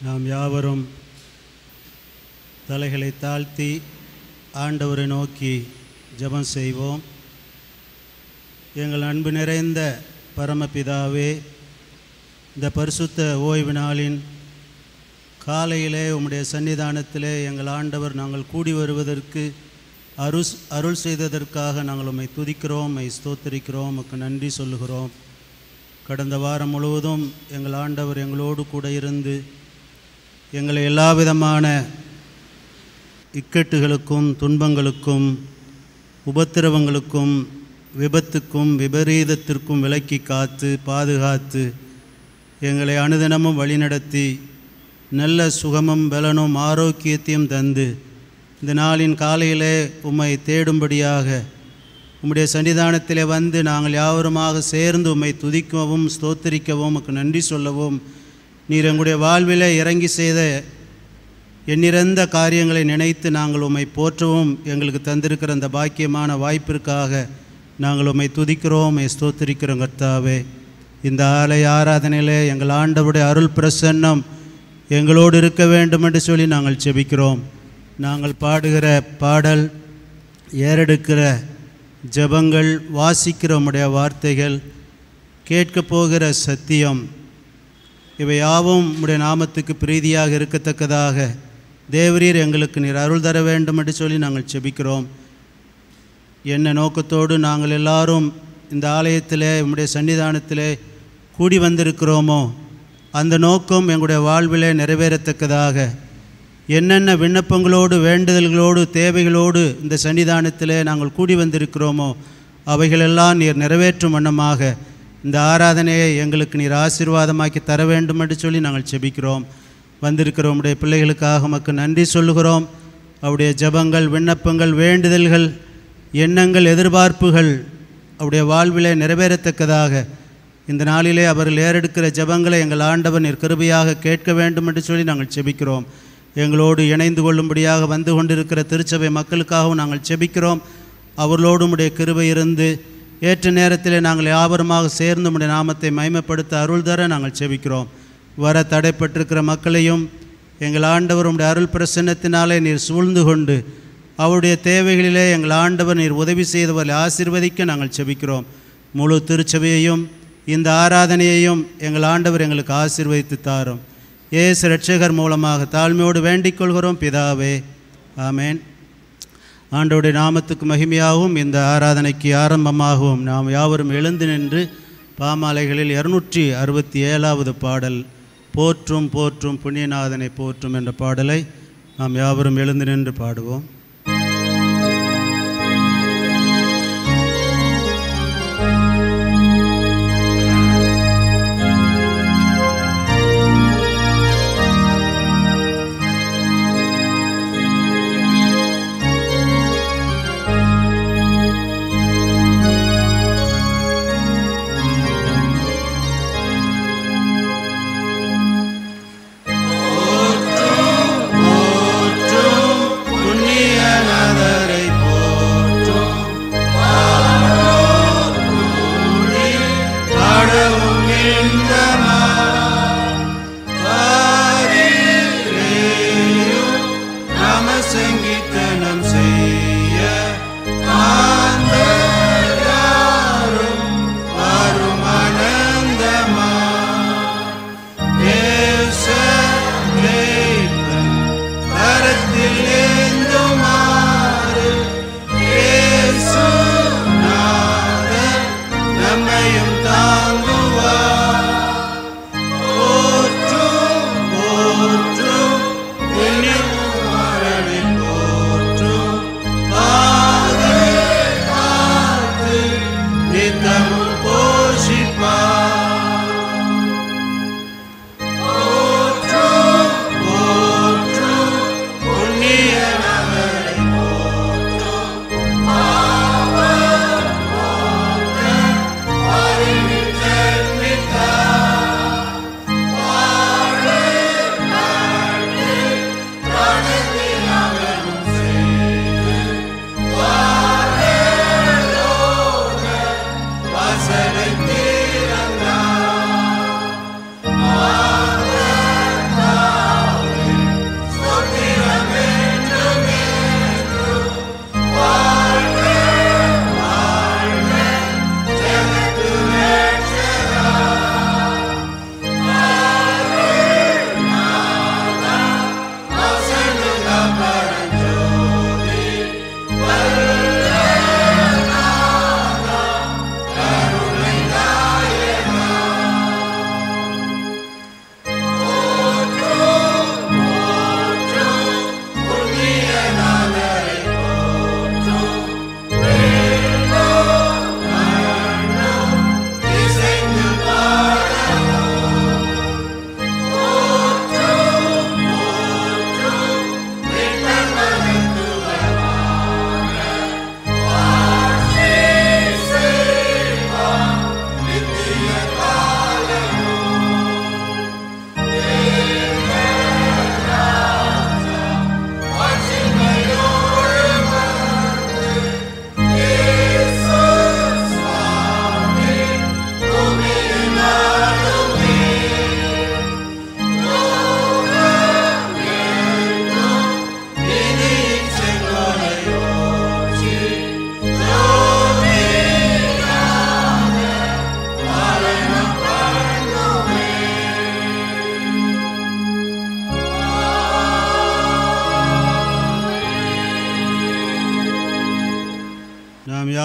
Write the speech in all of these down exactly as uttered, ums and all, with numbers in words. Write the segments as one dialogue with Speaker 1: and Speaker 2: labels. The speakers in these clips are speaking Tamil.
Speaker 1: நாம் யாவரும் தலைகளை தாழ்த்தி ஆண்டவரை நோக்கி ஜெபம் செய்வோம். எங்கள் அன்பு நிறைந்த பரமபிதாவே, இந்த பரிசுத்த ஓய்வு நாளின் காலையிலே உம்முடைய சன்னிதானத்திலே எங்கள் ஆண்டவர் நாங்கள் கூடி வருவதற்கு அருள் அருள் செய்ததற்காக நாங்கள் உம்மை துதிக்கிறோம், உம்மை ஸ்தோத்திரிக்கிறோம், உமக்கு நன்றி சொல்லுகிறோம். கடந்த வாரம் முழுவதும் எங்கள் ஆண்டவர் எங்களோடு கூட இருந்து எங்களை எல்லா விதமான இக்கட்டுகளுக்கும் துன்பங்களுக்கும் உபத்திரவங்களுக்கும் விபத்துக்கும் விபரீதத்திற்கும் விலக்கி காத்து பாதுகாத்து எங்களை அனுதினமும் வழிநடத்தி நல்ல சுகமும் பலனும் ஆரோக்கியத்தையும் தந்து இந்த நாளின் காலையிலே உம்மை தேடும்படியாக உம்முடைய சன்னிதானத்திலே வந்து நாங்கள் யாவருமாக சேர்ந்து உம்மை துதிக்கவும் ஸ்தோத்திரிக்கவும் உமக்கு நன்றி சொல்லவும் நீர் எங்களுடைய வாழ்விலே இறங்கி செய்த எண்ணிறந்த காரியங்களை நினைத்து நாங்கள் உம்மை போற்றவும் எங்களுக்கு தந்திருக்கிற அந்த பாக்கியமான வாய்ப்பிற்காக நாங்கள் உம்மை துதிக்கிறோம், உம்மை ஸ்தோத்திரிக்கிறோம். கர்த்தாவே, இந்த ஆலய ஆராதனையிலே எங்கள் ஆண்டவருடைய அருள் பிரசன்னம் எங்களோடு இருக்க வேண்டும் என்று சொல்லி நாங்கள் செபிக்கிறோம். நாங்கள் பாடுகிற பாடல், ஏறெடுக்கிற ஜெபங்கள், வாசிக்கிற உம்முடைய வார்த்தைகள், கேட்கப் போகிற சத்தியம், இவை யாவும் உம்முடைய நாமத்துக்கு பிரீதியாக இருக்கத்தக்கதாக தேவரீர் எங்களுக்கு நீர் அருள் தர வேண்டும் என்று சொல்லி நாங்கள் செபிக்கிறோம். என்ன நோக்கத்தோடு நாங்கள் எல்லாரும் இந்த ஆலயத்திலே உம்முடைய சன்னிதானத்திலே கூடி வந்திருக்கிறோமோ அந்த நோக்கம் எங்களுடைய வாழ்விலே நிறைவேறத்தக்கதாக என்னென்ன விண்ணப்பங்களோடு வேண்டுதல்களோடு தேவைகளோடு இந்த சன்னிதானத்திலே நாங்கள் கூடி வந்திருக்கிறோமோ அவைகளெல்லாம் நீர் நிறைவேற்றும் வண்ணமாக இந்த ஆராதனையை எங்களுக்கு நீர் ஆசீர்வாதமாக்கி தர வேண்டும் என்று சொல்லி நாங்கள் செபிக்கிறோம். வந்திருக்கிற உம்முடைய பிள்ளைகளுக்காக உமக்கு நன்றி சொல்லுகிறோம். அவருடைய ஜெபங்கள், விண்ணப்பங்கள், வேண்டுதல்கள், எண்ணங்கள், எதிர்பார்ப்புகள் அவருடைய வாழ்விலே நிறைவேறத்தக்கதாக இந்த நாளிலே அவர்கள் ஏறெடுக்கிற ஜெபங்களை எங்கள் ஆண்டவர் நீர் கிருபையாக கேட்க வேண்டும் என்று சொல்லி நாங்கள் செபிக்கிறோம். எங்களோடு இணைந்து கொள்ளும்படியாக வந்து கொண்டிருக்கிற திருச்சபை மக்களுக்காகவும் நாங்கள் செபிக்கிறோம். அவர்களோடு உம்முடைய கிருபை இருந்து ஏற்ற நேரத்திலே நாங்கள் யாவருமாக சேர்ந்து உம்முடைய நாமத்தை மகிமைப்படுத்த அருள் தர நாங்கள் செபிக்கிறோம். வர தடைப்பட்டிருக்கிற மக்களையும் எங்கள் ஆண்டவர் உம்முடைய அருள் பிரசன்னத்தினாலே நீர் சூழ்ந்து கொண்டு அவருடைய தேவைகளிலே எங்கள் ஆண்டவர் நீர் உதவி செய்தவர்களை ஆசீர்வதிக்க நாங்கள் செபிக்கிறோம். முழு திருச்சபையையும் இந்த ஆராதனையையும் எங்கள் ஆண்டவர் எங்களுக்கு ஆசீர்வதித்து தாரும். இயேசு இரட்சகர் மூலமாக தாழ்மையோடு வேண்டிக் கொள்கிறோம் பிதாவே, ஆமேன். ஆண்டவருடைய நாமத்துக்கு மகிமையாகவும் இந்த ஆராதனைக்கு ஆரம்பமாகவும் நாம் யாவரும் எழுந்து நின்று பாமாலைகளில் இருநூற்றி அறுபத்தி ஏழாவது பாடல், போற்றும் போற்றும் புண்ணியநாதனை போற்றும் என்ற பாடலை நாம் யாவரும் எழுந்து நின்று பாடுவோம்.
Speaker 2: போற்றும் போற்றும்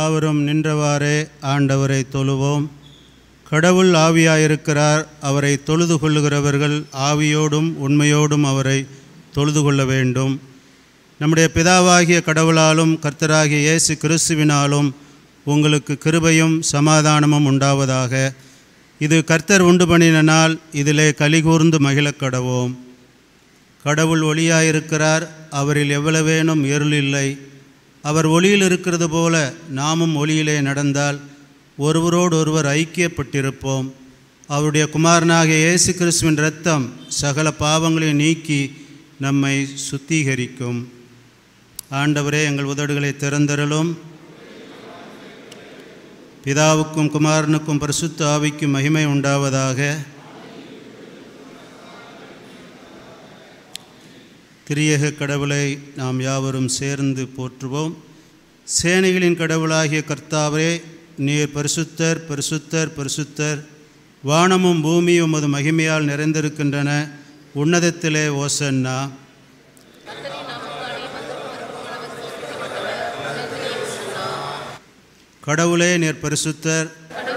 Speaker 1: யாவரும் நின்றவாறே ஆண்டவரை தொழுவோம். கடவுள் ஆவியாயிருக்கிறார். அவரை தொழுது கொள்ளுகிறவர்கள் ஆவியோடும் உண்மையோடும் அவரை தொழுது கொள்ள வேண்டும். நம்முடைய பிதாவாகிய கடவுளாலும் கர்த்தராகிய இயேசு கிறிஸ்துவினாலும் உங்களுக்கு கிருபையும் சமாதானமும் உண்டாவதாக. இது கர்த்தர் உண்டு பண்ணின நாள், இதிலே கலிகூர்ந்து மகிழக் கடவோம். கடவுள் ஒளியாயிருக்கிறார். அவரில் எவ்வளவேனும் இருள் இல்லை. அவர் ஒளியில் இருக்கிறது போல நாமும் ஒளியிலே நடந்தால் ஒருவரோடு ஒருவர் ஐக்கியப்பட்டிருப்போம். அவருடைய குமாரனாகிய இயேசு கிறிஸ்துவின் இரத்தம் சகல பாவங்களை நீக்கி நம்மை சுத்திகரிக்கும். ஆண்டவரே, எங்கள் உதடுகளை திறந்தருளும். பிதாவுக்கும் குமாரனுக்கும் பரிசுத்த ஆவிக்கும் மகிமை உண்டாவதாக. திரியேக கடவுளை நாம் யாவரும் சேர்ந்து போற்றுவோம். சேனைகளின் கடவுளாகிய கர்த்தாவே, நீர் பரிசுத்தர் பரிசுத்தர் பரிசுத்தர். வானமும் பூமியும் உமது மகிமையால் நிறைந்திருக்கின்றன. உன்னதத்திலே ஓசன்னா. கடவுளே, நீர் பரிசுத்தர்.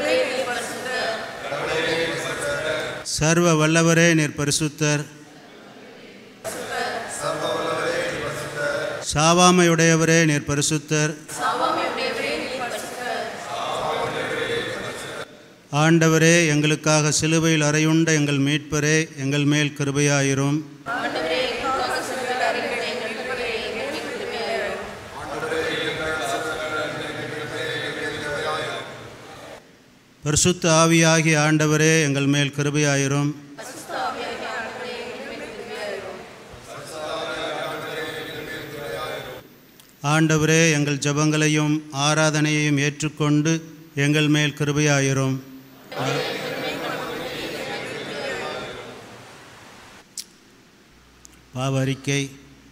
Speaker 1: சர்வ வல்லவரே, நீர் பரிசுத்தர். சாவாமையுடையவரே, நீர் பரிசுத்தர். ஆண்டவரே, எங்களுக்காக சிலுவையில் அறையுண்ட எங்கள் மீட்பரே, எங்கள் மேல் கிருபையாயிரும். பரிசுத்த ஆவியாகிய ஆண்டவரே, எங்கள் மேல் கிருபையாயிரும். ஆண்டவரே, எங்கள் ஜெபங்களையும் ஆராதனையையும் ஏற்றுக்கொண்டு எங்கள் மேல் கிருபையாயிரும். பாவ அறிக்கை.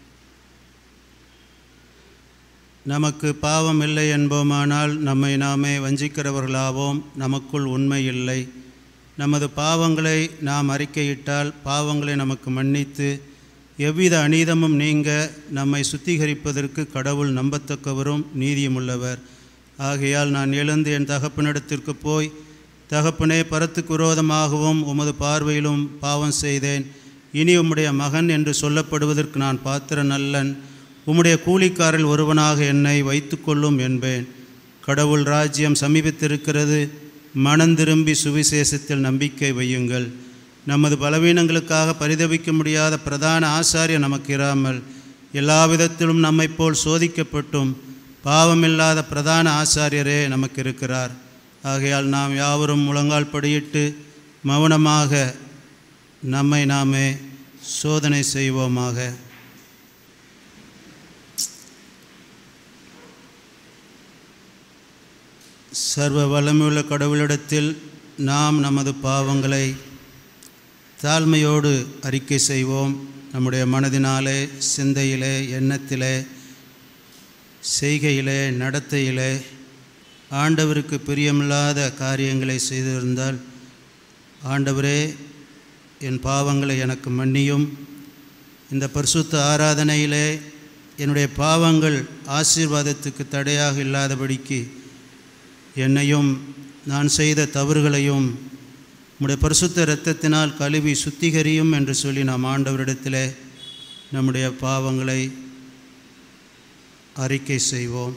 Speaker 1: நமக்கு பாவம் இல்லை என்போமானால் நம்மை நாமே வஞ்சிக்கிறவர்களாவோம். நமக்குள் உண்மை இல்லை. நமது பாவங்களை நாம் அறிக்கையிட்டால் பாவங்களை நமக்கு மன்னித்து எவ்வித அநீதமும் நீங்க நம்மை சுத்திகரிப்பதற்கு கடவுள் நம்பத்தக்கவரும் நீதியுமுள்ளவர். ஆகையால் நான் எழுந்து என் தகப்பனிடத்திற்கு போய், தகப்பனே, பரத்துக்கு விரோதமாகவும் உமது பார்வையிலும் பாவம் செய்தேன். இனி உம்முடைய மகன் என்று சொல்லப்படுவதற்கு நான் பாத்திரன் அல்லன். உம்முடைய கூலிக்காரில் ஒருவனாக என்னை வைத்து கொள்ளும் என்பேன். கடவுள் ராஜ்யம் சமீபித்திருக்கிறது. மனந்திரும்பி சுவிசேஷத்தில் நம்பிக்கை வையுங்கள். நமது பலவீனங்களுக்காக பரிதவிக்க முடியாத பிரதான ஆசாரியர் நமக்கு இராமல் எல்லா விதத்திலும் நம்மை போல் சோதிக்கப்பட்டும் பாவமில்லாத பிரதான ஆசாரியரே நமக்கு இருக்கிறார். ஆகையால் நாம் யாவரும் முழங்கால் படியிட்டு மௌனமாக நம்மை நாமே சோதனை செய்வோமாக. சர்வ வல்லமையுள்ள கடவுளிடத்தில் நாம் நமது பாவங்களை தாழ்மையோடு அறிக்கை செய்வோம். நம்முடைய மனதினாலே, சிந்தையிலே, எண்ணத்திலே, செய்கையிலே, நடத்தையிலே ஆண்டவருக்கு பிரியமில்லாத காரியங்களை செய்திருந்தால், ஆண்டவரே, என் பாவங்களை எனக்கு மன்னியும். இந்த பரிசுத்த ஆராதனையிலே என்னுடைய பாவங்கள் ஆசீர்வாதத்துக்கு தடையாக இல்லாதபடிக்கு என்னையும் நான் செய்த தவறுகளையும் உம்முடைய பரிசுத்த இரத்தத்தினால் கழுவி சுத்திகரியும் என்று சொல்லி நாம் ஆண்டவரிடத்திலே நம்முடைய பாவங்களை அறிக்கை செய்வோம்.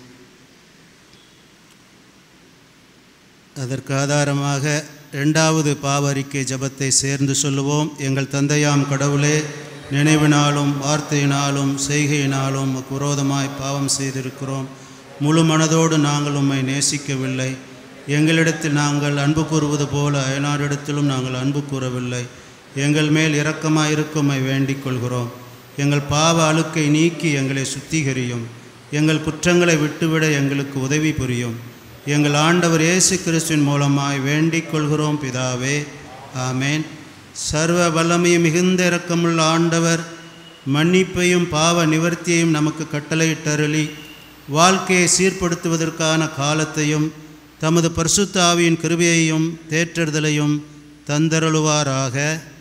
Speaker 1: அதற்கு ஆதாரமாக இரண்டாவது பாவ அறிக்கை ஜெபத்தை சேர்ந்து சொல்லுவோம். எங்கள் தந்தையாம் கடவுளே, நினைவினாலும் வார்த்தையினாலும் செய்கையினாலும் உமக்கு விரோதமாய் பாவம் செய்திருக்கிறோம். முழு மனதோடு நாங்கள் உம்மை நேசிக்கவில்லை. எங்களிடத்தில் நாங்கள் அன்பு கூறுவது போல அயனாரிடத்திலும் நாங்கள் அன்பு கூறவில்லை. எங்கள் மேல் இரக்கமாயிருக்க உம்மை வேண்டிக் கொள்கிறோம். எங்கள் பாவ அழுக்கை நீக்கி எங்களை சுத்திகரியும். எங்கள் குற்றங்களை விட்டுவிட எங்களுக்கு உதவி புரியும். எங்கள் ஆண்டவர் இயேசு கிறிஸ்துவின் மூலமாய் வேண்டிக் கொள்கிறோம் பிதாவே, ஆமேன். சர்வ வல்லமையும் மிகுந்த இரக்கமுள்ள ஆண்டவர் மன்னிப்பையும் பாவ நிவர்த்தியையும் நமக்கு கட்டளையிட்டருளி வாழ்க்கையை சீர்படுத்துவதற்கான காலத்தையும் தமது பரிசுத்த ஆவியின் கிருபையையும் தேற்றறுதலையும் தந்தருளுவாராக.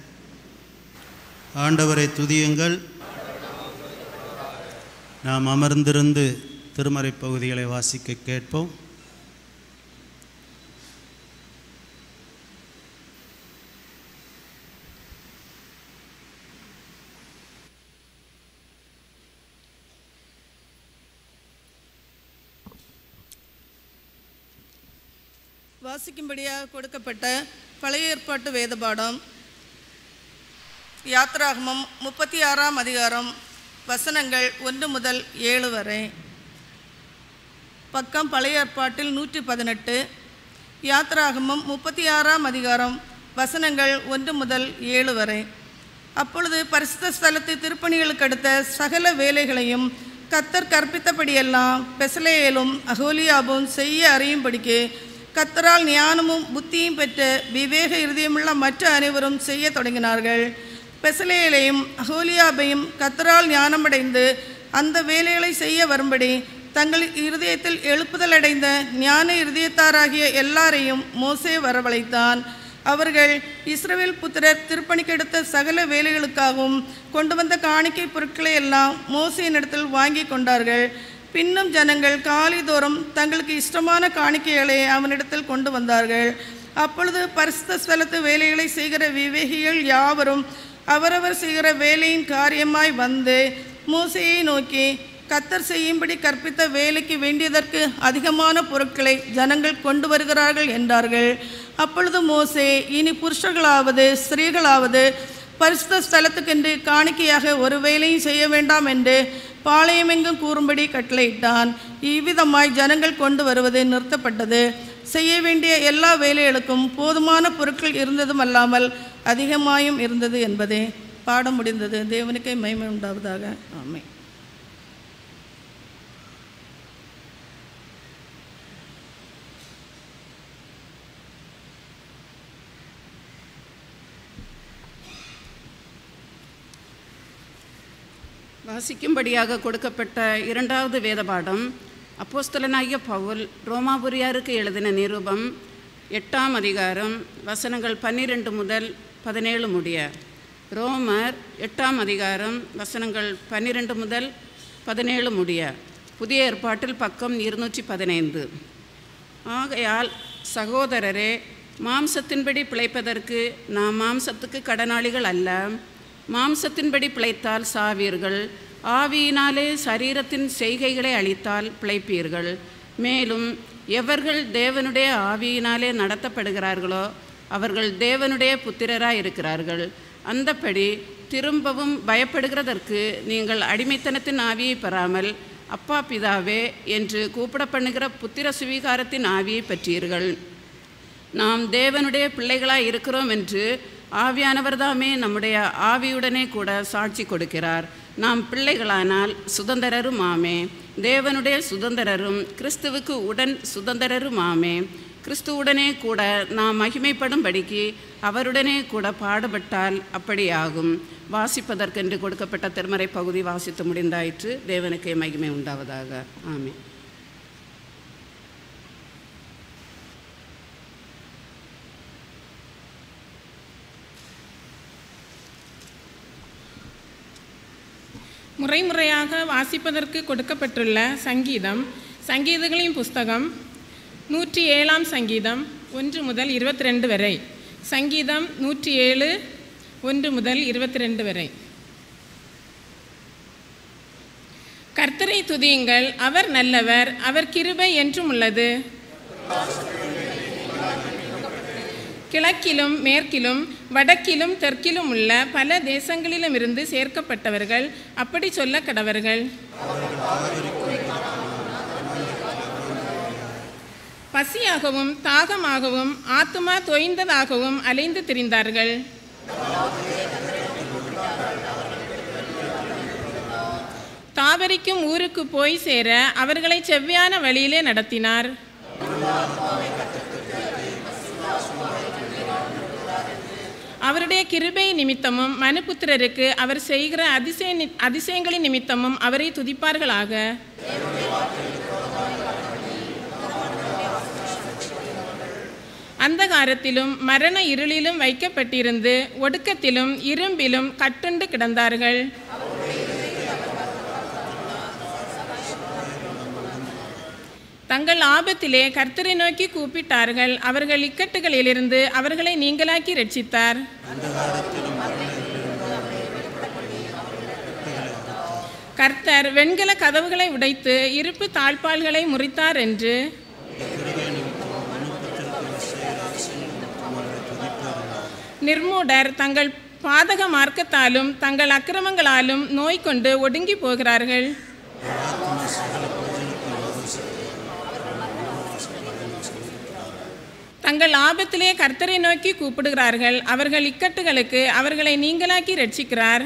Speaker 1: ஆண்டவரை துதியுங்கள். நாம் அமர்ந்திருந்து திருமறை பகுதிகளை வாசிக்க கேட்போம்.
Speaker 2: வாசிக்கும்படியாக கொடுக்கப்பட்ட பழைய ஏற்பாட்டு வேத பாடம் யாத்ராகமம் முப்பத்தி ஆறாம் அதிகாரம் வசனங்கள் ஒன்று முதல் ஏழு வரை. பக்கம் பழைய ஏற்பாட்டில் நூற்றி பதினெட்டு. யாத்ராகமம் முப்பத்தி ஆறாம் அதிகாரம் வசனங்கள் ஒன்று முதல் ஏழு வரை. அப்பொழுது பரிசுத்த ஸ்தலத்து திருப்பணிகளுக்கு அடுத்த சகல வேலைகளையும் கர்த்தர் கற்பித்தபடியெல்லாம் பெசலேயேலும் அகோலியாபும் செய்ய அறியும்படிக்கு கர்த்தரால் ஞானமும் புத்தியும் பெற்ற விவேக இருதயமுள்ள மற்ற அனைவரும் செய்ய தொடங்கினார்கள். பெசலேயேலையும் அகோலியாபையும் கர்த்தரால் ஞானமடைந்து அந்த வேலைகளை செய்ய வரும்படி தங்கள் இருதயத்தில் எழுப்புதல் அடைந்த ஞான இருதயத்தாராகிய எல்லாரையும் மோசே வரவழைத்தான். அவர்கள் இஸ்ரவேல் புத்திரர் திருப்பணிக்கெடுத்த சகல வேலைகளுக்காகவும் கொண்டு வந்த காணிக்கை பொருட்களை எல்லாம் மோசேயினிடத்தில் வாங்கி கொண்டார்கள். பின்னும் ஜனங்கள் காலைதோறும் தங்களுக்கு இஷ்டமான காணிக்கைகளை அவனிடத்தில் கொண்டு வந்தார்கள். அப்பொழுது பரிசுத்த ஸ்தலத்து வேலைகளை செய்கிற விவேகிகள் யாவரும் அவரவர் செய்கிற வேலையின் காரியமாய் வந்து மோசேயை நோக்கி, கர்த்தர் செய்யும்படி கற்பித்த வேலைக்கு வேண்டியதற்கு அதிகமான பொருட்களை ஜனங்கள் கொண்டு வருகிறார்கள் என்றார்கள். அப்பொழுது மோசே, இனி புருஷர்களாவது ஸ்திரீகளாவது பரிசுத்த ஸ்தலத்துக்கென்று காணிக்கையாக ஒரு வேலையும் செய்ய வேண்டாம் என்று பாளையமெங்கும் கூறும்படி கட்டளையிட்டான். இவ்விதமாய் ஜனங்கள் கொண்டு வருவது நிறுத்தப்பட்டது. செய்ய வேண்டிய எல்லா வேலைகளுக்கும் போதுமான பொருட்கள் இருந்ததும் அல்லாமல் அதிகமாயும் இருந்தது என்பதே. பாடம் முடிந்தது. தேவனுக்கே மகிமை உண்டாவதாக. ஆமென்.
Speaker 3: வாசிக்கும்படியாக கொடுக்கப்பட்ட இரண்டாவது வேத பாடம் அப்போஸ்தலனாகிய பவுல் ரோமாபுரியாருக்கு எழுதின நிருபம் எட்டாம் அதிகாரம் வசனங்கள் பன்னிரெண்டு முதல் பதினேழு முடிய. ரோமர் எட்டாம் அதிகாரம் வசனங்கள் பன்னிரெண்டு முதல் பதினேழு முடிய. புதிய ஏற்பாட்டில் பக்கம் இருநூற்றி பதினைந்து. ஆகையால் சகோதரரே, மாம்சத்தின்படி பிழைப்பதற்கு நாம் மாம்சத்துக்கு கடனாளிகள் அல்ல. மாம்சத்தின்படி பிழைத்தால் சாவீர்கள், ஆவியினாலே சரீரத்தின் செய்கைகளை அழித்தால் பிழைப்பீர்கள். மேலும் எவர்கள் தேவனுடைய ஆவியினாலே நடத்தப்படுகிறார்களோ அவர்கள் தேவனுடைய புத்திரராய் இருக்கிறார்கள். அந்தப்படி திரும்பவும் பயப்படுகிறதற்கு நீங்கள் அடிமைத்தனத்தின் ஆவியை பெறாமல் அப்பா பிதாவே என்று கூப்பிட பண்ணுகிற புத்திர சுவீகாரத்தின் ஆவியை பெற்றீர்கள். நாம் தேவனுடைய பிள்ளைகளாய் இருக்கிறோம் என்று ஆவியானவர் தாமே நம்முடைய ஆவியுடனே கூட சாட்சி கொடுக்கிறார். நாம் பிள்ளைகளானால் சுதந்திரரும் ஆமே, தேவனுடைய சுதந்திரரும் கிறிஸ்துவுக்கு உடன் சுதந்திரரும் ஆமே. கிறிஸ்துவுடனே கூட நாம் மகிமைப்படும்படிக்கு அவருடனே கூட பாடுபட்டால் அப்படியாகும். வாசிப்பதற்கென்று கொடுக்கப்பட்ட திருமறை பகுதி வாசித்து முடிந்தாயிற்று. தேவனுக்கே மகிமை உண்டாவதாக. ஆமே.
Speaker 4: முறைமுறையாக வாசிப்பதற்கு கொடுக்கப்பட்டுள்ள சங்கீதம் சங்கீதங்களின் புஸ்தகம் நூற்றி ஏழாம் சங்கீதம் ஒன்று முதல் இருபத்தி ரெண்டு வரை. சங்கீதம் நூற்றி ஏழு ஒன்று முதல் இருபத்தி ரெண்டு வரை. கர்த்தரை துதியுங்கள், அவர் நல்லவர், அவர் கிருபை என்றும் உள்ளது. கிழக்கிலும் மேற்கிலும் வடக்கிலும் தெற்கிலும் உள்ள பல தேசங்களிலும் இருந்து சேர்க்கப்பட்டவர்கள் அப்படி சொல்ல கடவர்கள். பசியாகவும் தாகமாகவும் ஆத்துமா தோய்ந்ததாகவும் அலைந்து திரிந்தார்கள். தாவரிக்கும் ஊருக்கு போய் சேர அவர்களை செவ்வையான வழியிலே நடத்தினார். அவருடைய கிருபை நிமித்தமும் மனுபுத்திரருக்கு அவர் செய்கிற அதிசய அதிசயங்களின் நிமித்தமும் அவரை துதிப்பார்களாக. அந்தகாரத்திலும் மரண இருளிலும் வைக்கப்பட்டிருந்து ஒடுக்கத்திலும் இரும்பிலும் கட்டுண்டு கிடந்தார்கள். தங்கள் ஆபத்திலே கர்த்தரை நோக்கி கூப்பிட்டார்கள். அவர்கள் இக்கட்டுகளிலிருந்து அவர்களை நீங்களாக்கி ரட்சித்தார். கர்த்தர் வெண்கல கதவுகளை உடைத்து இருப்பு தாழ்பால்களை முறித்தார் என்று நிர்மூடர் தங்கள் பாதக மார்க்கத்தாலும் தங்கள் அக்கிரமங்களாலும் நோய் கொண்டு ஒடுங்கி போகிறார்கள். தங்கள் ஆபத்திலே கர்த்தரை நோக்கி கூப்பிடுகிறார்கள். அவர்கள் இக்கட்டுகளுக்கு அவர்களை நீங்களாக்கி ரட்சிக்கிறார்.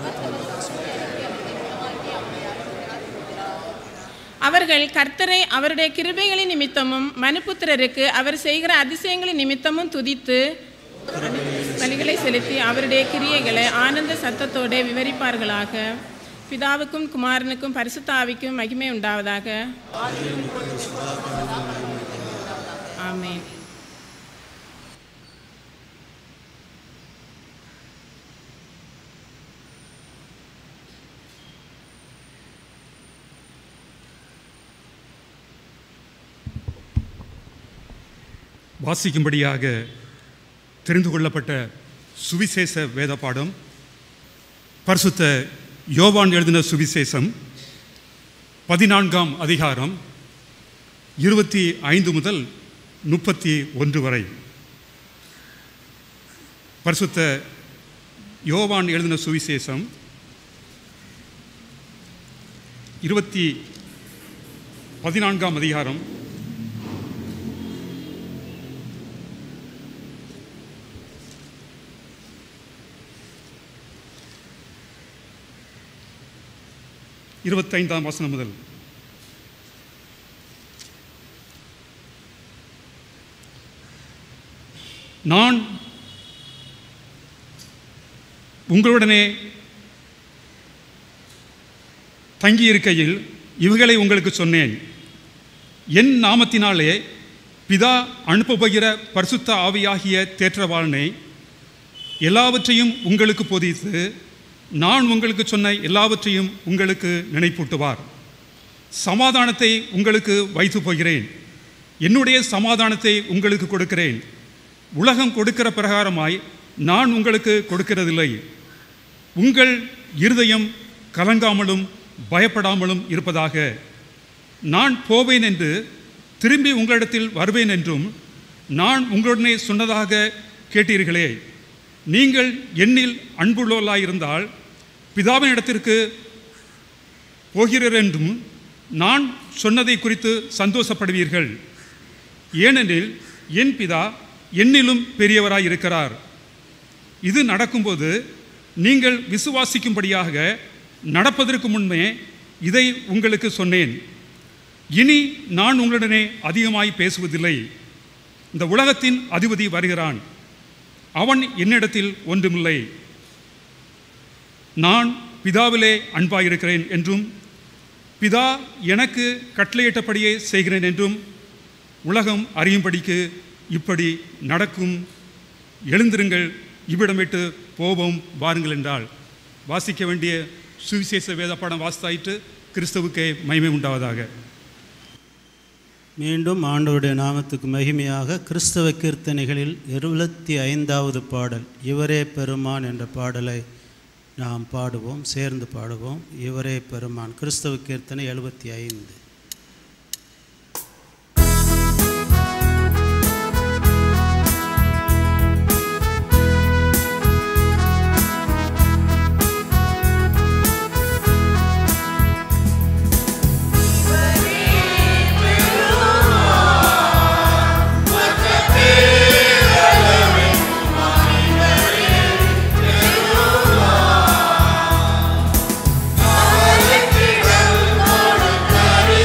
Speaker 4: அவர்கள் கர்த்தரை அவருடைய கிருபைகளின் நிமித்தமும் மனுபுத்திரருக்கு அவர் செய்கிற அதிசயங்களின் நிமித்தமும் துதித்து பலிகளை செலுத்தி அவருடைய கிரியைகளை ஆனந்த சத்தத்தோடு விவரிப்பார்களாக. பிதாவுக்கும் குமாரனுக்கும் பரிசுத்த ஆவிக்கும் மகிமை உண்டாவதாக. ஆமென்.
Speaker 5: வாசிக்கும்படியாக தெரிந்து கொள்ளப்பட்ட சுவிசேஷ வேத பாடம் பரிசுத்த யோவான் எழுதின சுவிசேஷம் பதினான்காம் அதிகாரம் இருபத்தி ஐந்து முதல் முப்பத்தி ஒன்று வரை. பரிசுத்த யோவான் எழுதின சுவிசேஷம் இருபத்தி பதினான்காம் அதிகாரம் இருபத்தைந்தாம் வசனம் முதல். நான் உங்களுடனே தங்கியிருக்கையில் இவைகளை உங்களுக்கு சொன்னேன். என் நாமத்தினாலே பிதா அனுப்பப்போகிற பரிசுத்த ஆவியாகிய தேற்றவாளனை எல்லாவற்றையும் உங்களுக்கு போதித்து நான் உங்களுக்கு சொன்ன எல்லாவற்றையும் உங்களுக்கு நினைப்பூட்டுவார். சமாதானத்தை உங்களுக்கு வைத்து போகிறேன், என்னுடைய சமாதானத்தை உங்களுக்கு கொடுக்கிறேன். உலகம் கொடுக்கிற பிரகாரமாய் நான் உங்களுக்கு கொடுக்கிறதில்லை. உங்கள் இருதயம் கலங்காமலும் பயப்படாமலும் இருப்பதாக. நான் போவேன் என்று திரும்பி உங்களிடத்தில் வருவேன் என்றும் நான் உங்களுடனே சொன்னதாக கேட்டீர்களே. நீங்கள் என்னில் அன்புள்ளவர்களாயிருந்தால் பிதாவின் இடத்திற்கு போகிறீர் என்றும் நான் சொன்னதை குறித்து சந்தோஷப்படுவீர்கள். ஏனெனில் என் பிதா என்னிலும் பெரியவராயிருக்கிறார். இது நடக்கும்போது நீங்கள் விசுவாசிக்கும்படியாக நடப்பதற்கு முன்பே இதை உங்களுக்கு சொன்னேன். இனி நான் உங்களுடனே அதிகமாய் பேசுவதில்லை. இந்த உலகத்தின் அதிபதி வருகிறான், அவன் என்னிடத்தில் ஒன்றுமில்லை. நான் பிதாவிலே அன்பாயிருக்கிறேன் என்றும் பிதா எனக்கு கட்டளையிட்டபடியே செய்கிறேன் என்றும் உலகம் அறியும்படிக்கு இப்படி நடக்கும். எழுந்திருங்கள், இவ்விடம் விட்டு போவோம் வாருங்கள் என்றால். வாசிக்க வேண்டிய சுவிசேஷ வேத பாடம் வாசித்தாயிற்று. கிறிஸ்துவுக்கே மகிமை உண்டாவதாக.
Speaker 1: மீண்டும் ஆண்டவருடைய நாமத்துக்கு மகிமையாக கிறிஸ்தவ கீர்த்தனைகளில் இருபத்தி ஐந்தாவது பாடல் இவரே பெருமான் என்ற பாடலை நாம் பாடுவோம், சேர்ந்து பாடுவோம். இவரே பெருமான். கிறிஸ்தவ கீர்த்தனை எழுபத்தி ஐந்து.
Speaker 6: Hallelujah.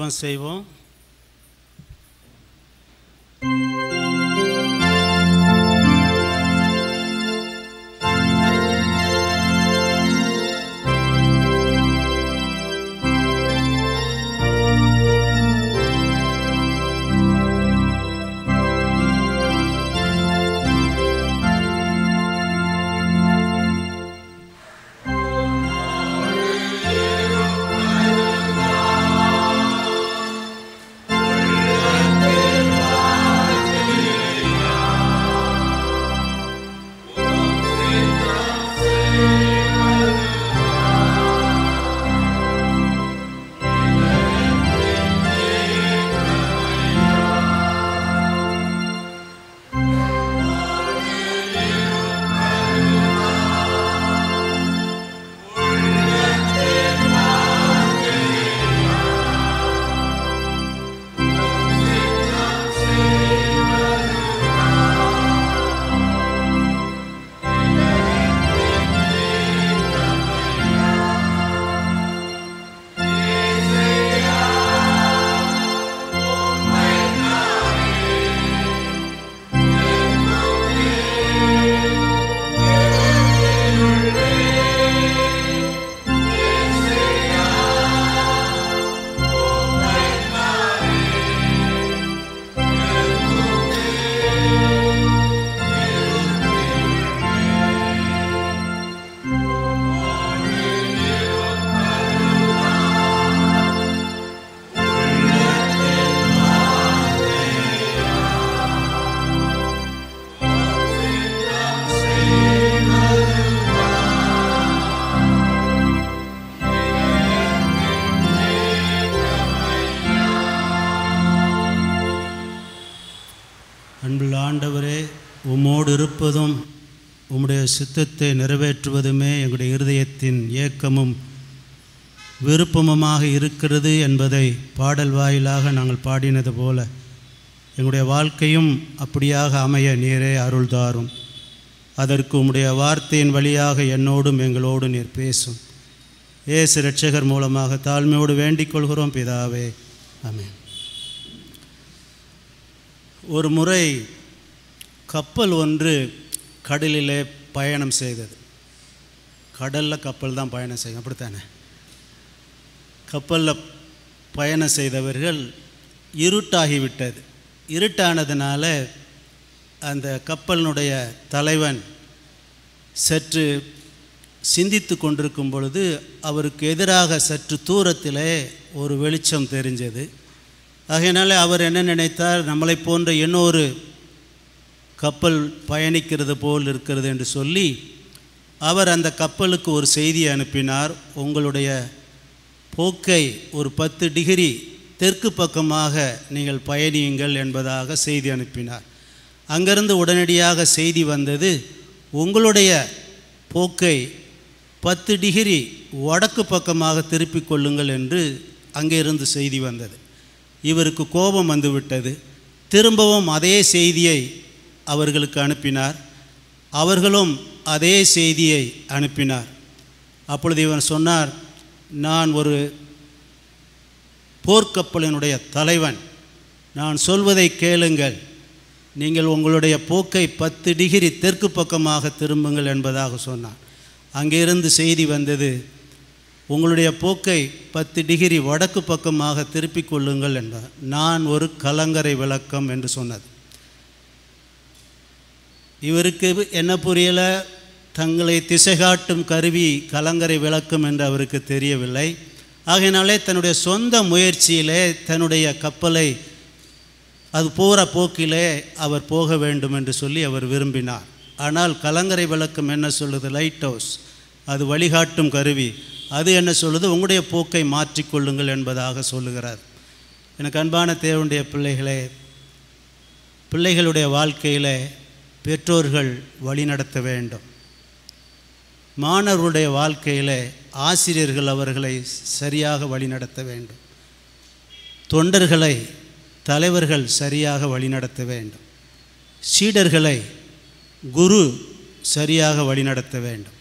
Speaker 1: ஜெபம் செய்வோம். அன்புள்ள ஆண்டவரே, உம்மோடு இருப்பதும் உம்முடைய சித்தத்தை நிறைவேற்றுவதுமே எங்களுடைய இருதயத்தின் ஏக்கமும் விருப்பமுமாக இருக்கிறது என்பதை பாடல் வாயிலாக நாங்கள் பாடினது போல எங்களுடைய வாழ்க்கையும் அப்படியாக அமைய நீரே அருள் தாரும். அதற்கு உம்முடைய வார்த்தையின் வழியாக என்னோடும் எங்களோடு நீர் பேசும். இயேசு இரட்சகர் மூலமாக தாழ்மையோடு வேண்டிக் கொள்கிறோம் பிதாவே, ஆமென். ஒரு முறை கப்பல் ஒன்று கடலிலே பயணம் செய்தது. கடலில் கப்பல் தான் பயணம் செய்யும், அப்படித்தானே? கப்பலில் பயணம் செய்தவர்கள் இருட்டாகிவிட்டது. இருட்டானதுனால அந்த கப்பலினுடைய தலைவன் சற்று சிந்தித்து கொண்டிருக்கும் பொழுது அவருக்கு எதிராக சற்று தூரத்திலே ஒரு வெளிச்சம் தெரிஞ்சது. ஆகையினால அவர் என்ன நினைத்தார், நம்மளை போன்ற இன்னொரு கப்பல் பயணிக்கிறது போல் இருக்கிறது என்று சொல்லி அவர் அந்த கப்பலுக்கு ஒரு செய்தியை அனுப்பினார். உங்களுடைய போக்கை ஒரு பத்து டிகிரி தெற்கு பக்கமாக நீங்கள் பயணியுங்கள் என்பதாக செய்தி அனுப்பினார். அங்கிருந்து உடனடியாக செய்தி வந்தது, உங்களுடைய போக்கை பத்து டிகிரி வடக்கு பக்கமாக திருப்பிக் கொள்ளுங்கள் என்று அங்கிருந்து செய்தி வந்தது. இவருக்கு கோபம் வந்துவிட்டது. திரும்பவும் அதே செய்தியை அவர்களுக்கு அனுப்பினார். அவர்களும் அதே செய்தியை அனுப்பினார். அப்பொழுது இவன் சொன்னார், நான் ஒரு போர்க்கப்பலினுடைய தலைவன், நான் சொல்வதை கேளுங்கள், நீங்கள் உங்களுடைய போக்கை பத்து டிகிரி தெற்கு பக்கமாக திரும்புங்கள் என்பதாக சொன்னார். அங்கிருந்து செய்தி வந்தது, உங்களுடைய போக்கை பத்து டிகிரி வடக்கு பக்கமாக திருப்பிக் கொள்ளுங்கள் என்றார். நான் ஒரு கலங்கரை விளக்கம் என்று சொன்னது. இவருக்கு என்ன புரியலை, தங்களை திசை காட்டும் கருவி கலங்கரை விளக்கம் என்று அவருக்கு தெரியவில்லை. ஆகையினாலே தன்னுடைய சொந்த முயற்சியிலே தன்னுடைய கப்பலை அது போகிற போக்கிலே அவர் போக வேண்டும் என்று சொல்லி அவர் விரும்பினார். ஆனால் கலங்கரை விளக்கம் என்ன சொல்லுது, லைட் ஹவுஸ், அது வழிகாட்டும் கருவி, அது என்ன சொல்லுது, உங்களுடைய போக்கை மாற்றிக்கொள்ளுங்கள் என்பதாக சொல்லுகிறார். எனக்கு அன்பான தேவனுடைய பிள்ளைகளே, பிள்ளைகளுடைய வாழ்க்கையில் பெற்றோர்கள் வழிநடத்த வேண்டும். மாணவர்களுடைய வாழ்க்கையில் ஆசிரியர்கள் அவர்களை சரியாக வழிநடத்த வேண்டும். தொண்டர்களை தலைவர்கள் சரியாக வழிநடத்த வேண்டும். சீடர்களை குரு சரியாக வழிநடத்த வேண்டும்.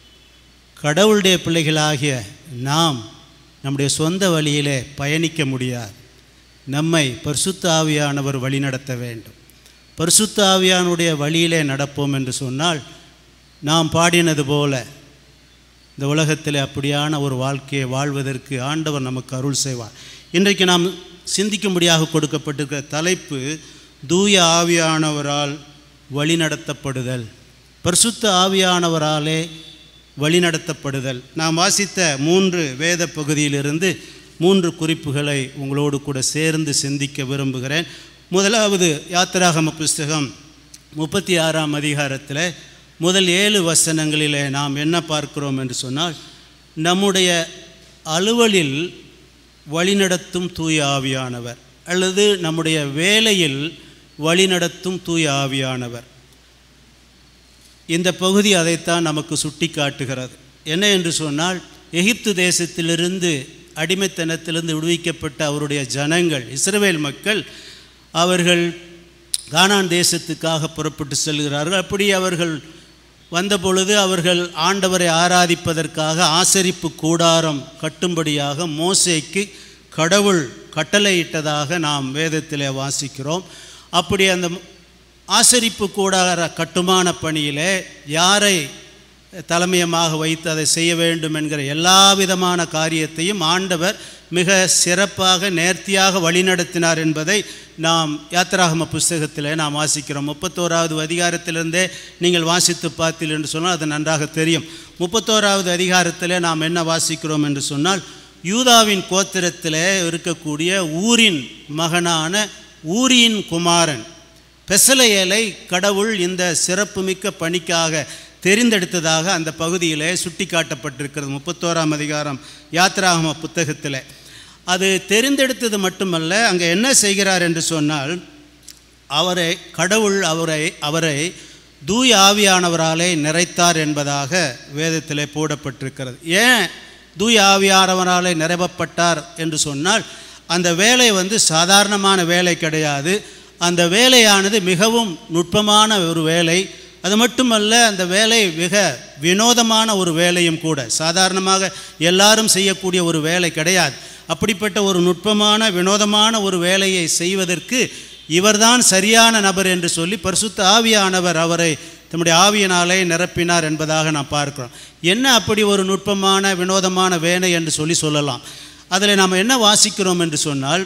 Speaker 1: கடவுளுடைய பிள்ளைகளாகிய நாம் நம்முடைய சொந்த வழியிலே பயணிக்க முடியாது. நம்மை பரிசுத்த ஆவியானவர் வழிநடத்த வேண்டும். பரிசுத்த ஆவியானுடைய வழியிலே நடப்போம் என்று சொன்னால் நாம் பாடினது போல இந்த உலகத்தில் அப்படியான ஒரு வாழ்க்கையை வாழ்வதற்கு ஆண்டவர் நமக்கு அருள் செய்வார். இன்றைக்கு நாம் சிந்திக்கும்படியாக கொடுக்கப்பட்டிருக்கிற தலைப்பு தூய ஆவியானவரால் வழிநடத்தப்படுதல். பரிசுத்த ஆவியானவராலே வழிநடத்தப்படுதல். நாம் வாசித்த மூன்று வேத பகுதியிலிருந்து மூன்று குறிப்புகளை உங்களோடு கூட சேர்ந்து சிந்திக்க விரும்புகிறேன். முதலாவது யாத்திராகம புஸ்தகம் முப்பத்தி ஆறாம் அதிகாரத்தில் முதல் ஏழு வசனங்களிலே நாம் என்ன பார்க்கிறோம் என்று சொன்னால், நம்முடைய அலுவலில் வழிநடத்தும் தூய ஆவியானவர் அல்லது நம்முடைய வேலையில் வழிநடத்தும் தூய ஆவியானவர். இந்த பகுதி அதைத்தான் நமக்கு சுட்டி காட்டுகிறது. என்ன என்று சொன்னால், எகிப்து தேசத்திலிருந்து அடிமைத்தனத்திலிருந்து விடுவிக்கப்பட்ட அவருடைய ஜனங்கள் இஸ்ரவேல் மக்கள் அவர்கள் கானான் தேசத்துக்காக புறப்பட்டு செல்கிறார்கள். அப்படி அவர்கள் வந்தபொழுது அவர்கள் ஆண்டவரை ஆராதிப்பதற்காக ஆசரிப்பு கூடாரம் கட்டும்படியாக மோசேக்கு கடவுள் கட்டளையிட்டதாக நாம் வேதத்திலே வாசிக்கிறோம். அப்படி அந்த ஆசரிப்பு கூடார கட்டுமான பணியிலே யாரை தலைமையமாக வைத்து அதை செய்ய வேண்டும் என்கிற எல்லா விதமான காரியத்தையும் ஆண்டவர் மிக சிறப்பாக நேர்த்தியாக வழிநடத்தினார் என்பதை நாம் யாத்திராகம புஸ்தகத்தில் நாம் வாசிக்கிறோம். முப்பத்தோராவது அதிகாரத்திலிருந்தே நீங்கள் வாசித்து பார்த்தீர்கள் என்று சொன்னால் அது நன்றாக தெரியும். முப்பத்தோராவது அதிகாரத்தில் நாம் என்ன வாசிக்கிறோம் என்று சொன்னால், யூதாவின் கோத்திரத்தில் இருக்கக்கூடிய ஊரின் மகனான ஊரியின் குமாரன் பெசலெயேலை கடவுள் இந்த சிறப்புமிக்க பணிக்காக தெரிந்தெடுத்ததாக அந்த பகுதியிலே சுட்டி காட்டப்பட்டிருக்கிறது. முப்பத்தோராம் அதிகாரம் யாத்திராகம புத்தகத்தில் அது தெரிந்தெடுத்தது மட்டுமல்ல, அங்கே என்ன செய்கிறார் என்று சொன்னால், அவரை கடவுள் அவரை அவரை தூய ஆவியானவராலே நிறைத்தார் என்பதாக வேதத்திலே போடப்பட்டிருக்கிறது. ஏன் தூய ஆவியானவராலே நிறைவப்பட்டார் என்று சொன்னால், அந்த வேலை வந்து சாதாரணமான வேலை கிடையாது. அந்த வேலையானது மிகவும் நுட்பமான ஒரு வேலை. அது மட்டுமல்ல, அந்த வேலை மிக வினோதமான ஒரு வேலையும் கூட. சாதாரணமாக எல்லாரும் செய்யக்கூடிய ஒரு வேலை கிடையாது. அப்படிப்பட்ட ஒரு நுட்பமான வினோதமான ஒரு வேலையை செய்வதற்கு இவர்தான் சரியான நபர் என்று சொல்லி பரிசுத்த ஆவியானவர் அவரை தம்முடைய ஆவியினாலே நிரப்பினார் என்பதாக நாம் பார்க்கிறோம். என்ன அப்படி ஒரு நுட்பமான வினோதமான வேலை என்று சொல்லி சொல்லலாம். அதில் நாம் என்ன வாசிக்கிறோம் என்று சொன்னால்,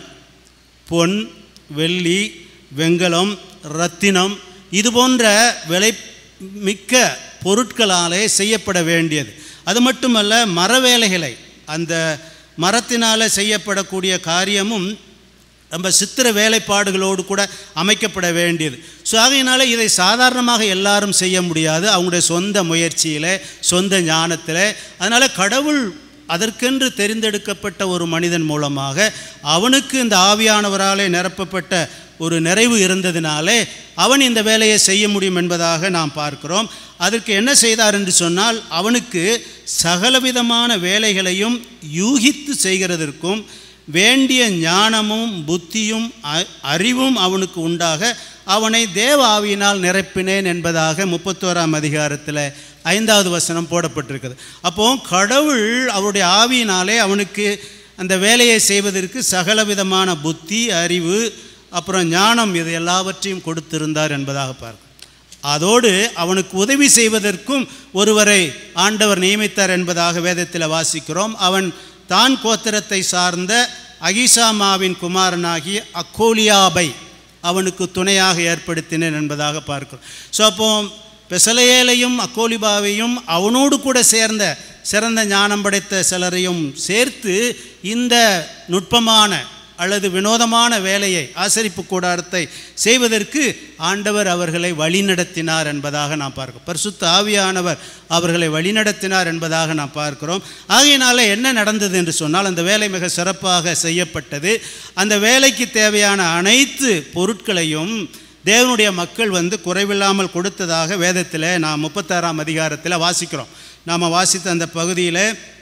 Speaker 1: பொன், வெள்ளி, வெண்கலம், இரத்தினம் இது போன்ற விலை மிக்க பொருட்களாலே செய்யப்பட வேண்டியது. அது மட்டுமல்ல, மர வேலைகளை அந்த மரத்தினால் செய்யப்படக்கூடிய காரியமும் நம்ம சித்திர வேலைப்பாடுகளோடு கூட அமைக்கப்பட வேண்டியது. ஸோ ஆகையினால இதை சாதாரணமாக எல்லாரும் செய்ய முடியாது, அவங்களுடைய சொந்த முயற்சியில், சொந்த ஞானத்தில். அதனால் கடவுள் அதற்கென்று தெரிந்தெடுக்கப்பட்ட ஒரு மனிதன் மூலமாக அவனுக்கு இந்த ஆவியானவராலே நிரப்பப்பட்ட ஒரு நிறைவு இருந்ததினாலே அவன் இந்த வேலையை செய்ய முடியும் என்பதாக நாம் பார்க்கிறோம். அதற்கு என்ன செய்தார் என்று சொன்னால், அவனுக்கு சகலவிதமான வேலைகளையும் யூகித்து செய்கிறதற்கும் வேண்டிய ஞானமும் புத்தியும் அறிவும் அவனுக்கு உண்டாக அவனை தேவ ஆவியினால் நிரப்பினேன் என்பதாக முப்பத்தோராம் அதிகாரத்தில் ஐந்தாவது வசனம் போடப்பட்டிருக்கிறது. அப்போ கடவுள் அவருடைய ஆவியினாலே அவனுக்கு அந்த வேலையை செய்வதற்கு சகலவிதமான புத்தி, அறிவு, அப்புறம் ஞானம் இது எல்லாவற்றையும் கொடுத்திருந்தார் என்பதாக பார்க்கும். அதோடு அவனுக்கு உதவி செய்வதற்கும் ஒருவரை ஆண்டவர் நியமித்தார் என்பதாக வேதத்தில் வாசிக்கிறோம். அவன் தான் கோத்திரத்தை சார்ந்த அகிசாமாவின் குமாரனாகிய அக்கோலியாபை அவனுக்கு துணையாக ஏற்படுத்தினேன் என்பதாக பார்க்கிறோம். ஸோ அப்போ பெசலெயேலையும் அக்கோலிபாவையும் அவனோடு கூட சேர்ந்த சிறந்த ஞானம் படைத்த சிலரையும் சேர்த்து இந்த நுட்பமான அல்லது வினோதமான வேலையை, ஆசரிப்பு கூடாரத்தை செய்வதற்கு ஆண்டவர் அவர்களை வழிநடத்தினார் என்பதாக நாம் பார்க்கிறோம். பரிசுத்த ஆவியானவர் அவர்களை வழிநடத்தினார் என்பதாக நாம் பார்க்கிறோம். ஆகையினால என்ன நடந்தது என்று சொன்னால், அந்த வேலை மிக சிறப்பாக செய்யப்பட்டது. அந்த வேலைக்கு தேவையான அனைத்து பொருட்களையும் தேவனுடைய மக்கள் வந்து குறைவில்லாமல் கொடுத்ததாக வேதத்தில் நாம் முப்பத்தாறாம் அதிகாரத்தில் வாசிக்கிறோம். நாம் வாசித்த அந்த பகுதியில்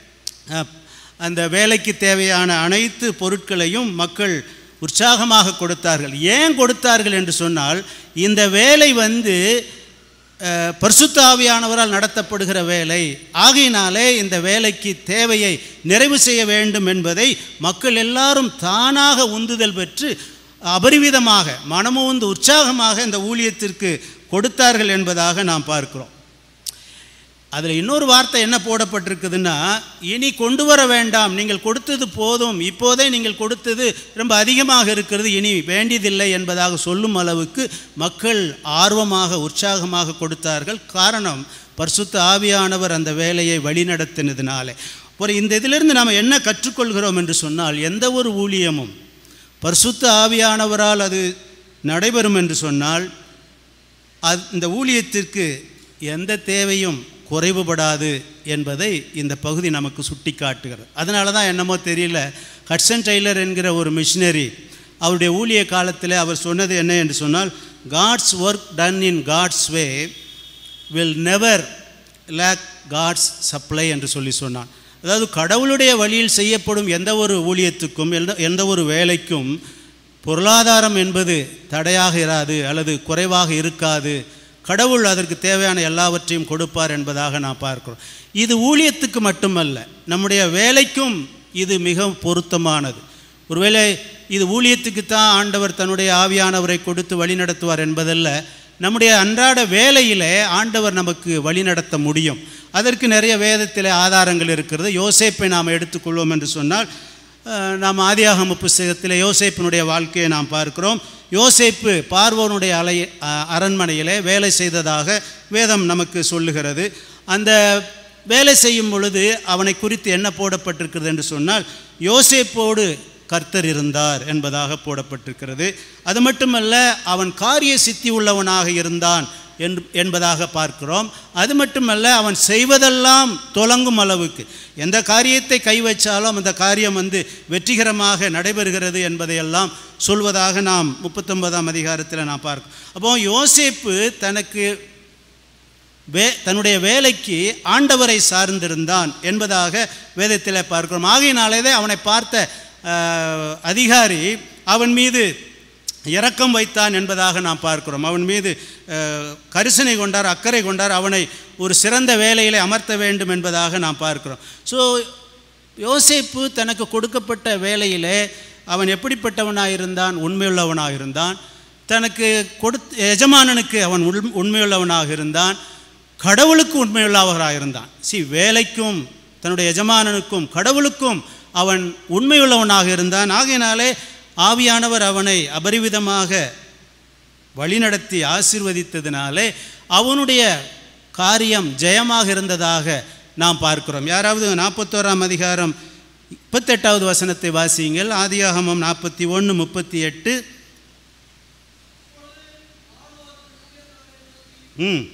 Speaker 1: அந்த வேலைக்கு தேவையான அனைத்து பொருட்களையும் மக்கள் உற்சாகமாக கொடுத்தார்கள். ஏன் கொடுத்தார்கள் என்று சொன்னால், இந்த வேலை வந்து பரிசுத்த ஆவியானவரால் நடத்தப்படுகிற வேலை. ஆகையினாலே இந்த வேலைக்கு தேவையை நிறைவு செய்ய வேண்டும் என்பதை மக்கள் எல்லாரும் தானாக உந்துதல் பெற்று அபரிவிதமாக மனமுந்து உற்சாகமாக இந்த ஊழியத்திற்கு கொடுத்தார்கள் என்பதாக நாம் பார்க்கிறோம். அதில் இன்னொரு வார்த்தை என்ன போடப்பட்டிருக்குதுன்னா, இனி கொண்டு வர வேண்டாம், நீங்கள் கொடுத்தது போதும், இப்போதே நீங்கள் கொடுத்தது ரொம்ப அதிகமாக இருக்கிறது, இனி வேண்டியதில்லை என்பதாக சொல்லும் அளவுக்கு மக்கள் ஆர்வமாக உற்சாகமாக கொடுத்தார்கள். காரணம், பரிசுத்த ஆவியானவர் அந்த வேலையை வழிநடத்தினதினாலே. ஒரு இந்த இதிலிருந்து நாம் என்ன கற்றுக்கொள்கிறோம் என்று சொன்னால், எந்த ஒரு ஊழியமும் பரிசுத்த ஆவியானவரால் அது நடைபெறும் என்று சொன்னால் அது இந்த ஊழியத்திற்கு எந்த தேவையும் குறைவுபடாது என்பதை இந்த பகுதி நமக்கு சுட்டி காட்டுகிறது. அதனால தான் என்னமோ தெரியல, ஹட்சன் டெய்லர் என்கிற ஒரு மிஷினரி அவருடைய ஊழிய காலத்தில் அவர் சொன்னது என்ன என்று சொன்னால், God's work done in God's way will never lack God's supply என்று சொல்லி சொன்னான். அதாவது கடவுளுடைய வழியில் செய்யப்படும் எந்த ஒரு ஊழியத்துக்கும் எந்த எந்த ஒரு வேலைக்கும் பொருளாதாரம் என்பது தடையாக இராது அல்லது குறைவாக இருக்காது. கடவுள் அதற்கு தேவையான எல்லாவற்றையும் கொடுப்பார் என்பதாக நான் பார்க்கிறோம். இது ஊழியத்துக்கு மட்டுமல்ல, நம்முடைய வேலைக்கும் இது மிக பொருத்தமானது. ஒருவேளை இது ஊழியத்துக்கு தான் ஆண்டவர் தன்னுடைய ஆவியானவரை கொடுத்து வழிநடத்துவார் என்பதல்ல, நம்முடைய அன்றாட வேலையிலே ஆண்டவர் நமக்கு வழிநடத்த முடியும். அதற்கு நிறைய வேதத்தில் ஆதாரங்கள் இருக்கிறது. யோசேப்பை நாம் எடுத்துக்கொள்வோம் என்று சொன்னால், நாம் ஆதியாகம புஸ்தகத்தில் யோசேப்பினுடைய வாழ்க்கையை நாம் பார்க்கிறோம். யோசேப்பு பார்வோனுடைய அலை அரண்மனையிலே வேலை செய்ததாக வேதம் நமக்கு சொல்லுகிறது. அந்த வேலை செய்யும் பொழுது அவனை குறித்து என்ன போடப்பட்டிருக்கிறது என்று சொன்னால், யோசேப்போடு கர்த்தர் இருந்தார் என்பதாக போடப்பட்டிருக்கிறது. அது மட்டுமல்ல, அவன் காரிய சித்தி உள்ளவனாக இருந்தான் என்பதாக பார்க்கிறோம். அது மட்டுமல்ல, அவன் செய்வதெல்லாம் தொடங்கும் அளவுக்கு எந்த காரியத்தை கை வச்சாலும் அந்த காரியம் வந்து வெற்றிகரமாக நடைபெறுகிறது என்பதையெல்லாம் சொல்வதாக நாம் முப்பத்தொன்பதாம் அதிகாரத்தில் நாம் பார்க்கிறோம். அப்போ யோசேப்பு தனக்கு வே தன்னுடைய வேலைக்கு ஆண்டவரை சார்ந்திருந்தான் என்பதாக வேதத்தில் பார்க்கிறோம். ஆகையினாலே அவனை பார்த்த அதிகாரி அவன் மீது இரக்கம் வைத்தான் என்பதாக நாம் பார்க்கிறோம். அவன் மீது கரிசனை கொண்டார், அக்கறை கொண்டார், அவனை ஒரு சிறந்த வேலையிலே அமர்த்த வேண்டும் என்பதாக நாம் பார்க்கிறோம். ஸோ யோசேப்பு தனக்கு கொடுக்கப்பட்ட வேலையிலே அவன் எப்படிப்பட்டவனாக இருந்தான்? உண்மையுள்ளவனாக இருந்தான். தனக்கு கொடுத்த எஜமானனுக்கு அவன் உண் உண்மையுள்ளவனாக இருந்தான். கடவுளுக்கு உண்மையுள்ளவராக இருந்தான். சி வேலைக்கும் தன்னுடைய எஜமானனுக்கும் கடவுளுக்கும் அவன் உண்மையுள்ளவனாக இருந்தான். ஆகையினாலே ஆவியானவர் அவனை அபரிவிதமாக வழிநடத்தி ஆசீர்வதித்ததினாலே அவனுடைய காரியம் ஜெயமாக இருந்ததாக நாம் பார்க்கிறோம். யாராவது நாற்பத்தோராம் அதிகாரம் முப்பத்தெட்டாவது வசனத்தை வாசியுங்கள். ஆதியாகமம் நாற்பத்தி ஒன்று முப்பத்தி எட்டு. ம்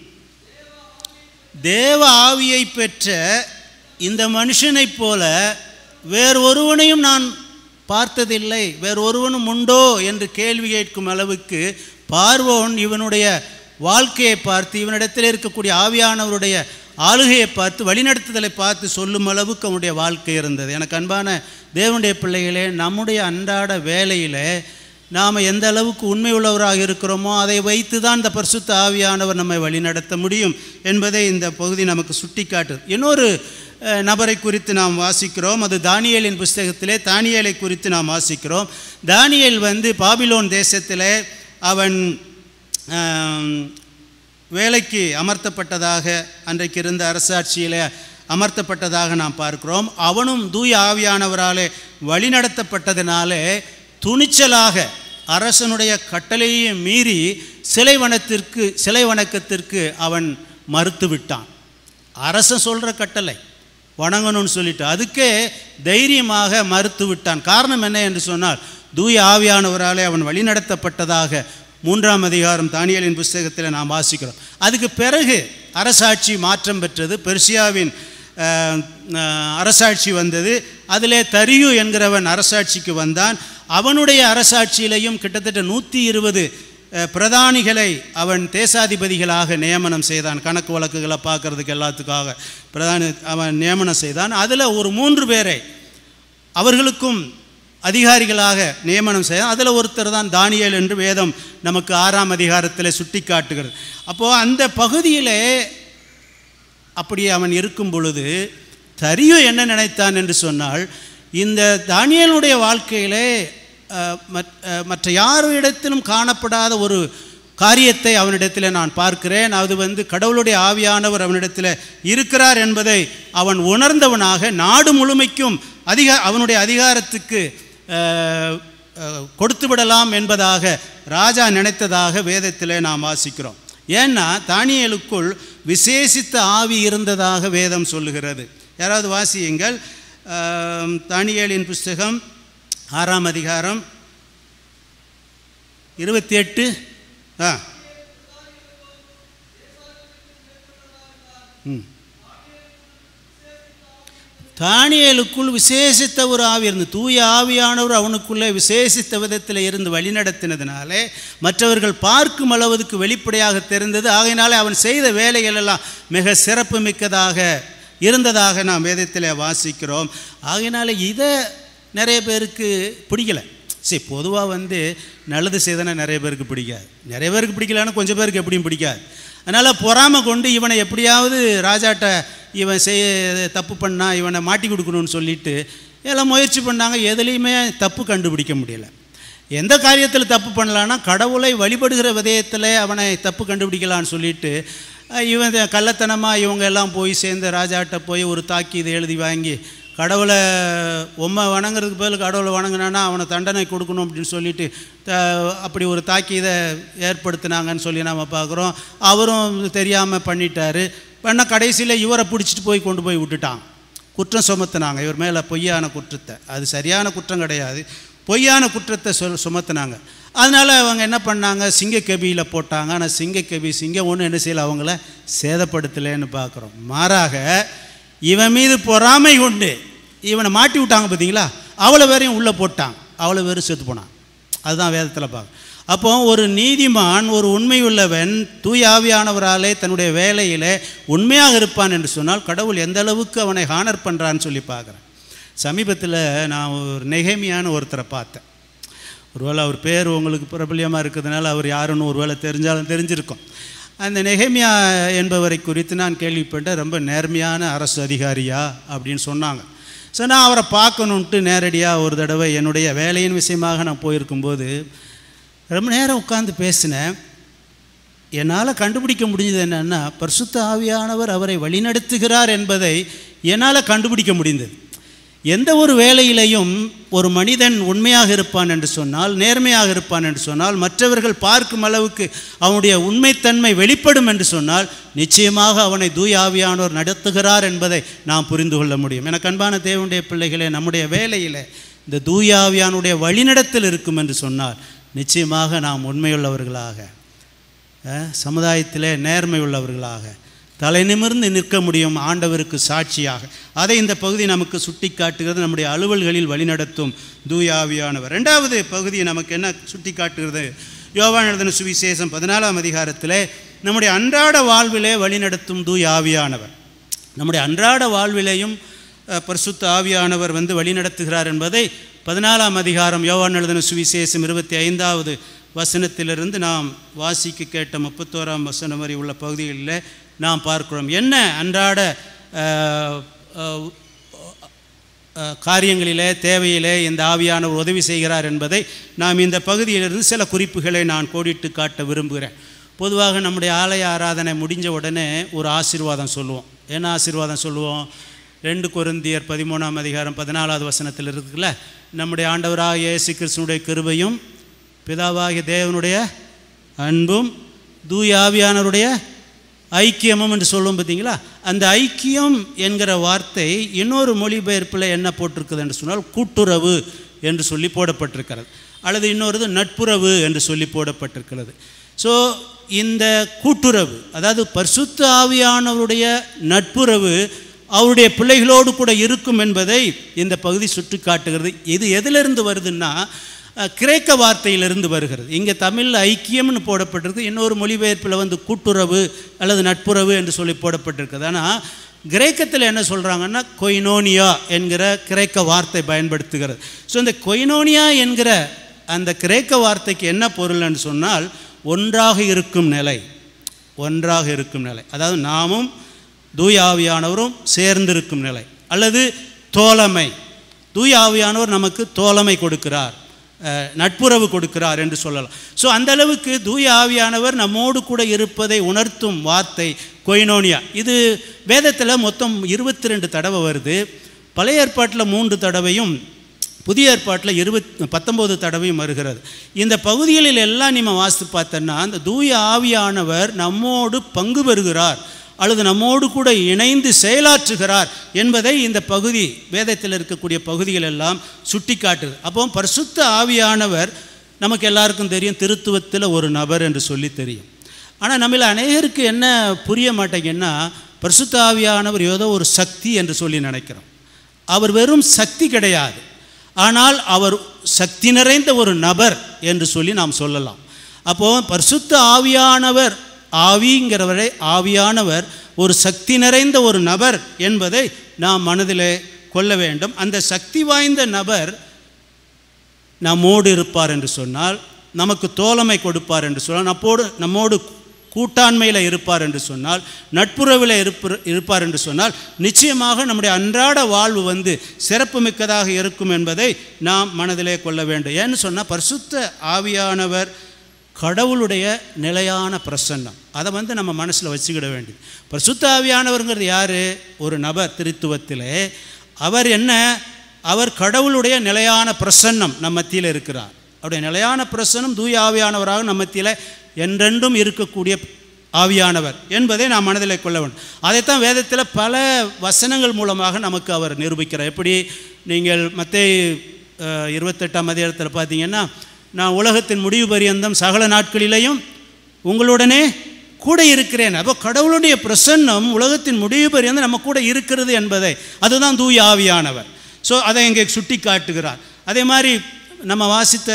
Speaker 1: தேவ ஆவியை பெற்ற இந்த மனுஷனைப் போல வேறு ஒருவனையும் நான் பார்த்ததில்லை, வேறு ஒருவனும் உண்டோ என்று கேள்வி கேட்கும் அளவுக்கு பார்வோன் இவனுடைய வாழ்க்கையை பார்த்து, இவனிடத்தில் இருக்கக்கூடிய ஆவியானவருடைய ஆளுகையை பார்த்து, வழிநடத்துதலை பார்த்து சொல்லும் அளவுக்கு அவனுடைய வாழ்க்கை இருந்தது. எனக்கு அன்பான தேவனுடைய பிள்ளைகளே, நம்முடைய அன்றாட வேலையில் நாம் எந்த அளவுக்கு உண்மை உள்ளவராக இருக்கிறோமோ அதை வைத்து தான் இந்த பரிசுத்த ஆவியானவர் நம்மை வழிநடத்த முடியும் என்பதை இந்த பகுதி நமக்கு சுட்டி காட்டுது. இன்னொரு நபரை குறித்து நாம் வாசிக்கிறோம். அது தானியேலின் புஸ்தகத்திலே தானியேலை குறித்து நாம் வாசிக்கிறோம். தானியேல் வந்து பாபிலோன் தேசத்திலே அவன் வேலைக்கு அமர்த்தப்பட்டதாக, அன்றைக்கு இருந்த அரசாட்சியில் அமர்த்தப்பட்டதாக நாம் பார்க்கிறோம். அவனும் தூய ஆவியானவராலே வழிநடத்தப்பட்டதினாலே துணிச்சலாக அரசனுடைய கட்டளையை மீறி சிலை வனத்திற்கு சிலை வணக்கத்திற்கு அவன் மறுத்து விட்டான். அரசன் சொல்கிற கட்டளை வணங்கணும்னு சொல்லிட்டு அதுக்கே தைரியமாக மறுத்து விட்டான். காரணம் என்ன என்று சொன்னால், தூய ஆவியானவராலே அவன் வழிநடத்தப்பட்டதாக மூன்றாம் அதிகாரம் தானியேலின் புஸ்தகத்தில் நாம் வாசிக்கிறோம். அதுக்கு பிறகு அரசாட்சி மாற்றம் பெற்றது. பெர்சியாவின் அரசாட்சி வந்தது. அதிலே தரியு என்கிறவன் அரசாட்சிக்கு வந்தான். அவனுடைய அரசாட்சியிலையும் கிட்டத்தட்ட நூற்றி இருபது பிரதானிகளை அவன் தேசாதிபதிகளாக நியமனம் செய்தான். கணக்கு வழக்குகளை பார்க்கறதுக்கு எல்லாத்துக்காக பிரதானி அவன் நியமனம் செய்தான். அதில் ஒரு மூன்று பேரை அவர்களுக்கும் அதிகாரிகளாக நியமனம் செய்ய, அதில் ஒருத்தர் தான் தானியேல் என்று வேதம் நமக்கு ஆறாம் அதிகாரத்தில் சுட்டி காட்டுகிறது. அப்போது அந்த பகுதியிலே அப்படி அவன் இருக்கும் பொழுது தரியு என்ன நினைத்தான் என்று சொன்னால், இந்த தானியேலுடைய வாழ்க்கையிலே மற்ற யாரிடத்திலும் காணப்படாத ஒரு காரியத்தை அவனிடத்தில் நான் பார்க்கிறேன். அது வந்து கடவுளுடைய ஆவியானவர் அவனிடத்தில் இருக்கிறார் என்பதை அவன் உணர்ந்தவனாக நாடு முழுமைக்கும் அதிக அவனுடைய அதிகாரத்துக்கு கொடுத்து விடலாம் என்பதாக ராஜா நினைத்ததாக வேதத்தில் நாம் வாசிக்கிறோம். ஏன்னா தானியேலுக்குள் விசேஷித்த ஆவி இருந்ததாக வேதம் சொல்லுகிறது. யாராவது வாசியுங்கள். தானியேலின் புஸ்தகம் ஆறாம் அதிகாரம் இருபத்தி எட்டு. ஆ ம் தானியேலுக்குள் விசேஷித்த ஒரு ஆவி இருந்து, தூய ஆவியானவர் அவனுக்குள்ளே விசேஷித்த விதத்தில் இருந்து வழிநடத்தினதுனாலே மற்றவர்கள் பார்க்கும் அளவுக்கு வெளிப்படையாக தெரிந்தது. ஆகையினாலே அவன் செய்த வேலைகள் எல்லாம் மிக சிறப்பு மிக்கதாக இருந்ததாக நாம் வேதத்தில் வாசிக்கிறோம். ஆகையினால இதை நிறைய பேருக்கு பிடிக்கலை. சரி, பொதுவாக வந்து நல்லது செய்தனா நிறைய பேருக்கு பிடிக்காது, நிறைய பேருக்கு பிடிக்கலான்னு கொஞ்சம் பேருக்கு எப்படியும் பிடிக்காது. அதனால் பொறாமை கொண்டு இவனை எப்படியாவது ராஜாட்ட இவன் செய்ய தப்பு பண்ணால் இவனை மாட்டி கொடுக்கணும்னு சொல்லிட்டு எல்லாம் முயற்சி பண்ணாங்க. எதுலேயுமே தப்பு கண்டுபிடிக்க முடியலை. எந்த காரியத்தில் தப்பு பண்ணலான்னா கடவுளை வழிபடுகிற விதயத்தில் அவனை தப்பு கண்டுபிடிக்கலான்னு சொல்லிட்டு இவன் கள்ளத்தனமாக இவங்க எல்லாம் போய் சேர்ந்து ராஜாட்ட போய் ஒரு தாக்கி இதை எழுதி வாங்கி கடவுளை உம்மை வணங்குறதுக்கு பதில் கடவுளை வணங்கினான்னா அவனை தண்டனை கொடுக்கணும் அப்படின்னு சொல்லிட்டு த அப்படி ஒரு தாக்கீதை ஏற்படுத்தினாங்கன்னு சொல்லி நாம் பார்க்குறோம். அவரும் தெரியாமல் பண்ணிட்டார். பண்ண கடைசியில் இவரை பிடிச்சிட்டு போய் கொண்டு போய் விட்டுட்டாங்க, குற்றம் சுமத்துனாங்க இவர் மேலே பொய்யான குற்றத்தை. அது சரியான குற்றம் கிடையாது, பொய்யான குற்றத்தை சொல் சுமத்துனாங்க. அதனால் அவங்க என்ன பண்ணாங்க, சிங்கக்கபியில் போட்டாங்க. ஆனால் சிங்கக்கபி சிங்கம் ஒன்று என்ன செய்யலை, அவங்கள சேதப்படுத்தலைன்னு பார்க்குறோம். மாறாக இவன் மீது பொறாமை கொண்டு இவனை மாட்டி விட்டாங்க பார்த்தீங்களா, அவ்வளோ பேரையும் உள்ளே போட்டாங்க, அவ்வளோ பேரும் செத்து போனான். அதுதான் வேதத்தில் பார்க்க. அப்போ ஒரு நீதிமான், ஒரு உண்மை உள்ளவன் தூய ஆவியானவராலே தன்னுடைய வேலையில் உண்மையாக இருப்பான் என்று சொன்னால் கடவுள் எந்த அளவுக்கு அவனை ஹானர் பண்ணுறான்னு சொல்லி பார்க்குறேன். சமீபத்தில் நான் ஒரு நெகேமியான ஒருத்தரை பார்த்தேன். ஒருவேளை அவர் பேர் உங்களுக்கு பிரபல்யமாக இருக்கிறதுனால அவர் யாருன்னு ஒருவேளை தெரிஞ்சாலும் தெரிஞ்சிருக்கும். அந்த நெகேமியா என்பவரை குறித்து நான் கேள்விப்பட்டேன். ரொம்ப நேர்மையான அரசு அதிகாரியா அப்படின்னு சொன்னாங்க. ஸோ நான் அவரை பார்க்கணுன்ட்டு நேரடியாக ஒரு தடவை என்னுடைய வேலையின் விஷயமாக நான் போயிருக்கும்போது ரொம்ப நேரம் உட்கார்ந்து பேசினேன். என்னால் கண்டுபிடிக்க முடிஞ்சது என்னென்னா, பரிசுத்த ஆவியானவர் அவரை வழிநடத்துகிறார் என்பதை என்னால் கண்டுபிடிக்க முடிந்தது. எந்த ஒரு வேலையிலையும் ஒரு மனிதன் உண்மையாக இருப்பான் என்று சொன்னால், நேர்மையாக இருப்பான் என்று சொன்னால், மற்றவர்கள் பார்க்கும் அளவுக்கு அவனுடைய உண்மைத்தன்மை வெளிப்படும் என்று சொன்னால் நிச்சயமாக அவனை தூய ஆவியானவர் நடத்துகிறார் என்பதை நாம் புரிந்து கொள்ள முடியும். எனக்கு அன்பான தேவனுடைய பிள்ளைகளே, நம்முடைய வேலையில் இந்த தூய ஆவியானுடைய வழிநடத்தல் இருக்கும் என்று சொன்னால் நிச்சயமாக நாம் உண்மையுள்ளவர்களாக, சமுதாயத்திலே நேர்மை உள்ளவர்களாக தலை நிமிர்ந்து நிற்க முடியும், ஆண்டவருக்கு சாட்சியாக. அதை இந்த பகுதி நமக்கு சுட்டி காட்டுகிறது. நம்முடைய அலுவல்களில் வழிநடத்தும் தூய ஆவியானவர். ரெண்டாவது பகுதி நமக்கு என்ன சுட்டி காட்டுகிறது, யோவான் எழுதின சுவிசேஷம் பதினாலாம் அதிகாரத்தில் நம்முடைய அன்றாட வாழ்விலே வழிநடத்தும் தூய ஆவியானவர். நம்முடைய அன்றாட வாழ்விலேயும் பரிசுத்த ஆவியானவர் வந்து வழிநடத்துகிறார் என்பதை பதினாலாம் அதிகாரம் யோவான் எழுதின சுவிசேஷம் இருபத்தி ஐந்தாவது வசனத்திலிருந்து நாம் வாசிக்க கேட்ட முப்பத்தோராம் வசனம் வரை உள்ள பகுதிகளில் நாம் பார்க்கிறோம். என்ன அன்றாட காரியங்களிலே தேவையிலே இந்த ஆவியானவர் உதவி செய்கிறார் என்பதை நாம் இந்த பகுதியிலிருந்து சில குறிப்புகளை நான் கோடிட்டு காட்ட விரும்புகிறேன். பொதுவாக நம்முடைய ஆலய ஆராதனை முடிஞ்ச உடனே ஒரு ஆசீர்வாதம் சொல்லுவோம். என்ன ஆசீர்வாதம் சொல்லுவோம்? ரெண்டு கொரிந்தியர் பதிமூணாம் அதிகாரம் பதினாலாவது வசனத்தில் இருக்குல்ல, நம்முடைய ஆண்டவராக இயேசு கிறிஸ்துவினுடைய கிருபையும் பிதாவாகிய தேவனுடைய அன்பும் தூய ஆவியானவருடைய ஐக்கியமும் என்று சொல்லுவோம் பார்த்தீங்களா. அந்த ஐக்கியம் என்கிற வார்த்தை இன்னொரு மொழிபெயர்ப்பில் என்ன போட்டிருக்குது என்று சொன்னால் கூட்டுறவு என்று சொல்லி போடப்பட்டிருக்கிறது, அல்லது இன்னொரு நட்புறவு என்று சொல்லி போடப்பட்டிருக்கிறது. ஸோ இந்த கூட்டுறவு, அதாவது பரிசுத்த ஆவியானவருடைய நட்புறவு அவருடைய பிள்ளைகளோடு கூட இருக்கும் என்பதை இந்த பகுதி சுட்டி காட்டுகிறது. இது எதிலிருந்து வருதுன்னா கிரேக்க வார்த்தையிலிருந்து வருகிறது. இங்கே தமிழில் ஐக்கியம்னு போடப்பட்டிருக்கு, இன்னொரு மொழிபெயர்ப்பில் வந்து கூட்டுறவு அல்லது நட்புறவு என்று சொல்லி போடப்பட்டிருக்குது. ஆனால் கிரேக்கத்தில் என்ன சொல்கிறாங்கன்னா கொய்னோனியா என்கிற கிரேக்க வார்த்தை பயன்படுத்துகிறது. ஸோ இந்த கொய்னோனியா என்கிற அந்த கிரேக்க வார்த்தைக்கு என்ன பொருள்னு சொன்னால் ஒன்றாக இருக்கும் நிலை, ஒன்றாக இருக்கும் நிலை, அதாவது நாமும் தூய ஆவியானவரும் சேர்ந்திருக்கும் நிலை, அல்லது தோழமை. தூய ஆவியானவர் நமக்கு தோழமை கொடுக்கிறார், நட்புறவு கொடுக்கிறார் என்று சொல்லலாம். ஸோ அந்த அளவுக்கு தூய ஆவியானவர் நம்மோடு கூட இருப்பதை உணர்த்தும் வார்த்தை கொய்னோனியா. இது வேதத்தில் மொத்தம் இருபத்தி ரெண்டு தடவை வருது. பழைய ஏற்பாட்டில் மூன்று தடவையும் புதிய ஏற்பாட்டில் இருபத் பத்தொம்போது தடவையும் வருகிறது. இந்த பகுதிகளில் எல்லாம் நம்ம வாசித்து பார்த்தோன்னா அந்த தூய ஆவியானவர் நம்மோடு பங்கு பெறுகிறார் அல்லது நம்மோடு கூட இணைந்து செயலாற்றுகிறார் என்பதை இந்த பகுதி வேதத்தில் இருக்கக்கூடிய பகுதிகள் எல்லாம் சுட்டி காட்டுது. அப்போ பரிசுத்த ஆவியானவர் நமக்கு எல்லாருக்கும் தெரியும், திருத்துவத்தில் ஒரு நபர் என்று சொல்லி தெரியும். ஆனால் நம்மள அநேகருக்கு என்ன புரிய மாட்டேங்கன்னா, பரிசுத்த ஆவியானவர் ஏதோ ஒரு சக்தி என்று சொல்லி நினைக்கிறோம். அவர் வெறும் சக்தி கிடையாது, ஆனால் அவர் சக்தி நிறைந்த ஒரு நபர் என்று சொல்லி நாம் சொல்லலாம். அப்போது பரிசுத்த ஆவியானவர், ஆவிங்கிறவரை ஆவியானவர் ஒரு சக்தி நிறைந்த ஒரு நபர் என்பதை நாம் மனதிலே கொள்ள வேண்டும். அந்த சக்தி வாய்ந்த நபர் நம்மோடு இருப்பார் என்று சொன்னால், நமக்கு தோழமை கொடுப்பார் என்று சொன்னால், நம்மோடு நம்மோடு கூட்டாண்மையில் இருப்பார் என்று சொன்னால், நட்புறவில் இருப்ப இருப்பார் என்று சொன்னால், நிச்சயமாக நம்முடைய அன்றாட வாழ்வு வந்து சிறப்பு மிக்கதாக இருக்கும் என்பதை நாம் மனதிலே கொள்ள வேண்டும். ஏன்னு சொன்னால், பரிசுத்த ஆவியானவர் கடவுளுடைய நிலையான பிரசன்னம். அதை வந்து நம்ம மனசில் வச்சுக்கிட வேண்டியது. பரிசுத்த ஆவியானவருங்கிறது யார்? ஒரு நபர் திருத்துவத்திலே. அவர் என்ன? அவர் கடவுளுடைய நிலையான பிரசன்னம் நம் மத்தியில் இருக்கிறார். அவருடைய நிலையான பிரசன்னம் தூய ஆவியானவராக நம் மத்தியில் என்றென்றும் இருக்கக்கூடிய ஆவியானவர் என்பதை நாம் மனதில் கொள்ள வேண்டும். அதைத்தான் வேதத்தில் பல வசனங்கள் மூலமாக நமக்கு அவர் நிரூபிக்கிறார். எப்படி நீங்கள் மத்தேயு இருபத்தெட்டாம் அதிகாரத்தில் பார்த்தீங்கன்னா, நான் உலகத்தின் முடிவு பரியந்தம் சகல நாட்களிலேயும் உங்களுடனே கூட இருக்கிறேன். அப்போ கடவுளுடைய பிரசன்னம் உலகத்தின் முடிவு பரியந்தம் நம்ம கூட இருக்கிறது என்பதை, அதுதான் தூய ஆவியானவர். ஸோ அதை இங்கே சுட்டி காட்டுகிறார். அதே மாதிரி நம்ம வாசித்த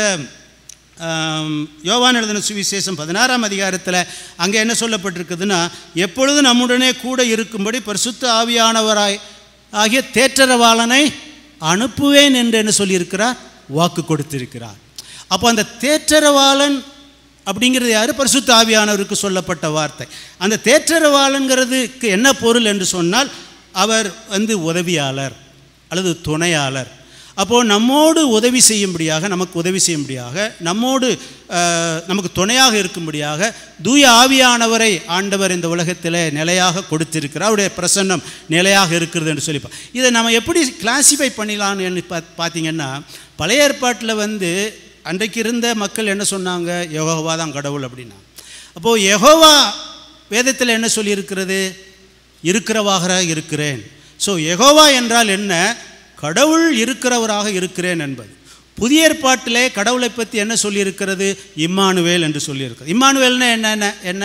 Speaker 1: யோவான் எழுதின சுவிசேஷம் பதினாறாம் அதிகாரத்தில் அங்கே என்ன சொல்லப்பட்டிருக்குதுன்னா, எப்பொழுது நம்முடனே கூட இருக்கும்படி பரிசுத்த ஆவியானவராய் ஆகிய தேற்றரவாளனை அனுப்புவேன் என்று என்ன சொல்லியிருக்கிறார்? வாக்கு கொடுத்திருக்கிறார். அப்போ அந்த தேற்றரவாளன் அப்படிங்கிறது யார்? பரிசுத்த ஆவியானவருக்கு சொல்லப்பட்ட வார்த்தை. அந்த தேற்றரவாளன்கிறதுக்கு என்ன பொருள் என்று சொன்னால், அவர் வந்து உதவியாளர் அல்லது துணையாளர். அப்போது நம்மோடு உதவி செய்யும்படியாக, நமக்கு உதவி செய்யும்படியாக, நம்மோடு நமக்கு துணையாக இருக்கும்படியாக தூய ஆவியானவரை ஆண்டவர் இந்த உலகத்தில் நிலையாக கொடுத்திருக்கிறார். அவருடைய பிரசன்னம் நிலையாக இருக்கிறது என்று சொல்லிப்போம். இதை நம்ம எப்படி கிளாசிஃபை பண்ணிடலான்னு பா பார்த்தீங்கன்னா, பழைய ஏற்பாட்டில் வந்து அன்றைக்கு இருந்த மக்கள் என்ன சொன்னாங்க? யெகோவா தான் கடவுள் அப்படின்னா. அப்போது யெகோவா வேதத்தில் என்ன சொல்லியிருக்கிறது? இருக்கிறவாக இருக்கிறேன். ஸோ யெகோவா என்றால் என்ன? கடவுள் இருக்கிறவராக இருக்கிறேன் என்பது. புதிய ஏற்பாட்டிலே கடவுளை பற்றி என்ன சொல்லியிருக்கிறது? இம்மானுவேல் என்று சொல்லியிருக்கிறது. இம்மானுவேல்னா என்ன? என்ன?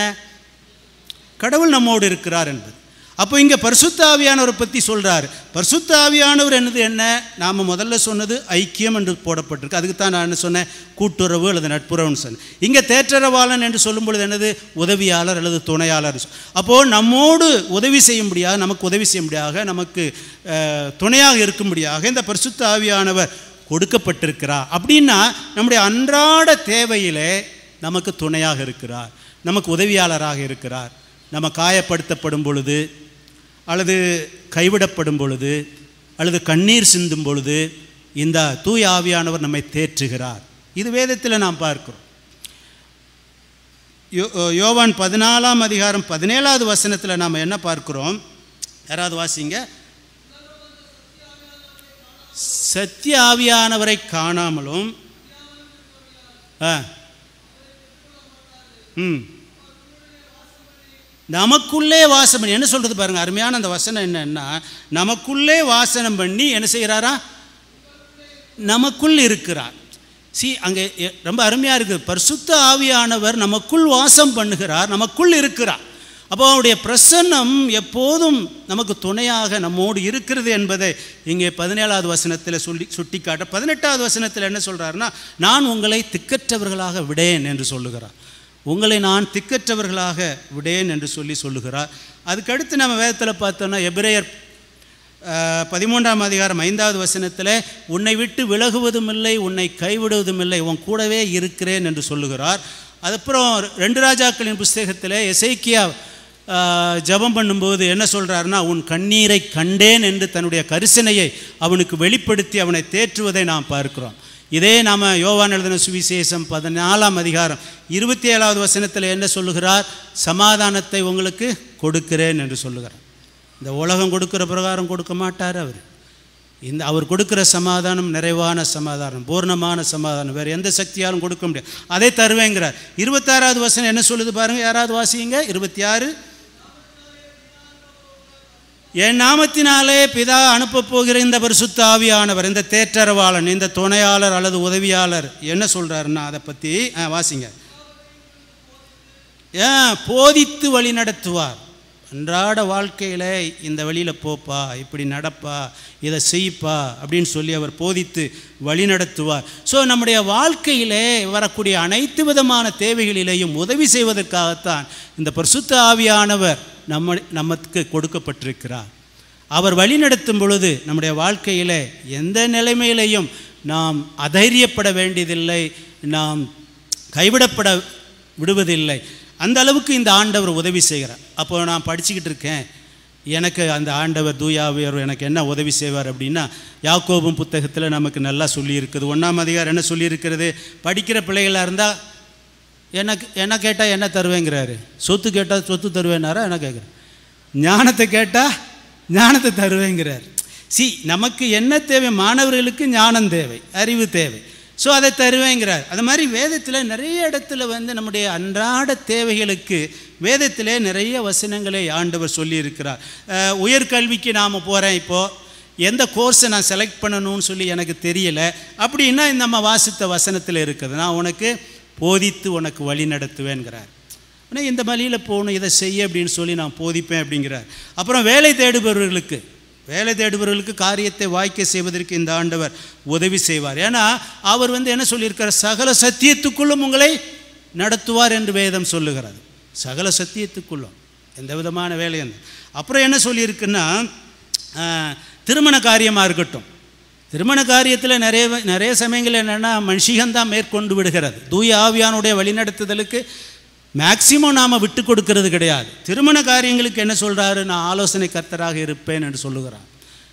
Speaker 1: கடவுள் நம்மோடு இருக்கிறார் என்பது. அப்போ இங்கே பரிசுத்த ஆவியானவரை பற்றி சொல்கிறார். பரிசுத்த ஆவியானவர் என்னது? என்ன? நாம் முதல்ல சொன்னது ஐக்கியம் என்று போடப்பட்டிருக்கு. அதுக்கு தான் நான் என்ன சொன்னேன்? கூட்டுறவு அல்லது நட்புறவுன்னு சொன்னேன். இங்கே தேற்றரவாளன் என்று சொல்லும் பொழுது என்னது? உதவியாளர் அல்லது துணையாளர். அப்போது நம்மோடு உதவி செய்யும்படியாக, நமக்கு உதவி செய்யும்படியாக, நமக்கு துணையாக இருக்கும்படியாக இந்த பரிசுத்த ஆவியானவர் கொடுக்கப்பட்டிருக்கிறார். அப்படின்னா நம்முடைய அன்றாட தேவையிலே நமக்கு துணையாக இருக்கிறார், நமக்கு உதவியாளராக இருக்கிறார். நம்ம காயப்படுத்தப்படும் பொழுது, அல்லது கைவிடப்படும் பொழுது, அல்லது கண்ணீர் சிந்தும் பொழுது இந்த தூய ஆவியானவர் நம்மை தேற்றுகிறார். இது வேதத்தில் நாம் பார்க்கிறோம். யோ யோவான் பதினாலாம் அதிகாரம் பதினேழாவது வசனத்தில் நாம் என்ன பார்க்கிறோம்? யாராவது வாசிங்க. சத்திய ஆவியானவரை காணாமலும் ஆ ம் நமக்குள்ளே வாசம் பண்ணி, என்ன சொல்கிறது பாருங்கள், அருமையான அந்த வசனம் என்னன்னா, நமக்குள்ளே வாசனம் பண்ணி என்ன செய்கிறாரா? நமக்குள் இருக்கிறார். சி அங்கே ரொம்ப அருமையாக இருக்குது. பரிசுத்த ஆவியானவர் நமக்குள் வாசம் பண்ணுகிறார், நமக்குள் இருக்கிறார். அப்போ அவருடைய பிரசன்னம் எப்போதும் நமக்கு துணையாக நம்மோடு இருக்கிறது என்பதை இங்கே பதினேழாவது வசனத்தில் சொல்லி சுட்டி காட்ட. பதினெட்டாவது வசனத்தில் என்ன சொல்கிறாருன்னா, நான் உங்களை திக்கற்றவர்களாக விடேன் என்று சொல்லுகிறார். உங்களை நான் திக்கற்றவர்களாக விடேன் என்று சொல்லி சொல்லுகிறார். அதுக்கடுத்து நம்ம வேதத்தில் பார்த்தோன்னா எபிரேயர் பதிமூன்றாம் அதிகாரம் ஐந்தாவது வசனத்தில் உன்னை விட்டு விலகுவதும் இல்லை, உன்னை கைவிடுவதும் இல்லை, உன் கூடவே இருக்கிறேன் என்று சொல்லுகிறார். அதுக்கப்புறம் ரெண்டு ராஜாக்களின் புஸ்தகத்தில் எசேக்கியா ஜெபம் பண்ணும்போது என்ன சொல்கிறாருன்னா, உன் கண்ணீரை கண்டேன் என்று தன்னுடைய கரிசனையை அவனுக்கு வெளிப்படுத்தி அவனை தேற்றுவதை நாம் பார்க்கிறோம். இதே நாம் யோவான் எழுதின சுவிசேஷம் பதினாலாம் அதிகாரம் இருபத்தி ஏழாவது வசனத்தில் என்ன சொல்லுகிறார்? சமாதானத்தை உங்களுக்கு கொடுக்கிறேன் என்று சொல்லுகிறார். இந்த உலகம் கொடுக்குற பிரகாரம் கொடுக்க மாட்டார் அவர். இந்த அவர் கொடுக்குற சமாதானம் நிறைவான சமாதானம், பூர்ணமான சமாதானம், வேறு எந்த சக்தியாலும் கொடுக்க முடியாது. அதை தருவேங்கிறார். இருபத்தாறாவது வசனம் என்ன சொல்லுது பாருங்கள், யாராவது வாசிங்க. இருபத்தி ஆறு என் நாமத்தினாலே பிதா அனுப்ப போகிற இந்த பரிசுத்த ஆவியானவர், இந்த தேற்றரவாளன், இந்த துணையாளர் அல்லது உதவியாளர் என்ன சொல்கிறாருன்னா அதை பற்றி வாசிங்க. ஏன் போதித்து வழி நடத்துவார். அன்றாட வாழ்க்கையில் இந்த வழியில் போப்பா, இப்படி நடப்பா, இதை செய்ப்பா அப்படின்னு சொல்லி அவர் போதித்து வழி நடத்துவார். ஸோ நம்முடைய வாழ்க்கையிலே வரக்கூடிய அனைத்து விதமான தேவைகளிலேயும் உதவி செய்வதற்காகத்தான் இந்த பரிசுத்த ஆவியானவர் நம்ம நமக்கு கொடுக்கப்பட்டிருக்கிறார். அவர் வழி நடத்தும் பொழுது நம்முடைய வாழ்க்கையில் எந்த நிலைமையிலையும் நாம் அதைரியப்பட வேண்டியதில்லை, நாம் கைவிடப்பட விடுவதில்லை. அந்த அளவுக்கு இந்த ஆண்டவர் உதவி செய்கிறார். அப்போ நான் படிச்சுக்கிட்டு இருக்கேன், எனக்கு அந்த ஆண்டவர் தூயாவியர் எனக்கு என்ன உதவி செய்வார் அப்படின்னா, யாக்கோபும் புத்தகத்தில் நமக்கு நல்லா சொல்லியிருக்குது. ஒன்றாம் அதிகாரம் என்ன சொல்லியிருக்கிறது? படிக்கிற பிள்ளைகளாக இருந்தால் எனக்கு என்ன கேட்டால் என்ன தருவேங்கிறாரு. சொத்து கேட்டால் சொத்து தருவேன்னாரா என்ன கேட்குறேன்? ஞானத்தை கேட்டால் ஞானத்தை தருவேங்கிறார். சி நமக்கு என்ன தேவை? மாணவர்களுக்கு ஞானம் தேவை, அறிவு தேவை. ஸோ அதை தருவேங்கிறார். அது மாதிரி வேதத்தில் நிறைய இடத்துல வந்து நம்முடைய அன்றாட தேவைகளுக்கு வேதத்திலே நிறைய வசனங்களை ஆண்டவர் சொல்லியிருக்கிறார். உயர்கல்விக்கு நாம் போகிறேன், இப்போது எந்த கோர்ஸை நான் செலக்ட் பண்ணணும்னு சொல்லி எனக்கு தெரியலை அப்படின்னா நம்ம வாசித்த வசனத்தில் இருக்குது, நான் உனக்கு போதித்து உனக்கு வழி நடத்துவேங்கிறார். ஆனால் இந்த வழியில் போகணும், இதை செய்ய அப்படின்னு சொல்லி நான் போதிப்பேன் அப்படிங்கிறார். அப்புறம் வேலை தேடுபவர்களுக்கு வேலை தேடுபவர்களுக்கு காரியத்தை வாய்க்க செய்வதற்கு இந்த ஆண்டவர் உதவி செய்வார். ஏன்னா அவர் வந்து என்ன சொல்லியிருக்கார்? சகல சத்தியத்துக்குள்ளும் உங்களை நடத்துவார் என்று வேதம் சொல்லுகிறது. சகல சத்தியத்துக்குள்ளும் எந்த விதமான வேலை. அப்புறம் என்ன சொல்லியிருக்குன்னா, திருமண காரியமாக இருக்கட்டும், திருமண காரியத்தில் நிறைய நிறைய சமயங்கள் என்னென்னா மனுஷிகந்தான் மேற்கொண்டு விடுகிறது. தூய ஆவியானுடைய வழிநடத்துதலுக்கு மேக்சிமம் நாம் விட்டு கொடுக்கறது கிடையாது. திருமண காரியங்களுக்கு என்ன சொல்கிறாரு? நான் ஆலோசனை கர்த்தராக இருப்பேன் என்று சொல்லுகிறார்.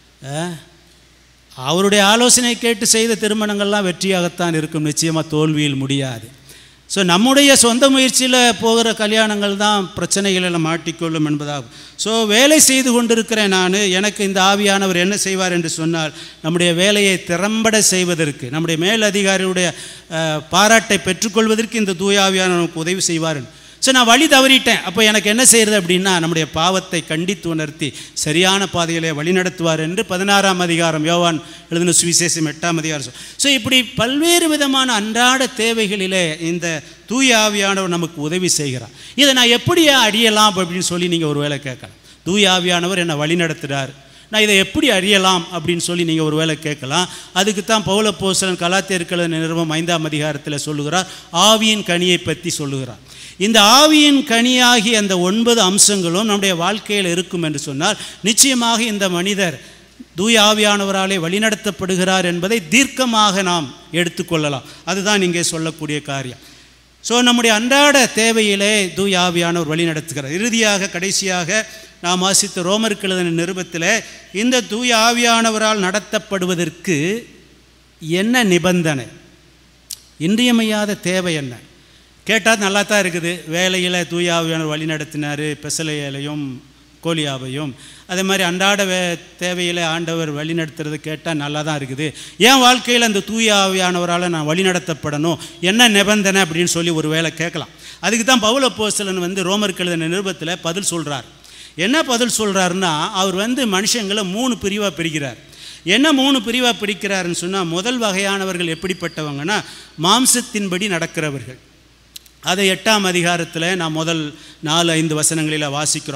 Speaker 1: அவருடைய ஆலோசனை கேட்டு செய்த திருமணங்கள்லாம் வெற்றியாகத்தான் இருக்கும், நிச்சயமாக தோல்வியில் முடியாது. ஸோ நம்முடைய சொந்த முயற்சியில் போகிற கல்யாணங்கள் தான் பிரச்சனைகளில் மாட்டிக்கொள்ளும் என்பதாகும். ஸோ வேலை செய்து கொண்டிருக்கிறேன் நான், எனக்கு இந்த ஆவியானவர் என்ன செய்வார் என்று சொன்னால், நம்முடைய வேலையை திறம்பட செய்வதற்கு, நம்முடைய மேல் அதிகாரியுடைய பாராட்டை பெற்றுக்கொள்வதற்கு இந்த தூய ஆவியானவர் நமக்கு உதவி செய்வார். ஸோ நான் வழி தவறிட்டேன், அப்போ எனக்கு என்ன செய்கிறது அப்படின்னா, நம்முடைய பாவத்தை கண்டித்து உணர்த்தி சரியான பாதையிலே வழி நடத்துவார் என்று பதினாறாம் அதிகாரம் யோவான் எழுதின சுவிசேஷம் எட்டாம் அதிகாரம். ஸோ இப்படி பல்வேறு விதமான அன்றாட தேவைகளிலே இந்த தூய ஆவியானவர் நமக்கு உதவி செய்கிறார். இதை நான் எப்படியா அடியலாம் அப்படின்னு சொல்லி நீங்கள் ஒரு வேளை கேட்கலாம். தூய ஆவியானவர் என்னை வழி நடத்துகிறார், நான் இதை எப்படி அறியலாம் அப்படின்னு சொல்லி நீங்கள் ஒரு வேளை கேட்கலாம். அதுக்கு தான் பவுல் அப்போஸ்தலன் கலாத்தியர்கள் நிருபம் ஐந்தாம் அதிகாரத்தில் சொல்லுகிறார், ஆவியின் கனியை பற்றி சொல்லுகிறார். இந்த ஆவியின் கனியாகி அந்த ஒன்பது அம்சங்களும் நம்முடைய வாழ்க்கையில் இருக்கும் என்று சொன்னால், நிச்சயமாக இந்த மனிதர் தூய ஆவியானவராலே வழிநடத்தப்படுகிறார் என்பதை தீர்க்கமாக நாம் எடுத்துக்கொள்ளலாம். அதுதான் இங்கே சொல்லக்கூடிய காரியம். ஸோ நம்முடைய அன்றாட தேவையிலே தூய ஆவியானவர் வழி நடத்துகிறார். இறுதியாக கடைசியாக நாம் வாசித்த ரோமருக்கு எழுதின நிருபத்தில் இந்த தூய ஆவியானவரால் நடத்தப்படுவதற்கு என்ன நிபந்தனை, இன்றியமையாத தேவை என்ன கேட்டால் நல்லா தான் இருக்குது. வேலையில் தூய ஆவியானவர் வழி நடத்தினார், பெசலையிலையும் கோலியாவையும். அதே மாதிரி அன்றாட வே தேவையில் ஆண்டவர் வழி நடத்துறது கேட்டால் நல்லா தான் இருக்குது. என் வாழ்க்கையில் அந்த தூய ஆவியானவரால் நான் வழி நடத்தப்படணும், என்ன நிபந்தனை அப்படின்னு சொல்லி ஒரு வேளை கேட்கலாம். அதுக்கு தான் பவுல் அப்போஸ்தலன் வந்து ரோமருக்கு எழுதின நிருபத்தில் பதில் சொல்கிறார். என்ன பதில் சொல்கிறாருன்னா, அவர் வந்து மனுஷங்களை மூணு பிரிவாக பிரிக்கிறார். என்ன மூணு பிரிவாக பிரிக்கிறாருன்னு சொன்னால், முதல் வகையானவர்கள் எப்படிப்பட்டவங்கன்னா, மாம்சத்தின்படி நடக்கிறவர்கள். அதை எட்டாம் அதிகாரத்தில் நான் முதல் நாலு ஐந்து வசனங்களில் வாசிக்கிறோம்.